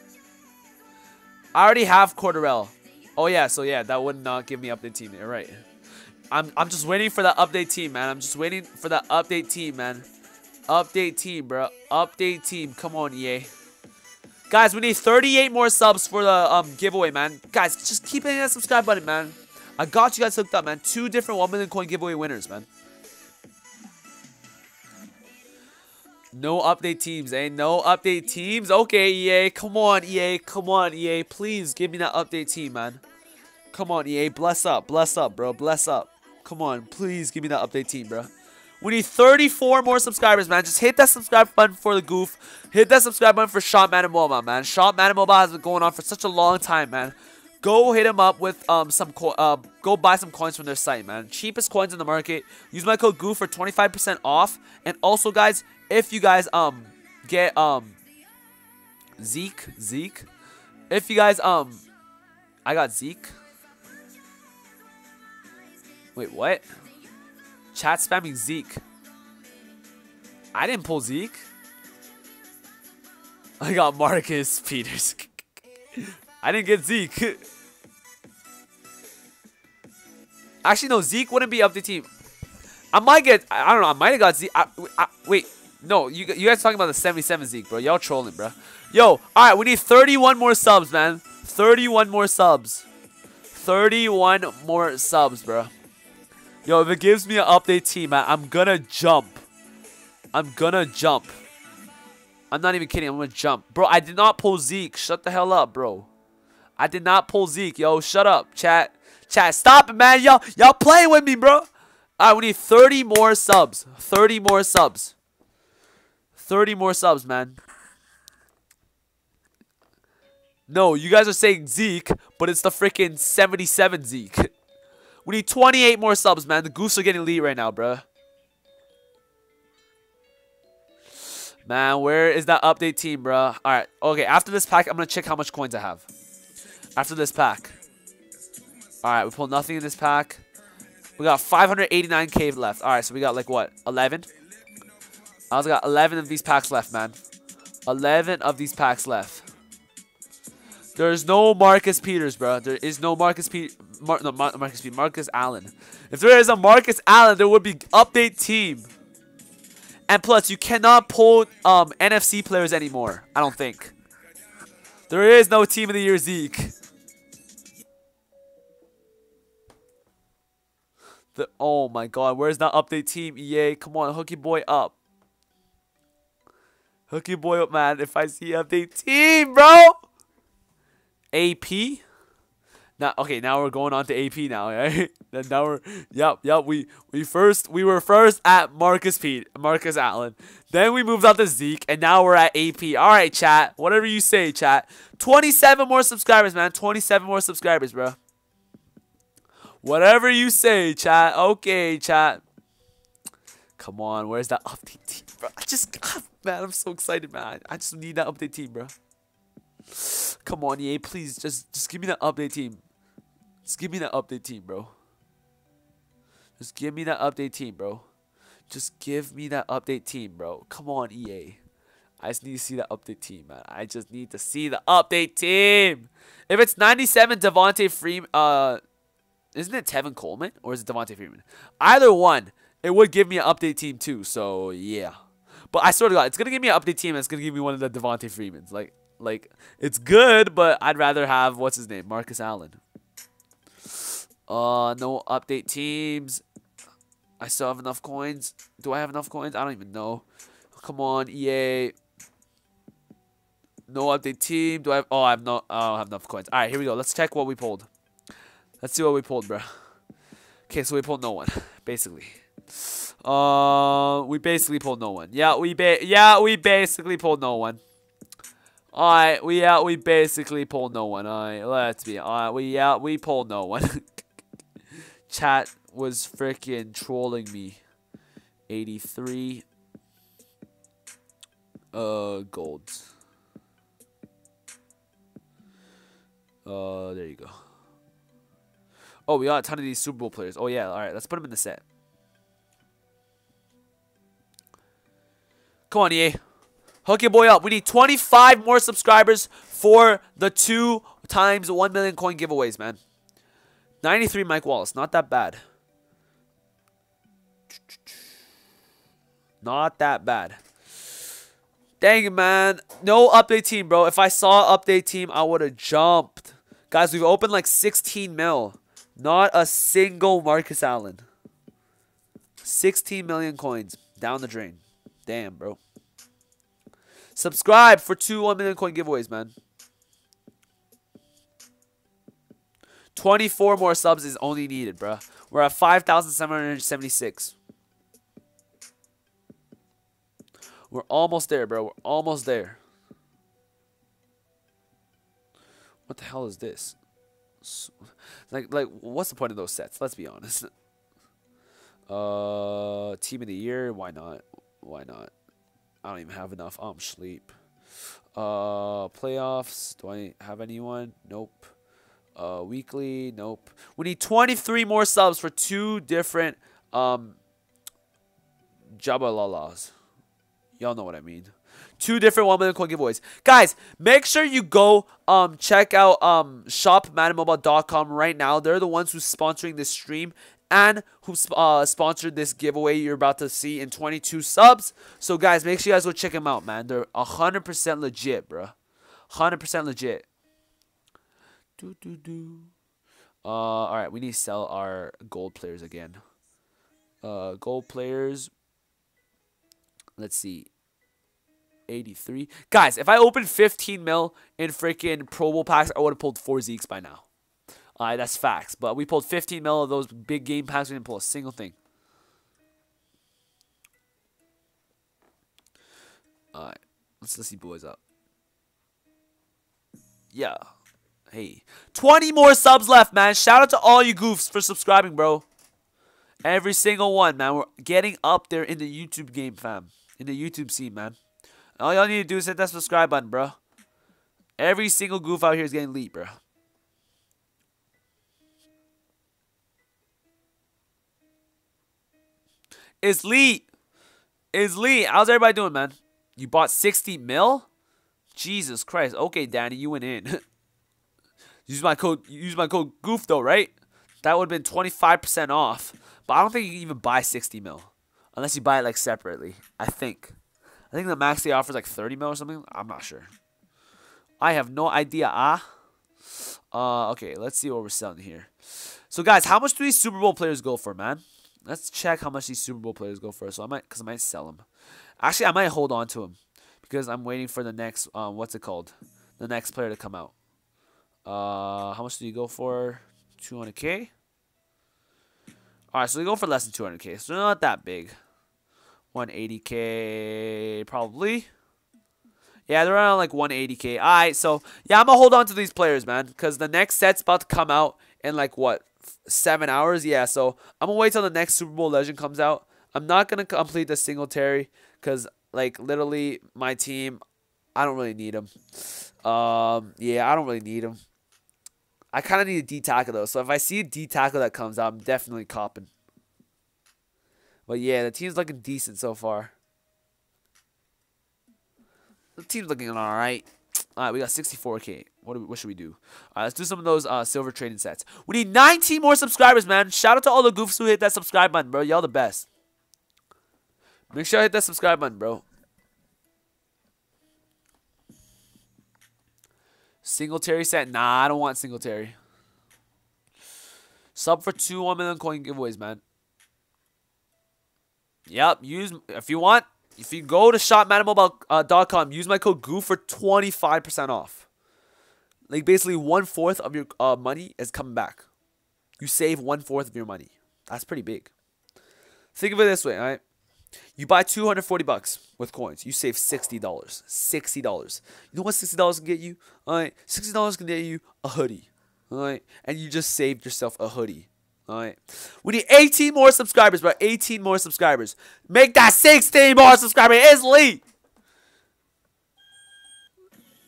I already have Cordarrelle. Oh yeah, so yeah, that would not give me update team. You're right. I'm I'm just waiting for that update team, man. I'm just waiting for that update team, man. Update team, bro. Update team. Come on, E A. Guys, we need thirty-eight more subs for the um giveaway, man. Guys, just keep hitting that subscribe button, man. I got you guys hooked up, man. Two different one million coin giveaway winners, man. No update teams, eh? No update teams? Okay, E A. Come on, E A. Come on, E A. Please give me that update team, man. Come on, E A. Bless up. Bless up, bro. Bless up. Come on. Please give me that update team, bro. We need thirty-four more subscribers, man. Just hit that subscribe button for the goof. Hit that subscribe button for Shop Madden Mobile, man. Shop Madden Mobile has been going on for such a long time, man. Go hit him up with um some co uh go buy some coins from their site, man. Cheapest coins in the market. Use my code goof for twenty-five percent off. And also, guys, if you guys um get um Zeke Zeke, if you guys um I got Zeke. Wait, what? Chat spamming Zeke. I didn't pull Zeke. I got Marcus Peters. I didn't get Zeke. Actually, no, Zeke wouldn't be up the team. I might get, I don't know, I might have got Zeke. I, I, wait, no, you, you guys talking about the seventy-seven Zeke, bro. Y'all trolling, bro. Yo, alright, we need thirty-one more subs, man. thirty-one more subs. thirty-one more subs, bro. Yo, if it gives me an update team, man, I'm gonna jump. I'm gonna jump. I'm not even kidding. I'm gonna jump. Bro, I did not pull Zeke. Shut the hell up, bro. I did not pull Zeke. Yo, shut up, chat. Chat, stop it, man. Y'all y'all playing with me, bro. Alright, we need thirty more subs. thirty more subs. thirty more subs, man. No, you guys are saying Zeke, but it's the freaking seventy-seven Zeke. We need twenty-eight more subs, man. The Goofs are getting lead right now, bro. Man, where is that update team, bro? Alright, okay. After this pack, I'm going to check how much coins I have. After this pack. Alright, we pulled nothing in this pack. We got five hundred eighty-nine K left. Alright, so we got like what? eleven? I also got eleven of these packs left, man. eleven of these packs left. There's no Marcus Peters, bro. There is no Marcus Peters. Mar no, Mar Marcus Peters. Marcus Allen. If there is a Marcus Allen, there would be update team. And plus, you cannot pull um, N F C players anymore. I don't think. There is no Team of the Year Zeke. The, oh my god, where's that update team? E A, come on, hook your boy up. Hook your boy up, man. If I see update team, bro. A P? Now, okay, now we're going on to A P now, right? Then now we're, yep, yep. We we first we were first at Marcus Pete, Marcus Allen. Then we moved on to Zeke, and now we're at A P. All right, chat. Whatever you say, chat. twenty-seven more subscribers, man. twenty-seven more subscribers, bro. Whatever you say, chat. Okay, chat. Come on, where's that update team, bro? I just, man, I'm so excited, man. I just need that update team, bro. Come on, E A, please, just, just give me that update team. Just give me that update team, bro. Just give me that update team, bro. Just give me that update team, bro. Come on, E A. I just need to see that update team, man. I just need to see the update team. If it's ninety-seven Devontae Freeman, uh, isn't it Tevin Coleman or is it Devontae Freeman? Either one, it would give me an update team too. So yeah, but I swear to God, it's gonna give me an update team. And it's gonna give me one of the Devontae Freemans. Like, like it's good, but I'd rather have what's his name, Marcus Allen. Uh, no update teams. I still have enough coins. Do I have enough coins? I don't even know. Come on, E A. No update team. Do I have? Oh, I have no. Oh, I don't have enough coins. All right, here we go. Let's check what we pulled. Let's see what we pulled, bro. Okay, so we pulled no one, basically. Uh, we basically pulled no one. Yeah, we ba yeah we basically pulled no one. All right, we yeah we basically pulled no one. All right, let's be. All right, we yeah we pulled no one. Chat was freaking trolling me. eighty-three. Uh, golds. Uh, there you go. Oh, we got a ton of these Super Bowl players. Oh, yeah. All right, let's put them in the set. Come on, E A. Hook your boy up. We need twenty-five more subscribers for the two times one million coin giveaways, man. ninety-three Mike Wallace. Not that bad. Not that bad. Dang it, man. No update team, bro. If I saw update team, I would have jumped. Guys, we've opened like sixteen mil. Not a single Marcus Allen. sixteen million coins. Down the drain. Damn, bro. Subscribe for two one million coin giveaways, man. twenty-four more subs is only needed, bro. We're at five thousand seven hundred seventy-six. We're almost there, bro. We're almost there. What the hell is this? Like, like, what's the point of those sets? Let's be honest. Uh, team of the year? Why not? Why not? I don't even have enough. I'm sleep. Uh, playoffs. Do I have anyone? Nope. Uh, weekly. Nope. We need twenty-three more subs for two different um Jabalalas. Y'all know what I mean. Two different one million coin giveaways. Guys, make sure you go um check out um shop madden mobile dot com right now. They're the ones who's sponsoring this stream and who uh, sponsored this giveaway you're about to see in twenty-two subs. So, guys, make sure you guys go check them out, man. They're one hundred percent legit, bro. one hundred percent legit. Do, do, do. Uh, all right, we need to sell our gold players again. Uh, gold players. Let's see. eighty-three. Guys, if I opened fifteen mil in freaking Pro Bowl packs, I would have pulled four Zekes by now. Alright, that's facts. But we pulled fifteen mil of those big game packs. We didn't pull a single thing. Alright. Let's, let's see boys up. Yeah. Hey. twenty more subs left, man. Shout out to all you goofs for subscribing, bro. Every single one, man. We're getting up there in the YouTube game, fam. In the YouTube scene, man. All y'all need to do is hit that subscribe button, bro. Every single goof out here is getting lit, bro. It's lit. It's lit. How's everybody doing, man? You bought sixty mil? Jesus Christ. Okay, Danny, you went in. use my code. Use my code goof though, right? That would have been twenty-five percent off. But I don't think you can even buy sixty mil unless you buy it like separately. I think. I think the max they offer is like thirty mil or something. I'm not sure. I have no idea. Ah. Uh. Okay. Let's see what we're selling here. So guys, how much do these Super Bowl players go for, man? Let's check how much these Super Bowl players go for. So I might, cause I might sell them. Actually, I might hold on to them because I'm waiting for the next. Um. What's it called? The next player to come out. Uh. How much do you go for? two hundred K. Alright, so they go for less than two hundred K. So they're not that big. one eighty K, probably. Yeah, they're around like one eighty K. Alright, so yeah, I'm going to hold on to these players, man. Because the next set's about to come out in like, what, seven hours? Yeah, so I'm going to wait till the next Super Bowl Legend comes out. I'm not going to complete the Singletary. Because, like, literally, my team, I don't really need him. Um, yeah, I don't really need him. I kind of need a D-tackle, though. So if I see a D-tackle that comes out, I'm definitely copping. But yeah, the team's looking decent so far. The team's looking all right. All right, we got sixty-four K. What, do we, what should we do? All right, let's do some of those uh, silver trading sets. We need nineteen more subscribers, man. Shout out to all the goofs who hit that subscribe button, bro. Y'all the best. Make sure I hit that subscribe button, bro. Singletary set? Nah, I don't want Singletary. Sub for two one million coin giveaways, man. Yep, use if you want. If you go to shop madden mobile dot com, use my code goof for twenty-five percent off. Like basically one fourth of your uh, money is coming back. You save one fourth of your money. That's pretty big. Think of it this way, all right? You buy two hundred forty bucks with coins. You save sixty dollars. sixty dollars. You know what sixty dollars can get you? All right, sixty dollars can get you a hoodie. All right, and you just saved yourself a hoodie. All right, we need eighteen more subscribers, bro. eighteen more subscribers. Make that sixteen more subscribers. It's elite.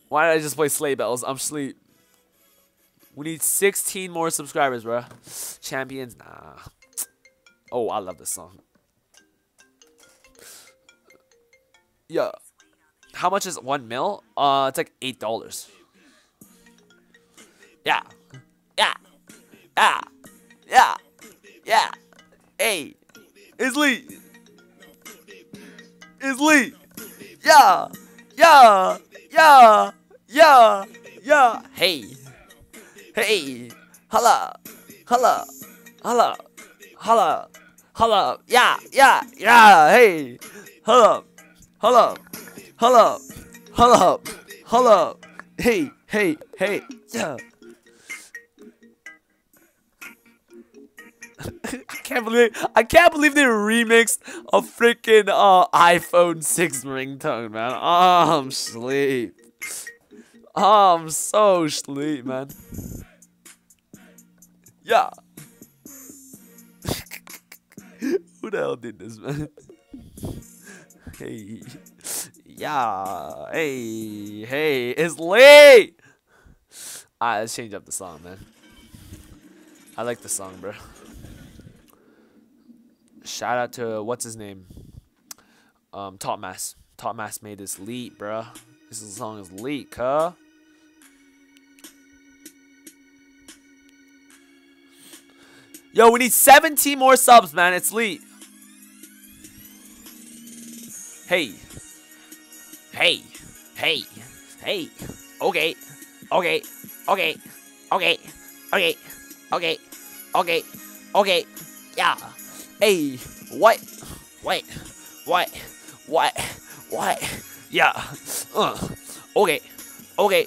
Why did I just play Sleigh Bells? I'm sleep. We need sixteen more subscribers, bro. Champions, nah. Oh, I love this song. Yeah. How much is one mil? Uh, it's like eight dollars. Yeah. Yeah. Yeah. Yeah. Yeah. Hey. It's Lee. It's Lee. Yeah. Yeah. Yeah. Yeah. Yeah. Hey. Hey. Holla. Holla. Holla. Holla. Holla. Yeah. Yeah. Yeah. Hey. Holla. Holla. Holla. Holla. Holla. Hey. Hey. Hey. Yeah. I can't believe I can't believe they remixed a freaking uh, iPhone six ringtone, man. Oh, I'm sleep. Oh, I'm so sleep, man. Yeah. Who the hell did this, man? Hey. Yeah. Hey. Hey. It's late. Alright, let's change up the song, man. I like the song, bro. Shout out to what's his name? Um, Top Mass. Top Mass made this leak, bruh. This song is leak, huh? Yo, we need seventeen more subs, man. It's leak. Hey. Hey. Hey. Hey. Okay. Okay. Okay. Okay. Okay. Okay. Okay. Okay. Yeah. Hey, what? Wait, what? What? What? Yeah. Uh. Okay. Okay.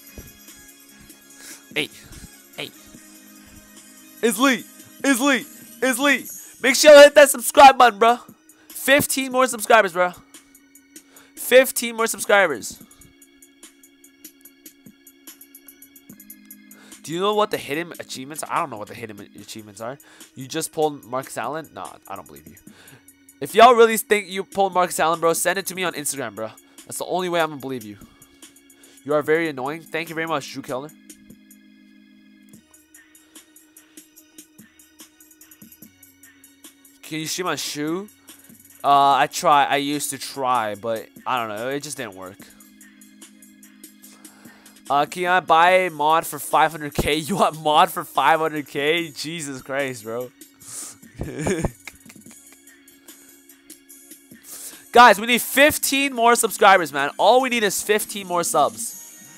Hey. Hey. It's Lee. It's Lee. It's Lee. Make sure you hit that subscribe button, bro. fifteen more subscribers, bro. fifteen more subscribers. Do you know what the hidden achievements are? I don't know what the hidden achievements are. You just pulled Marcus Allen? Nah, I don't believe you. If y'all really think you pulled Marcus Allen, bro, send it to me on Instagram, bro. That's the only way I'm gonna believe you. You are very annoying. Thank you very much, Drew Kellner. Can you stream on Shoe? Uh, I try. I used to try, but I don't know. It just didn't work. Uh, can I buy a mod for five hundred K? You want mod for five hundred K? Jesus Christ, bro. Guys, we need fifteen more subscribers, man. All we need is fifteen more subs.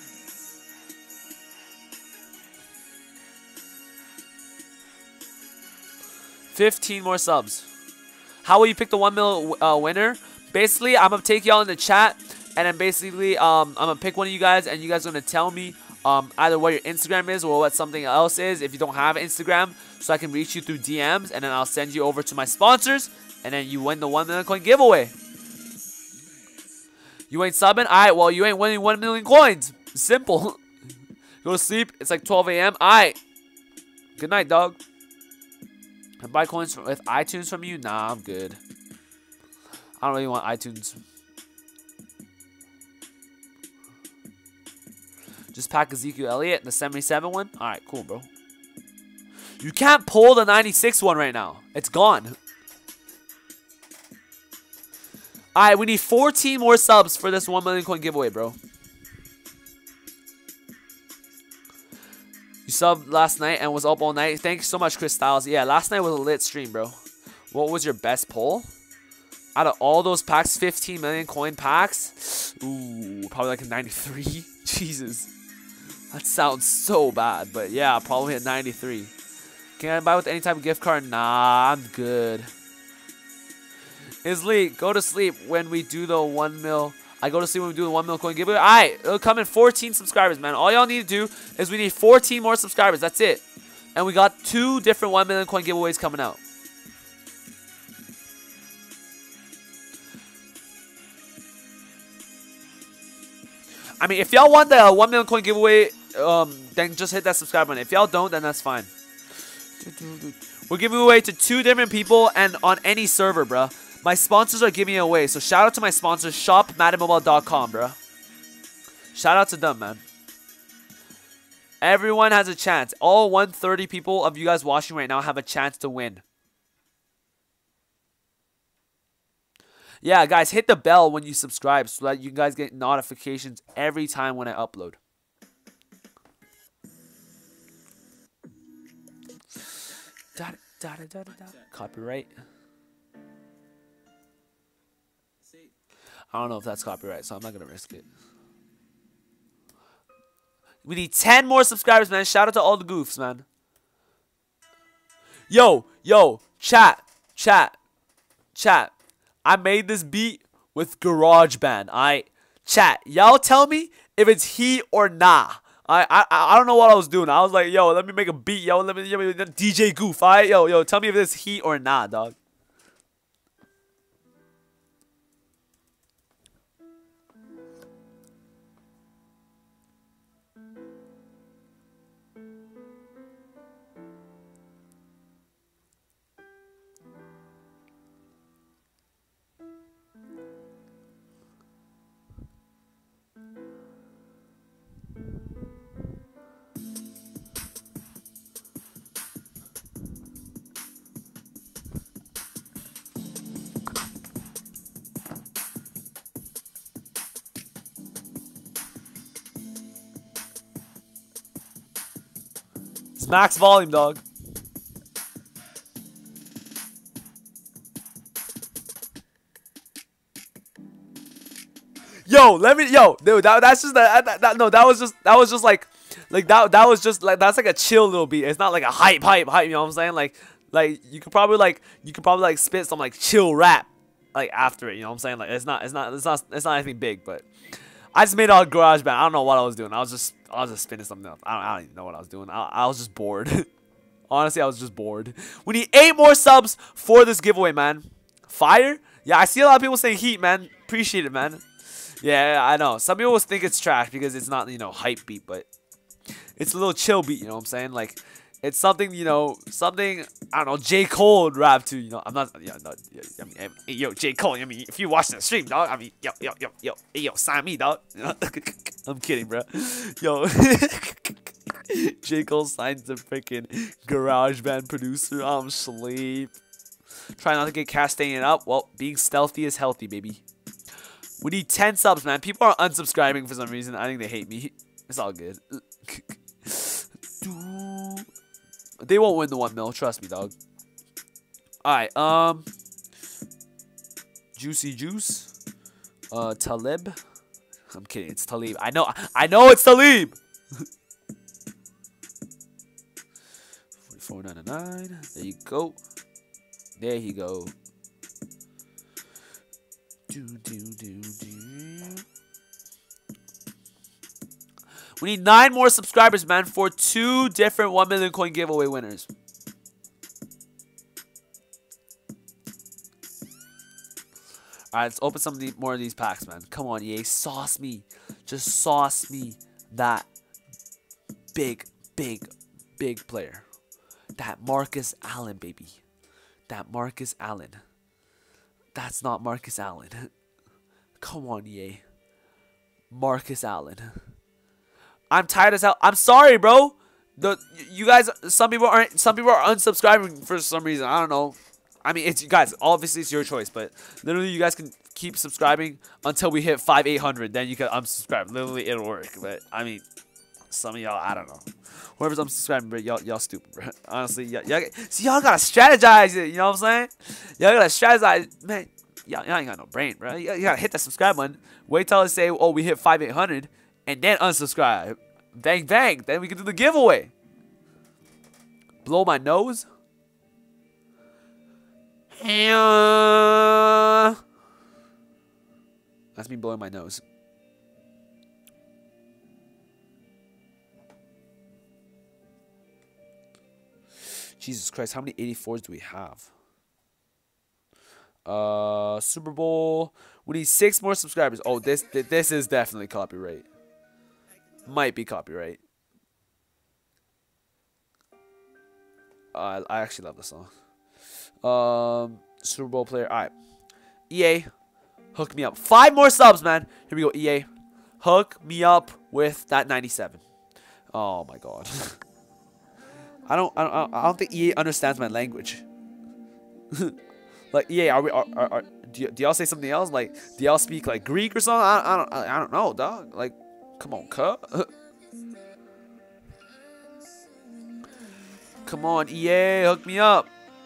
fifteen more subs. How will you pick the one mil uh, winner? Basically, I'm going to take y'all in the chat. And then basically, um, I'm going to pick one of you guys, and you guys are going to tell me um, either what your Instagram is or what something else is if you don't have Instagram, so I can reach you through D Ms, and then I'll send you over to my sponsors, and then you win the one million coin giveaway. You ain't subbing? Alright, well, you ain't winning one million coins. Simple. Go to sleep. It's like twelve A M Alright. Good night, dog. I buy coins with iTunes from you? Nah, I'm good. I don't really want iTunes. Just pack Ezekiel Elliott, the seventy-seven one. Alright, cool, bro. You can't pull the ninety-six one right now. It's gone. Alright, we need fourteen more subs for this one million coin giveaway, bro. You subbed last night and was up all night. Thank you so much, Chris Styles. Yeah, last night was a lit stream, bro. What was your best pull? Out of all those packs, fifteen million coin packs? Ooh, probably like a ninety-three. Jesus. That sounds so bad, but yeah, probably at ninety-three. Can I buy with any type of gift card? Nah, I'm good. Isli, go to sleep when we do the one mil. I go to sleep when we do the one mil coin giveaway. Alright, it'll come in fourteen subscribers, man. All y'all need to do is we need fourteen more subscribers. That's it. And we got two different one million coin giveaways coming out. I mean, if y'all want the one million coin giveaway, um, then just hit that subscribe button. If y'all don't, then that's fine. We're giving away to two different people and on any server, bruh. My sponsors are giving it away. So shout out to my sponsors, shop madden mobile dot com, bruh. Shout out to them, man. Everyone has a chance. All one hundred thirty people of you guys watching right now have a chance to win. Yeah, guys, hit the bell when you subscribe so that you guys get notifications every time when I upload. Da, da, da, da, da. Copyright. I don't know if that's copyright, so I'm not going to risk it. We need ten more subscribers, man. Shout out to all the goofs, man. Yo, yo, chat, chat, chat. I made this beat with GarageBand. I chat. Y'all tell me if it's he or nah. I I I don't know what I was doing. I was like, yo, let me make a beat, yo. Let me, let me D J Goof. Alright, yo, yo. Tell me if it's he or nah, dog. It's max volume, dog. Yo, let me, yo, dude, that, that's just that, that, that. No, that was just, that was just like, like that, that was just like, that's like a chill little beat. It's not like a hype, hype, hype. You know what I'm saying? Like, like you could probably like, you could probably like spit some like chill rap, like after it. You know what I'm saying? Like, it's not, it's not, it's not, it's not anything big, but I just made it on GarageBand. I don't know what I was doing. I was just, I was just spinning something else. I don't, I don't even know what I was doing. I, I was just bored. Honestly, I was just bored. We need eight more subs for this giveaway, man. Fire? Yeah, I see a lot of people saying heat, man. Appreciate it, man. Yeah, I know. Some people think it's trash because it's not, you know, hype beat, but it's a little chill beat, you know what I'm saying? Like, it's something, you know, something, I don't know, J. Cole would rap to, you know. I'm not, yeah, no, yeah, I mean, hey, yo, J. Cole, I mean, if you watching the stream, dog, I mean, yo, yo, yo, yo, hey, yo, sign me, dog. You know? I'm kidding, bro. Yo. J. Cole signs the freaking GarageBand producer. I'm sleep. Try not to get Castaining up. Well, being stealthy is healthy, baby. We need ten subs, man. People are unsubscribing for some reason. I think they hate me. It's all good. They won't win the one mil. Trust me, dog. Alright, um. Juicy Juice. Uh, Talib. I'm kidding. It's Talib. I know. I know it's Talib. forty-four ninety-nine. There you go. There you go. Do, do, do, do. We need nine more subscribers, man, for two different one million coin giveaway winners. Alright, let's open some of the, more of these packs, man. Come on, E A. Sauce me. Just sauce me that big, big, big player. That Marcus Allen, baby. That Marcus Allen. That's not Marcus Allen. Come on, E A. Marcus Allen. I'm tired as hell. I'm sorry, bro. The you guys, some people aren't. Some people are unsubscribing for some reason. I don't know. I mean, it's you guys. Obviously, it's your choice, but literally, you guys can keep subscribing until we hit five eight hundred. Then you can unsubscribe. Literally, it'll work. But I mean, some of y'all, I don't know. Whoever's unsubscribing, bro, y'all, y'all stupid, bro. Honestly, y'all, y'all, see, y'all gotta strategize it. You know what I'm saying? Y'all gotta strategize, man. Y'all, y'all ain't got no brain, bro. You, you gotta hit that subscribe button. Wait till I say, oh, we hit five eight hundred, and then unsubscribe. Bang, bang. Then we can do the giveaway. Blow my nose. That's me blowing my nose. Jesus Christ, how many eighty-fours do we have? Uh, Super Bowl. We need six more subscribers. Oh, this this is definitely copyright. Might be copyright. Uh, I actually love this song. Um, Super Bowl player. All right, E A, hook me up. Five more subs, man. Here we go, E A. hook me up with that ninety-seven. Oh my god. I don't, I don't, I don't think E A understands my language. Like E A, are we, are, are, are do, do y'all say something else? Like, do y'all speak like Greek or something? I, I don't, I, I don't know, dog. Like, come on, cuh. Come on, E A, hook me up.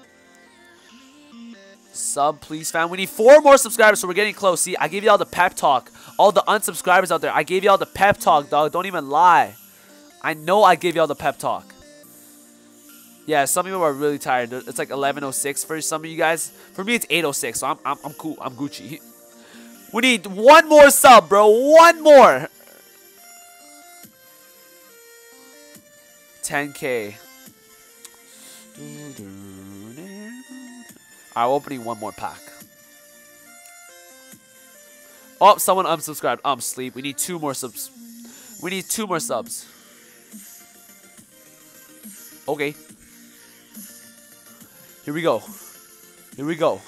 Sub, please, fam. We need four more subscribers, so we're getting close. See, I gave y'all the pep talk. All the unsubscribers out there, I gave y'all the pep talk, dog. Don't even lie. I know I gave y'all the pep talk. Yeah, some people are really tired. It's like eleven oh six for some of you guys. For me, it's eight oh six, so I'm, I'm, I'm cool. I'm Gucci. We need one more sub, bro. One more. ten K. I'm opening one more pack. Oh, someone unsubscribed. I'm asleep. We need two more subs. We need two more subs. Okay. Here we go. Here we go.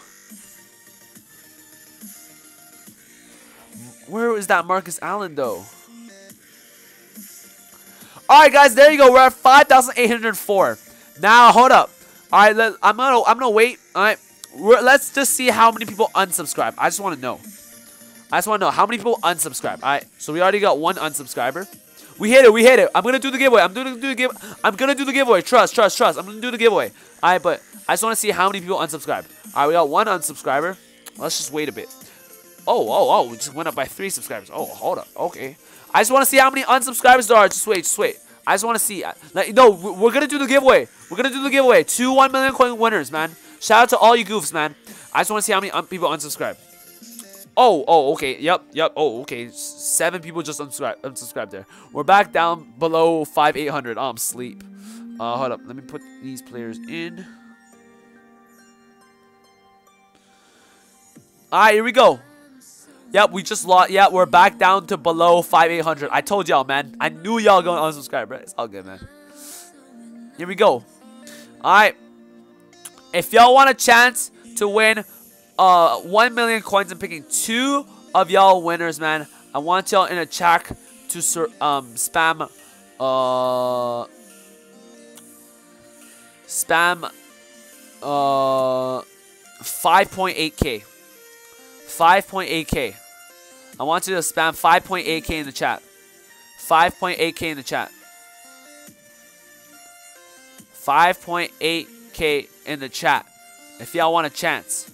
Where is that Marcus Allen, though? Alright, guys. There you go. We're at five thousand eight hundred four. Now, hold up. Alright, let, I'm gonna I'm gonna wait. Alright. Let's just see how many people unsubscribe. I just want to know. I just want to know how many people unsubscribe. Alright, so we already got one unsubscriber. We hit it. We hit it. I'm gonna do the giveaway. I'm doing do the give. I'm gonna do the giveaway. Trust, trust, trust. I'm gonna do the giveaway. Alright, but I just want to see how many people unsubscribe. Alright, we got one unsubscriber. Let's just wait a bit. Oh, oh, oh! We just went up by three subscribers. Oh, hold up. Okay. I just want to see how many unsubscribers there are. Just wait. Just wait. I just want to see. Like, no, we're gonna do the giveaway. We're gonna do the giveaway. Two one million coin winners, man. Shout out to all you goofs, man. I just want to see how many un people unsubscribe. Oh, oh, okay. Yep, yep. Oh, okay. Seven people just unsubscribe, unsubscribed there. We're back down below five eight hundred. Oh, I'm asleep. Uh, hold up. Let me put these players in. All right, here we go. Yep, we just lost. Yeah, we're back down to below five eight hundred. I told y'all, man. I knew y'all going to unsubscribe, right? It's all good, man. Here we go. All right. If y'all want a chance to win uh, one million coins and picking two of y'all winners, man, I want y'all in a chat to um, spam uh, spam uh, five point eight K. five point eight K. I want you to spam five point eight K in the chat. five point eight K in the chat. five point eight K in the chat. If y'all want a chance.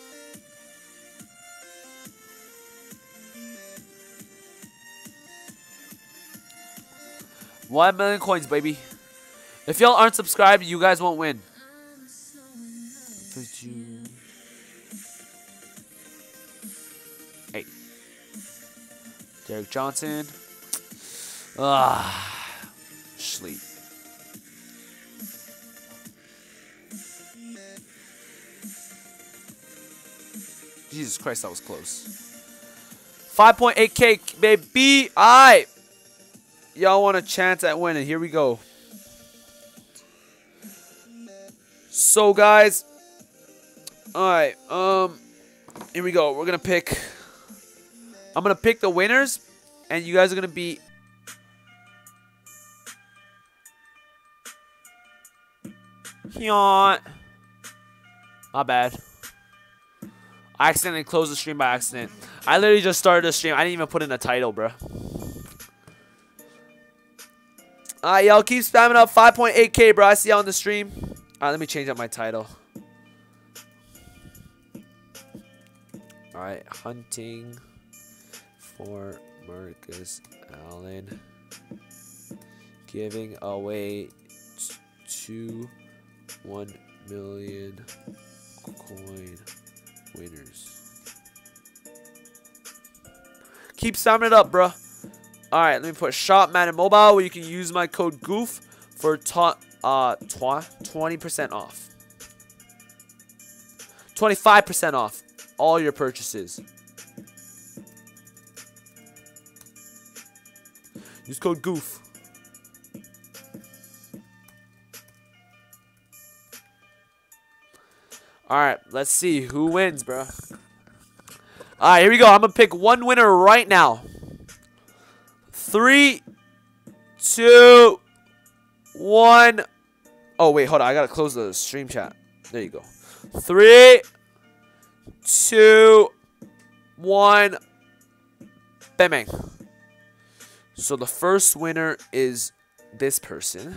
one million coins, baby. If y'all aren't subscribed, you guys won't win. Hey. Derek Johnson. Ah. Sleep. Jesus Christ, that was close. five point eight K, baby. Alright. Y'all want a chance at winning. Here we go. So, guys. Alright. Um. Here we go. We're going to pick. I'm going to pick the winners. And you guys are going to be. Yawn. My bad. I accidentally closed the stream by accident. I literally just started the stream. I didn't even put in a title, bro. Alright, y'all keep spamming up five point eight K, bro. I see y'all on the stream. Alright, let me change up my title. Alright, hunting for Marcus Allen. Giving away two one million coin winners. Keep spamming it up, bro. Alright, let me put Shop Madden Mobile where you can use my code GOOF for uh, twenty percent off. twenty-five percent off all your purchases. Use code GOOF. Alright, let's see who wins, bro. Alright, here we go. I'm going to pick one winner right now. Three, two, one. Oh, wait, hold on. I gotta close the stream chat. There you go. Three, two, one. Bang, bang. So the first winner is this person.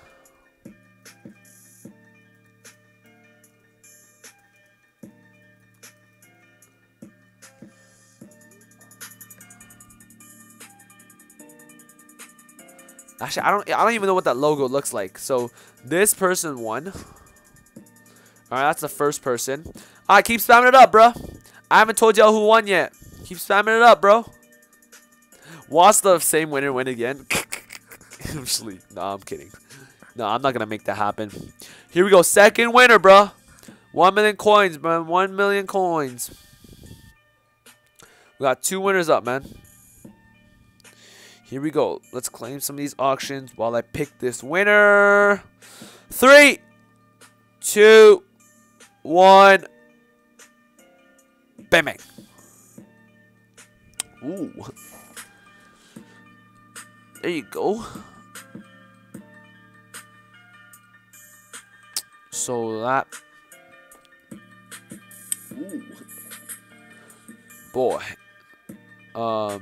Actually, I don't I don't even know what that logo looks like. So this person won. Alright, that's the first person. Alright, keep spamming it up, bro. I haven't told y'all who won yet. Keep spamming it up, bro. Watch the same winner win again. Actually, no, I'm kidding. No, I'm not gonna make that happen. Here we go. Second winner, bro. One million coins, man. One million coins. We got two winners up, man. Here we go. Let's claim some of these auctions while I pick this winner. Three, two, one. Bang, bang. Ooh. There you go. So that. Ooh. Boy. Um.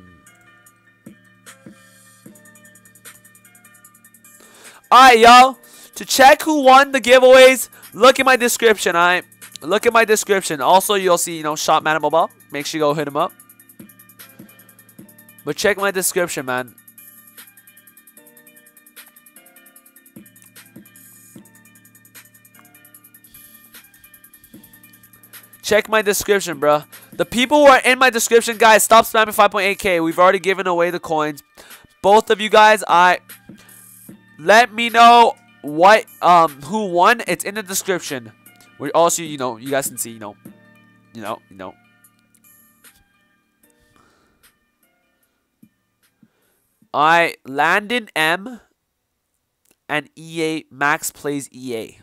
Alright, y'all. To check who won the giveaways, look in my description, alright? Look at my description. Also, you'll see, you know, Shop Man Mobile. Make sure you go hit him up. But check my description, man. Check my description, bro. The people who are in my description, guys, stop spamming five point eight K. We've already given away the coins. Both of you guys, I let me know what um who won. It's in the description. We also, you know, you guys can see, you know, you know, you know. I Landon M and E A Max plays E A.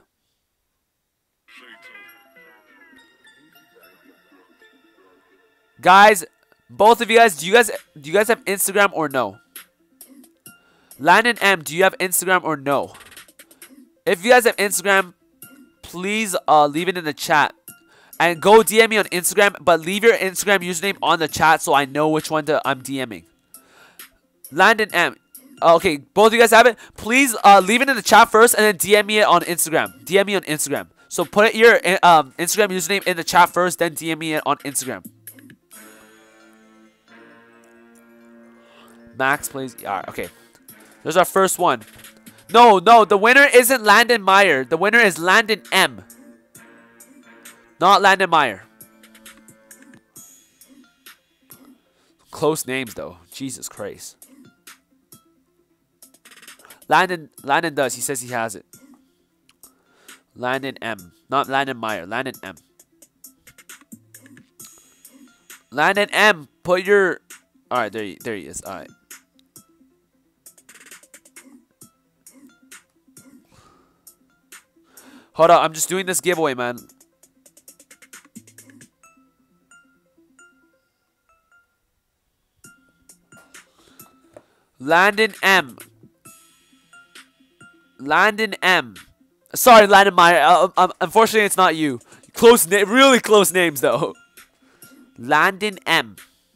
Guys, both of you guys, do you guys do you guys have Instagram or no? Landon M, do you have Instagram or no? If you guys have Instagram, please uh leave it in the chat. And go D M me on Instagram, but leave your Instagram username on the chat so I know which one to, I'm DMing. Landon M. Okay, both of you guys have it. Please uh leave it in the chat first and then D M me it on Instagram. D M me on Instagram. So put your um Instagram username in the chat first, then D M me it on Instagram. Max plays. Alright, okay. There's our first one. No, no, the winner isn't Landon Meyer. The winner is Landon M. Not Landon Meyer. Close names though. Jesus Christ. Landon Landon does. He says he has it. Landon M. Not Landon Meyer. Landon M. Landon M. Put your. Alright, there, there he is. Alright. Hold on, I'm just doing this giveaway, man. Landon M. Landon M. Sorry, Landon Meyer. Uh, um, unfortunately, it's not you. Close name, really close names though. Landon M.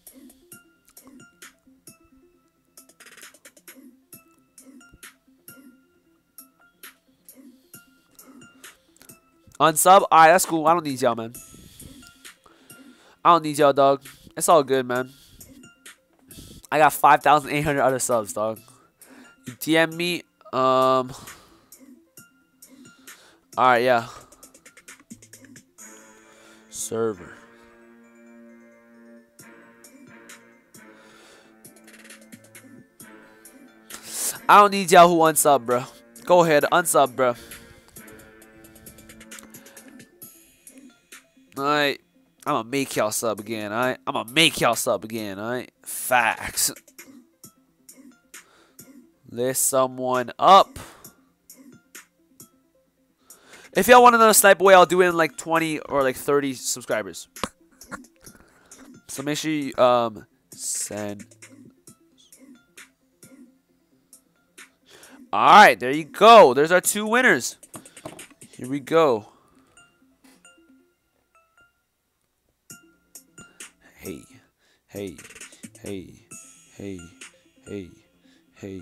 Unsub? Alright, that's cool. I don't need y'all, man. I don't need y'all, dog. It's all good, man. I got five thousand eight hundred other subs, dog. You D M me. Um. Alright, yeah. Server. I don't need y'all who unsub, bro. Go ahead, unsub, bro. Alright. I'm gonna make y'all sub again, alright? I'm gonna make y'all sub again, alright? Facts. Lift someone up. If y'all want another snipe away, I'll do it in like twenty or like thirty subscribers. So make sure you um send. Alright, there you go. There's our two winners. Here we go. Hey, hey, hey, hey, hey, hey.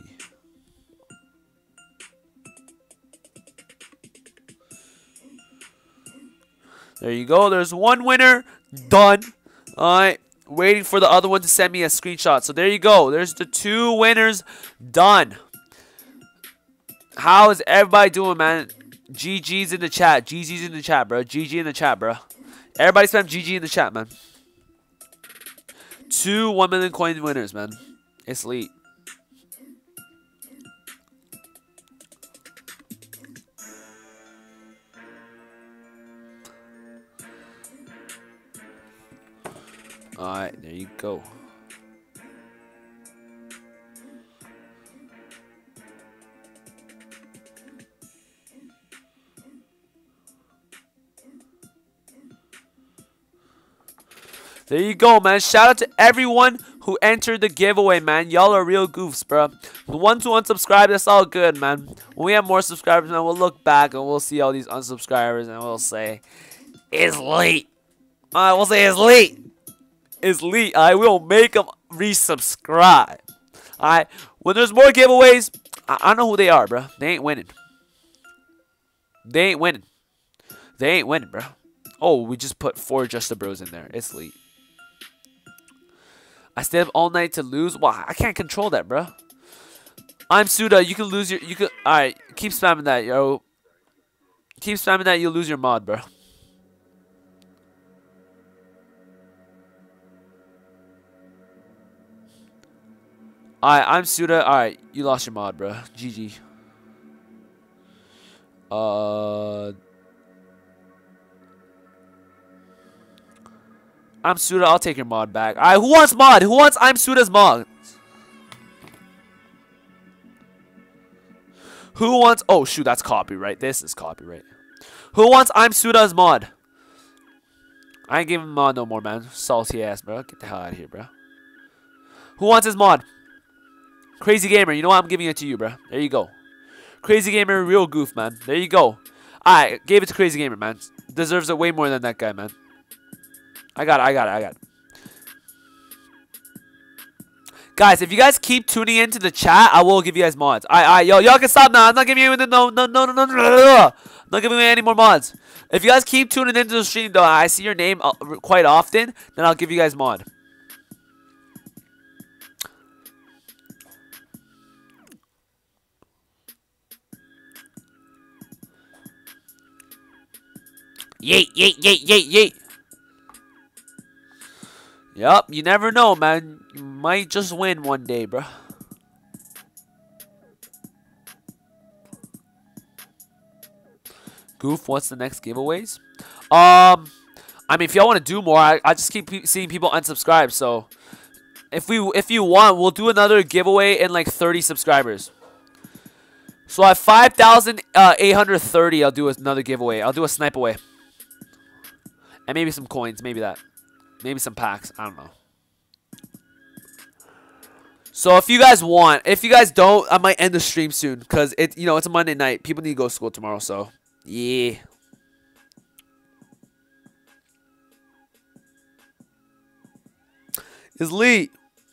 There you go. There's one winner. Done. Alright. Waiting for the other one to send me a screenshot. So there you go. There's the two winners. Done. How is everybody doing, man? G G's in the chat. G G's in the chat, bro. G G in the chat, bro. Everybody spam G G in the chat, man. Two one million coin winners, man. It's elite. Alright, there you go. There you go, man. Shout out to everyone who entered the giveaway, man. Y'all are real goofs, bro. The ones who unsubscribed, that's all good, man. When we have more subscribers, man, we'll look back and we'll see all these unsubscribers and we'll say, it's late. Alright, we'll say it's late. It's late. I will make them resubscribe. Alright, when there's more giveaways, I, I know who they are, bro. They ain't winning. They ain't winning. They ain't winning, bro. Oh, we just put four Just the Bros in there. It's late. I stay up all night to lose. Wow, I can't control that, bro. I'm Suda. You can lose your. You can. All right, keep spamming that, yo. Keep spamming that. You'll lose your mod, bro. All right, I'm Suda. All right, you lost your mod, bro. G G. Uh. I'm Suda, I'll take your mod back. Alright, who wants mod? Who wants I'm Suda's mod? Who wants... Oh, shoot, that's copyright. This is copyright. Who wants I'm Suda's mod? I ain't giving him mod no more, man. Salty ass, bro. Get the hell out of here, bro. Who wants his mod? Crazy Gamer, you know what? I'm giving it to you, bro. There you go. Crazy Gamer, real goof, man. There you go. Alright, gave it to Crazy Gamer, man. Deserves it way more than that guy, man. I got it, I got it, I got it. Guys, if you guys keep tuning into the chat, I will give you guys mods. Alright, alright, yo, y'all can stop now. I'm not giving you no, no, no, no, no, no, no. I'm not giving you any more mods. If you guys keep tuning into the stream, though, I see your name quite often, then I'll give you guys mod. Yeet, yeet, yeet, yeet, yeet. Yup, you never know, man. You might just win one day, bro. Goof, what's the next giveaways? Um, I mean, if y'all want to do more, I, I just keep pe seeing people unsubscribe. So, if we, if you want, we'll do another giveaway in like thirty subscribers. So at five thousand eight hundred thirty, I'll do another giveaway. I'll do a snipe away, and maybe some coins, maybe that. Maybe some packs. I don't know. So if you guys want, if you guys don't, I might end the stream soon because it, you know, it's a Monday night. People need to go to school tomorrow. So yeah. It's late.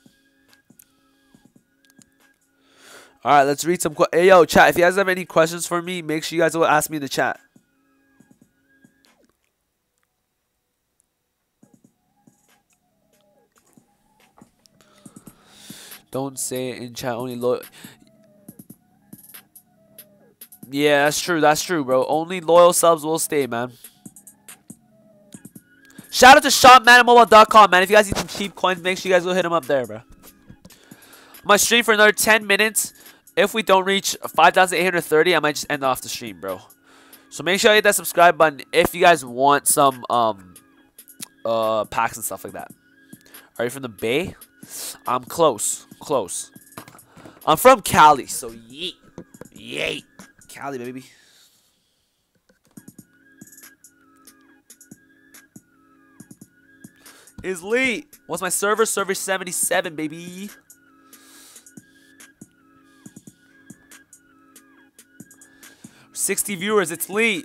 All right, let's read some. Hey, yo, chat. If you guys have any questions for me, make sure you guys will ask me in the chat. Don't say it in chat, only loyal. Yeah, that's true. That's true, bro. Only loyal subs will stay, man. Shout out to shop man mobile dot com, man. If you guys need some cheap coins, make sure you guys go hit him up there, bro. I might stream for another ten minutes. If we don't reach five thousand eight hundred thirty, I might just end off the stream, bro. So make sure you hit that subscribe button if you guys want some um uh packs and stuff like that. Are you from the Bay? I'm close. Close. I'm from Cali, so yeet. Yeet. Cali, baby. Is late. What's my server? Server seventy-seven, baby. sixty viewers. It's Lee.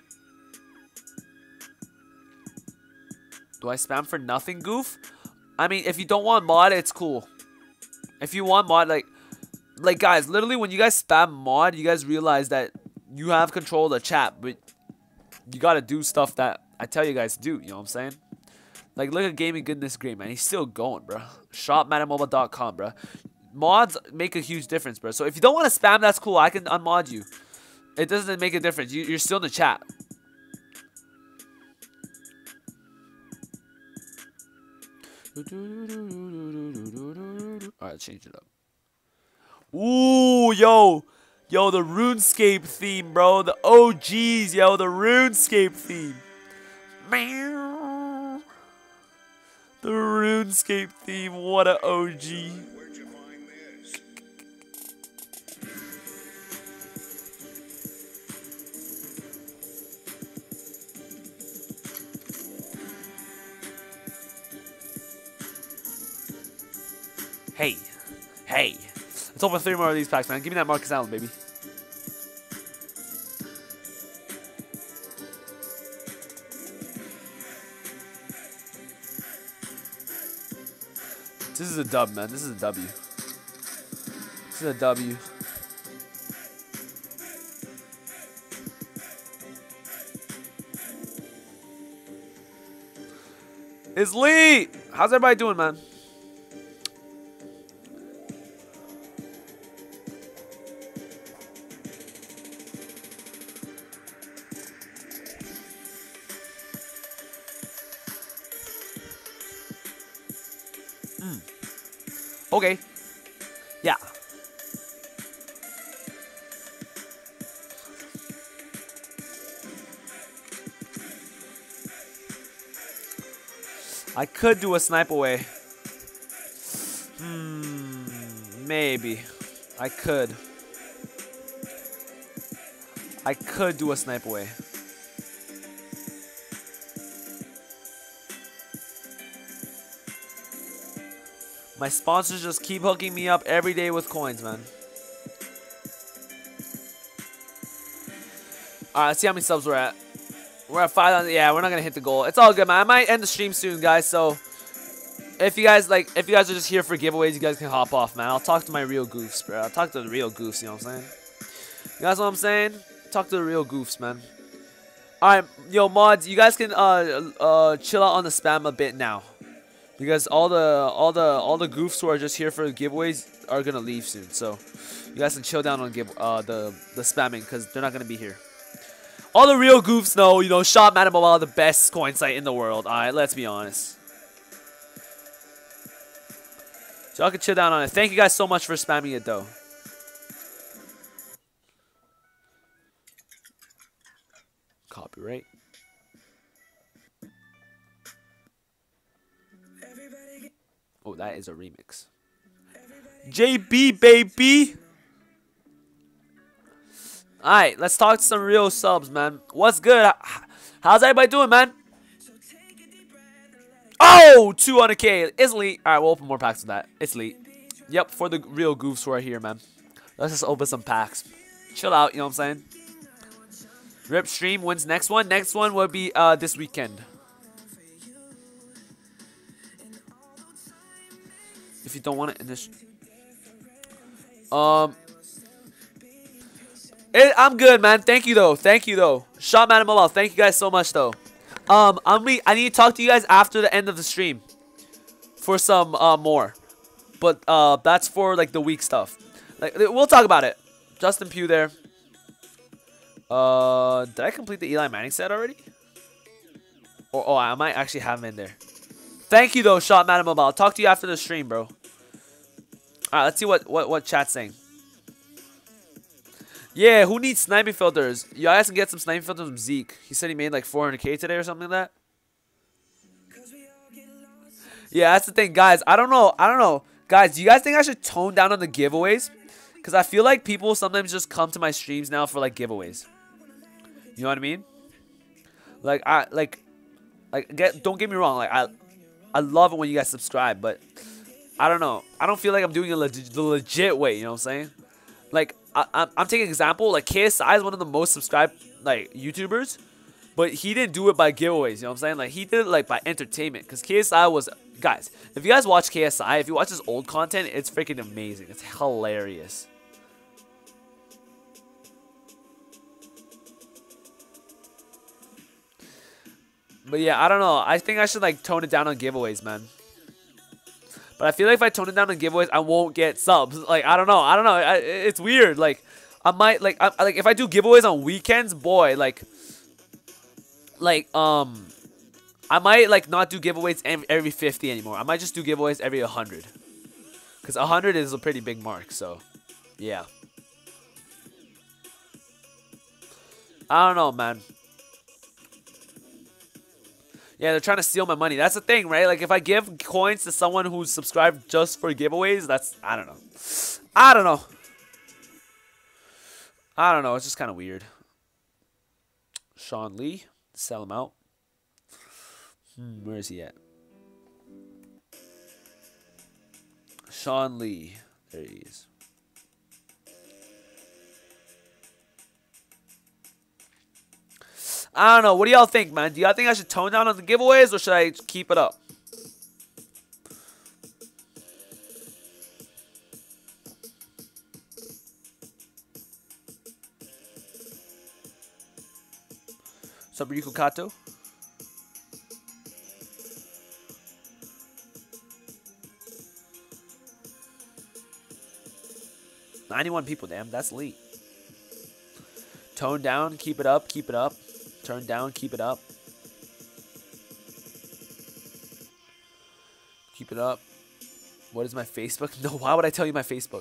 Do I spam for nothing, Goof? I mean, if you don't want mod, it's cool. If you want mod, like, like guys, literally when you guys spam mod, you guys realize that you have control of the chat, but you gotta do stuff that I tell you guys to do. You know what I'm saying? Like, look at Gaming Goodness Great, man. He's still going, bro. shop madden mobile dot com, bro. Mods make a huge difference, bro. So if you don't want to spam, that's cool. I can unmod you. It doesn't make a difference. You, you're still in the chat. Alright, change it up. Ooh, yo. Yo, the RuneScape theme, bro. The O Gs, yo. The RuneScape theme. The RuneScape theme. What a O G. Hey, hey, let's open three more of these packs, man. Give me that Marcus Allen, baby. This is a dub, man. This is a W. This is a W. It's Lee! How's everybody doing, man? Okay. Yeah. I could do a snipe away. Hmm. Maybe. I could. I could do a snipe away. My sponsors just keep hooking me up every day with coins, man. Alright, let's see how many subs we're at. We're at five hundred. Yeah, we're not going to hit the goal. It's all good, man. I might end the stream soon, guys. So, if you guys like, if you guys are just here for giveaways, you guys can hop off, man. I'll talk to my real goofs, bro. I'll talk to the real goofs, you know what I'm saying? You guys know what I'm saying? Talk to the real goofs, man. Alright, yo, mods, you guys can uh, uh, chill out on the spam a bit now. Because all the all the all the goofs who are just here for the giveaways are gonna leave soon, so you guys can chill down on give uh the the spamming because they're not gonna be here. All the real goofs know, you know, Shop Madden Mobile, the best coin site in the world. All right, let's be honest. So y'all can chill down on it. Thank you guys so much for spamming it though. Copyright. Oh, that is a remix. J B, baby! Alright, let's talk to some real subs, man. What's good? How's everybody doing, man? Oh! two hundred K. It's Elite. Alright, we'll open more packs with that. It's Elite. Yep, for the real goofs who are here, man. Let's just open some packs. Chill out, you know what I'm saying? Rip stream wins next one. Next one will be uh, this weekend. If you don't want it in this, um, it, I'm good, man. Thank you though. Thank you though. Shop Madden Mobile. Thank you guys so much though. Um, I'm I need to talk to you guys after the end of the stream for some uh more, but uh that's for like the week stuff. Like we'll talk about it. Justin Pugh there. Uh, did I complete the Eli Manning set already? Or oh, I might actually have him in there. Thank you though, Shop Madden Mobile. I'll talk to you after the stream, bro. Alright, let's see what, what, what chat's saying. Yeah, who needs sniping filters? You guys can get some sniping filters from Zeke. He said he made like four hundred K today or something like that. Yeah, that's the thing, guys. I don't know. I don't know. Guys, do you guys think I should tone down on the giveaways? Because I feel like people sometimes just come to my streams now for like giveaways. You know what I mean? Like, I, like, like, get, don't get me wrong. Like, I... I love it when you guys subscribe, but I don't know. I don't feel like I'm doing it leg the legit way, you know what I'm saying? Like I, I'm, I'm taking an example. Like K S I is one of the most subscribed like YouTubers, but he didn't do it by giveaways. You know what I'm saying? Like he did it like by entertainment. Cause K S I was guys. If you guys watch K S I, if you watch his old content, it's freaking amazing. It's hilarious. But yeah, I don't know. I think I should like tone it down on giveaways, man. But I feel like if I tone it down on giveaways, I won't get subs. Like I don't know. I don't know. I, it's weird. Like I might like I, like if I do giveaways on weekends, boy, like like um I might like not do giveaways every fifty anymore. I might just do giveaways every one hundred. Cuz one hundred is a pretty big mark, so yeah. I don't know, man. Yeah, they're trying to steal my money. That's the thing, right? Like, if I give coins to someone who's subscribed just for giveaways, that's... I don't know. I don't know. I don't know. It's just kind of weird. Sean Lee. Sell him out. Hmm, where is he at? Sean Lee. There he is. I don't know. What do y'all think, man? Do y'all think I should tone down on the giveaways or should I keep it up? What's up, Ryuko Kato? ninety-one people, damn. That's late. Tone down. Keep it up. Keep it up. Turn down, keep it up. Keep it up. What is my Facebook? No, why would I tell you my Facebook?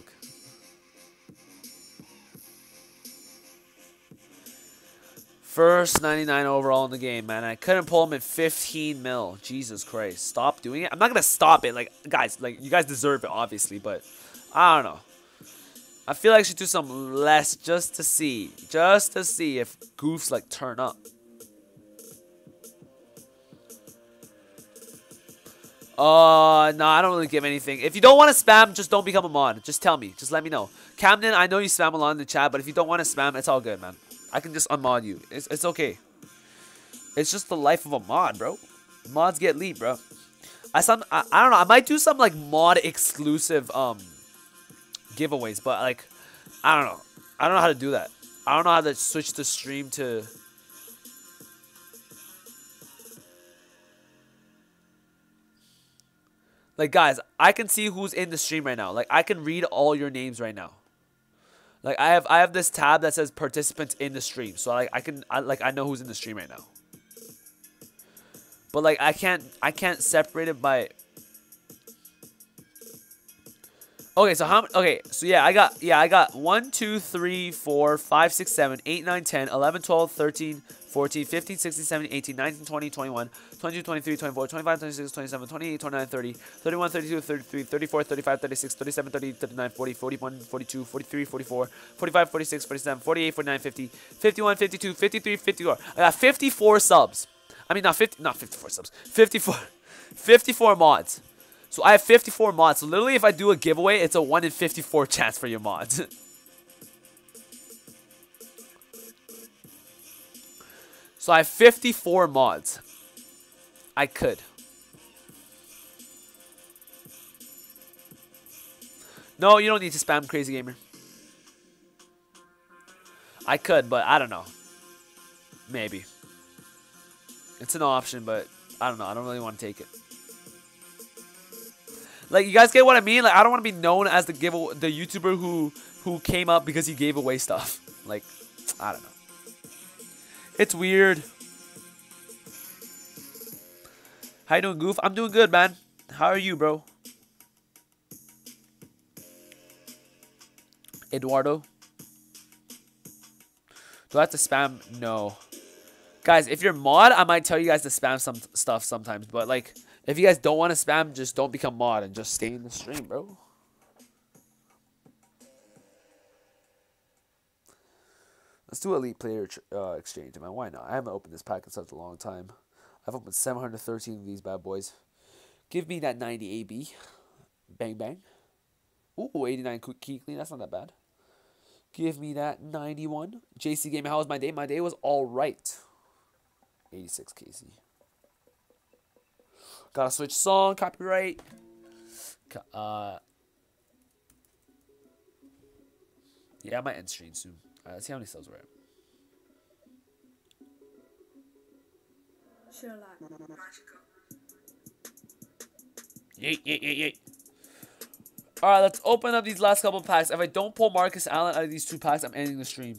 First ninety-nine overall in the game, man. I couldn't pull him at fifteen mil. Jesus Christ. Stop doing it. I'm not going to stop it. Like, guys, like, you guys deserve it, obviously, but I don't know. I feel like I should do some less just to see. Just to see if goofs, like, turn up. Uh, no, I don't really give anything. If you don't want to spam, just don't become a mod. Just tell me. Just let me know. Camden, I know you spam a lot in the chat, but if you don't want to spam, it's all good, man. I can just unmod you. It's, it's okay. It's just the life of a mod, bro. Mods get lead, bro. I some I, I don't know. I might do some like mod exclusive um giveaways, but like I don't know. I don't know how to do that. I don't know how to switch the stream to. Like, guys, I can see who's in the stream right now. Like, I can read all your names right now. Like, I have I have this tab that says participants in the stream. So, like, I can, I, like, I know who's in the stream right now. But, like, I can't, I can't separate it by... Okay, so how, okay, so yeah, I got, yeah, I got one, two, three, four, five, six, seven, eight, nine, ten, eleven, twelve, thirteen, fourteen, fifteen, sixteen, seventeen, eighteen, nineteen, twenty, twenty-one, twenty-two, twenty-three, twenty-four, twenty-five, twenty-six, twenty-seven, twenty-eight, twenty-nine, thirty, thirty-one, thirty-two, thirty-three, thirty-four, thirty-five, thirty-six, thirty-seven, thirty, thirty-nine, forty, forty-one, forty-two, forty-three, forty-four, forty-five, forty-six, forty-seven, forty-eight, forty-nine, fifty, fifty-one, fifty-two, fifty-three, fifty-four. I got fifty-four subs. I mean, not fifty, not fifty-four subs. fifty-four, fifty-four mods. So I have fifty-four mods. So literally, if I do a giveaway, it's a one in fifty-four chance for your mods. So I have fifty-four mods. I could. No, you don't need to spam Crazy Gamer. I could, but I don't know. Maybe. It's an option, but I don't know. I don't really want to take it. Like, you guys get what I mean? Like, I don't want to be known as the give the YouTuber who who came up because he gave away stuff. Like, I don't know. It's weird. How you doing, Goof? I'm doing good, man. How are you, bro? Eduardo? Do I have to spam? No. Guys, if you're mod, I might tell you guys to spam some stuff sometimes, but like... If you guys don't want to spam, just don't become mod and just stay in the stream, bro. Let's do Elite Player uh, Exchange, man. Why not? I haven't opened this pack in such a long time. I've opened seven hundred thirteen of these bad boys. Give me that ninety A B. Bang, bang. Ooh, eighty-nine key clean. That's not that bad. Give me that ninety-one. J C Gaming, how was my day? My day was all right. eighty-six K Z. Gotta switch song, copyright. Uh, yeah, I might end stream soon. Alright, let's see how many subs we're at. Yeet, yeet, yeet, yeet. Alright, let's open up these last couple packs. If I don't pull Marcus Allen out of these two packs, I'm ending the stream.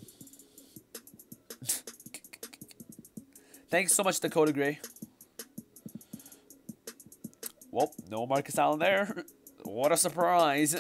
Thanks so much, Dakota Gray. Well, no Marcus Allen there. What a surprise.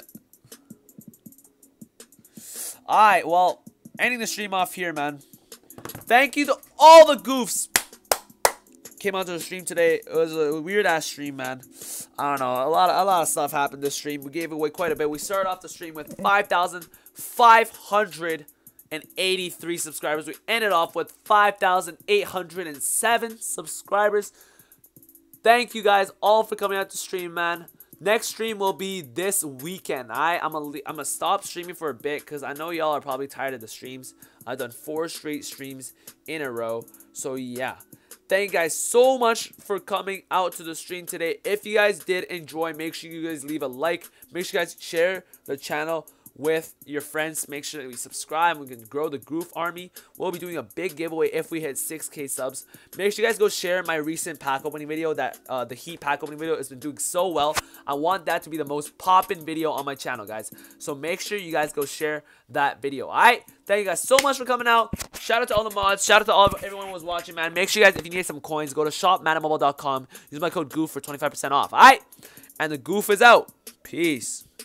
Alright, well, ending the stream off here, man. Thank you to all the goofs. Came out to the stream today. It was a weird ass stream, man. I don't know. A lot of a lot of stuff happened this stream. We gave away quite a bit. We started off the stream with five thousand five hundred eighty-three subscribers. We ended off with five thousand eight hundred seven subscribers. Thank you guys all for coming out to stream, man. Next stream will be this weekend. I I'm gonna I'm gonna stop streaming for a bit because I know y'all are probably tired of the streams. I've done four straight streams in a row. So yeah. Thank you guys so much for coming out to the stream today. If you guys did enjoy, make sure you guys leave a like. Make sure you guys share the channel with your friends. Make sure that we subscribe. We can grow the Goof Army. We'll be doing a big giveaway if we hit six K subs. Make sure you guys go share my recent pack opening video. That uh, the Heat pack opening video has been doing so well. I want that to be the most poppin' video on my channel, guys. So make sure you guys go share that video. Alright? Thank you guys so much for coming out. Shout out to all the mods. Shout out to all of everyone who was watching, man. Make sure you guys, if you need some coins, go to shop madden mobile dot com. Use my code GOOF for twenty-five percent off. Alright? And the Goof is out. Peace.